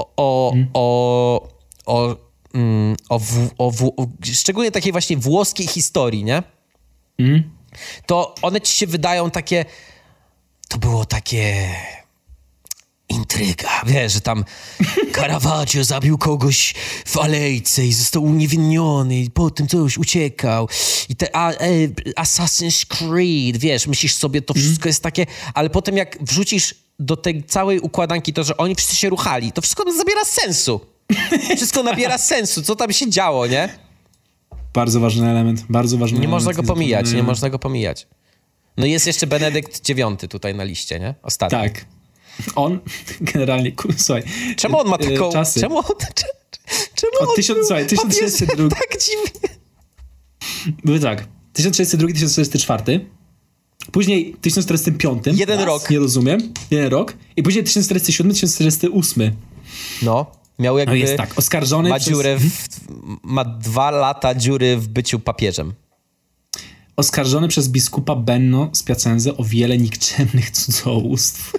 szczególnie takiej właśnie włoskiej historii, nie? To one ci się wydają takie... To było takie... intryga, wiesz, że tam Caravaggio zabił kogoś w alejce i został uniewinniony i potem coś uciekał i te Assassin's Creed, wiesz, myślisz sobie, to wszystko jest takie, ale potem jak wrzucisz do tej całej układanki to, że oni wszyscy się ruchali, to wszystko zabiera sensu. Wszystko nabiera sensu, co tam się działo, nie? Bardzo ważny element, bardzo ważny element. Nie można go pomijać. No No jest jeszcze Benedykt IX tutaj na liście, nie? Ostatni. Tak. On generalnie, słuchaj. Czemu on ma taką... czasy. Czemu on 1302. tak dziwnie. Były tak. 1402, 1404. Później 1405. Jeden rok. Nie rozumiem. Jeden rok. I później 1407, 1408. No, miał jakby... No jest tak, oskarżony ma dziurę ma 2 lata dziury w byciu papieżem. Oskarżony przez biskupa Benno z Piacenzy o wiele nikczemnych cudzołóstw.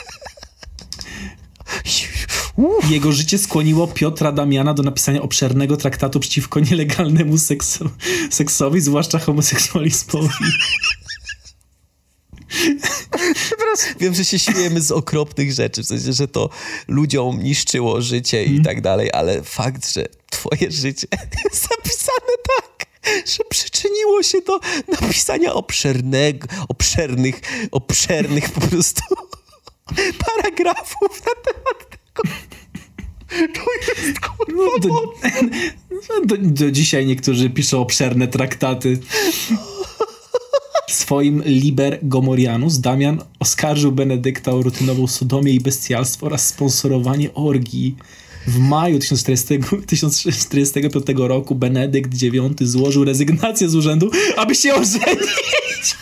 Jego życie skłoniło Piotra Damiana do napisania obszernego traktatu przeciwko nielegalnemu seksowi, zwłaszcza homoseksualizmowi. Wiem, że się śmiejemy z okropnych rzeczy, w sensie, że to ludziom niszczyło życie i tak dalej, ale fakt, że twoje życie jest zapisane tak, że przyczyniło się do napisania obszernych po prostu paragrafów na temat tego. To jest kurwa. Do dzisiaj niektórzy piszą obszerne traktaty. W swoim Liber Gomorianus Damian oskarżył Benedykta o rutynową sodomię i bestialstwo oraz sponsorowanie orgii. W maju 1445 roku Benedykt IX złożył rezygnację z urzędu, aby się ożenić.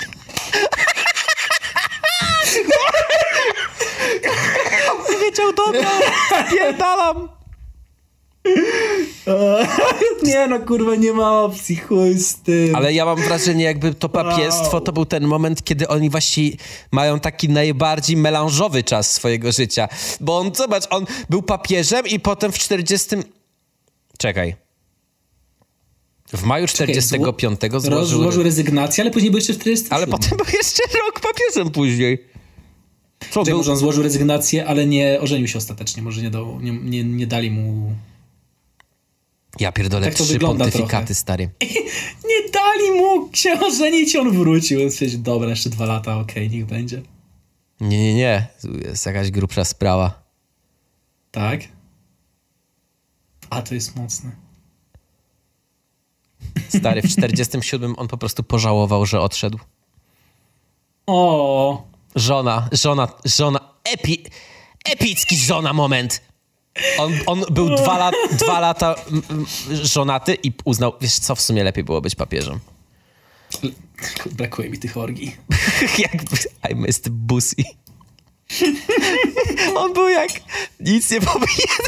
Wiedział, dobra, pierdalam. Nie no, kurwa, nie ma opcji, chuj z tym. Ale ja mam wrażenie, jakby to papiestwo to był ten moment, kiedy oni właśnie mają taki najbardziej melanżowy czas swojego życia. Bo on, zobacz, on był papieżem i potem w 40... Czekaj. W maju 45 złożył rezygnację, ale później był jeszcze w 47. Ale potem był jeszcze rok papieżem później. Co był? Może on złożył rezygnację, ale nie ożenił się ostatecznie. Może nie dali mu... Ja pierdolę, tak 3 pontyfikaty, stary. Nie dali mu się ożenić, on wrócił. Dobra, jeszcze 2 lata, okej, niech będzie. Nie. Tu jest jakaś grubsza sprawa. Tak? A, to jest mocne. Stary, w 47 on po prostu pożałował, że odszedł. O. Żona. Epicki żona moment. On był 2 lata żonaty i uznał, wiesz co, w sumie lepiej było być papieżem. Brakuje mi tych orgii. Jakby I missed Bussy. On był jak nic nie powiedział.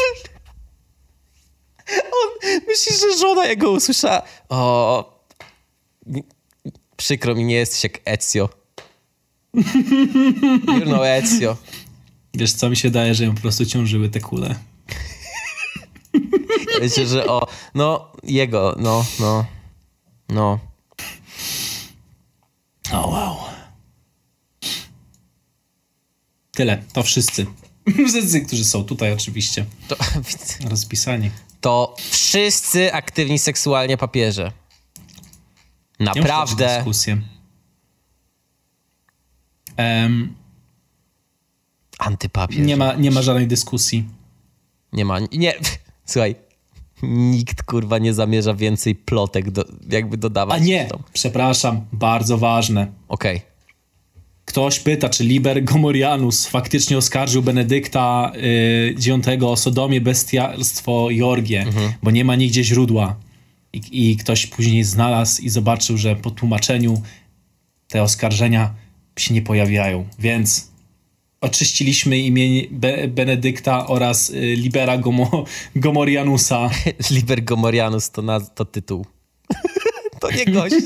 On myśli, że żona jego usłyszała. O, przykro mi, nie jesteś jak Ezio. You know Ezio. Wiesz co, mi się daje, że ją po prostu ciążyły te kule. Wiecie, że jego, no. O, wow. Tyle, to wszyscy. Wszyscy, którzy są tutaj oczywiście. Rozpisani. To wszyscy aktywni seksualnie papieże. Naprawdę. Dyskusję. Antypapież. Nie ma żadnej dyskusji. Nie. Słuchaj, nikt kurwa nie zamierza więcej plotek jakby dodawać. A nie, przepraszam, bardzo ważne. Okej. Ktoś pyta, czy Liber Gomorianus faktycznie oskarżył Benedykta IX o sodomię, bestialstwo i orgię, bo nie ma nigdzie źródła. I ktoś później znalazł i zobaczył, że po tłumaczeniu te oskarżenia się nie pojawiają. Więc oczyściliśmy imię Benedykta oraz Libera Gomorianusa. Liber Gomorianus to tytuł. To nie gość.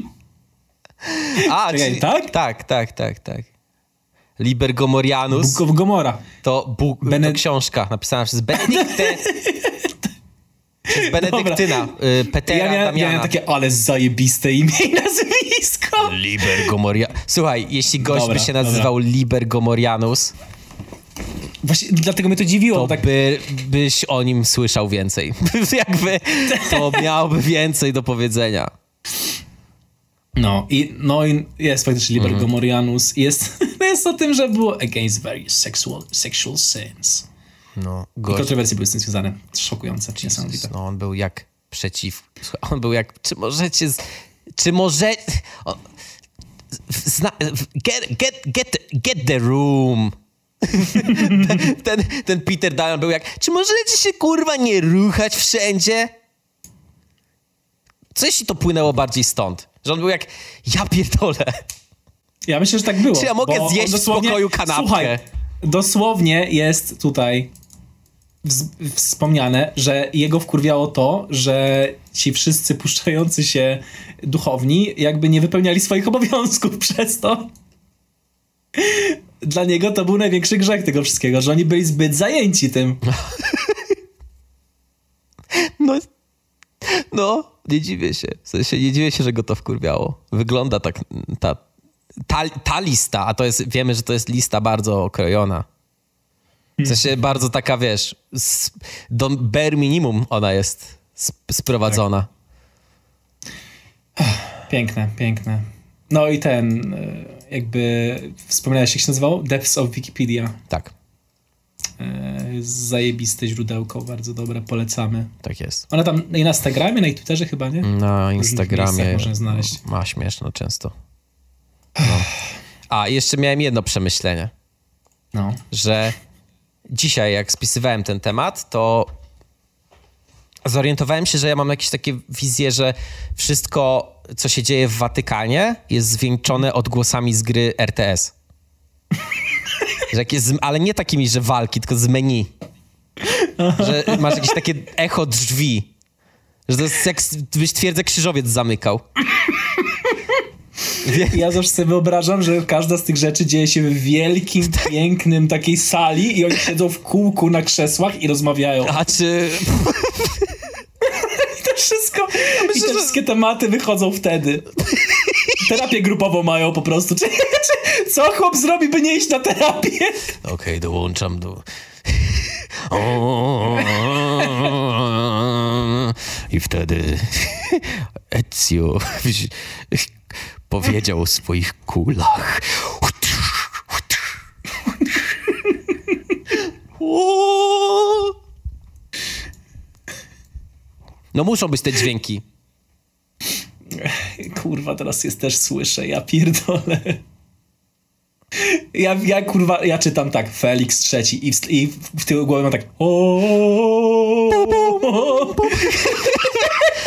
A, czekaj, czyli, tak? Tak. Liber Gomorianus. Book of Gomora. To książka napisana przez Benedykty. Przez Benedyktyna. Petera Damiana. Ja miałem takie, ale zajebiste imię i nazwisko. Liber Gomorianus. Słuchaj, jeśli gość by się nazywał Liber Gomorianus, właśnie dlatego mnie to dziwiło. To tak... byś o nim słyszał więcej. Jakby to miałby więcej do powiedzenia. No i jest faktycznie Liber Gomorianus. Jest o tym, że było against various sexual sins. No, i kontrowersje były z tym związane. Szokujące, niesamowite. No, on był jak on był jak, get the room. ten Peter Damian był jak, czy możecie się kurwa nie ruchać wszędzie? Co jeśli to płynęło bardziej stąd? Że on był jak, ja pierdolę. Ja myślę, że tak było. Czy ja mogę zjeść w spokoju kanapkę? Słuchaj, dosłownie jest tutaj wspomniane, że jego wkurwiało to, że ci wszyscy puszczający się duchowni jakby nie wypełniali swoich obowiązków przez to. Dla niego to był największy grzech tego wszystkiego, że oni byli zbyt zajęci tym. No, nie dziwię się. W sensie nie dziwię się, że go to wkurwiało. Wygląda tak ta lista, a to jest, wiemy, że to jest lista bardzo okrojona. W sensie bardzo taka, wiesz, do bare minimum ona jest sprowadzona. Tak. Piękne, piękne. No i ten, jakby wspomniałeś, jak się nazywało? Depths of Wikipedia. Tak. Zajebiste źródełko, bardzo dobre, polecamy. Tak jest. Ona tam i na Instagramie, na Twitterze chyba, nie? Na Instagramie można znaleźć. ma śmieszno często. No. A, jeszcze miałem jedno przemyślenie. No. Że dzisiaj, jak spisywałem ten temat, to zorientowałem się, że ja mam jakieś takie wizje, że wszystko, co się dzieje w Watykanie, jest zwieńczone odgłosami z gry RTS. Że jak jest, ale nie takimi, że walki, tylko z menu. Że masz jakieś takie echo drzwi. Że to jest jak byś twierdzę krzyżowiec zamykał. Ja zawsze sobie wyobrażam, że każda z tych rzeczy dzieje się w wielkim, pięknym takiej sali i oni siedzą w kółku na krzesłach i rozmawiają. A czy... I to wszystko, myślę, i te wszystkie tematy wychodzą wtedy. Terapię grupową mają po prostu. Co chłop zrobi, by nie iść na terapię? Okej, dołączam do... I wtedy Ezio powiedział o swoich kulach. No muszą być te dźwięki. Kurwa, teraz jest też słyszę, ja pierdolę. Ja czytam tak, Felix III i w tyłu głowy mam tak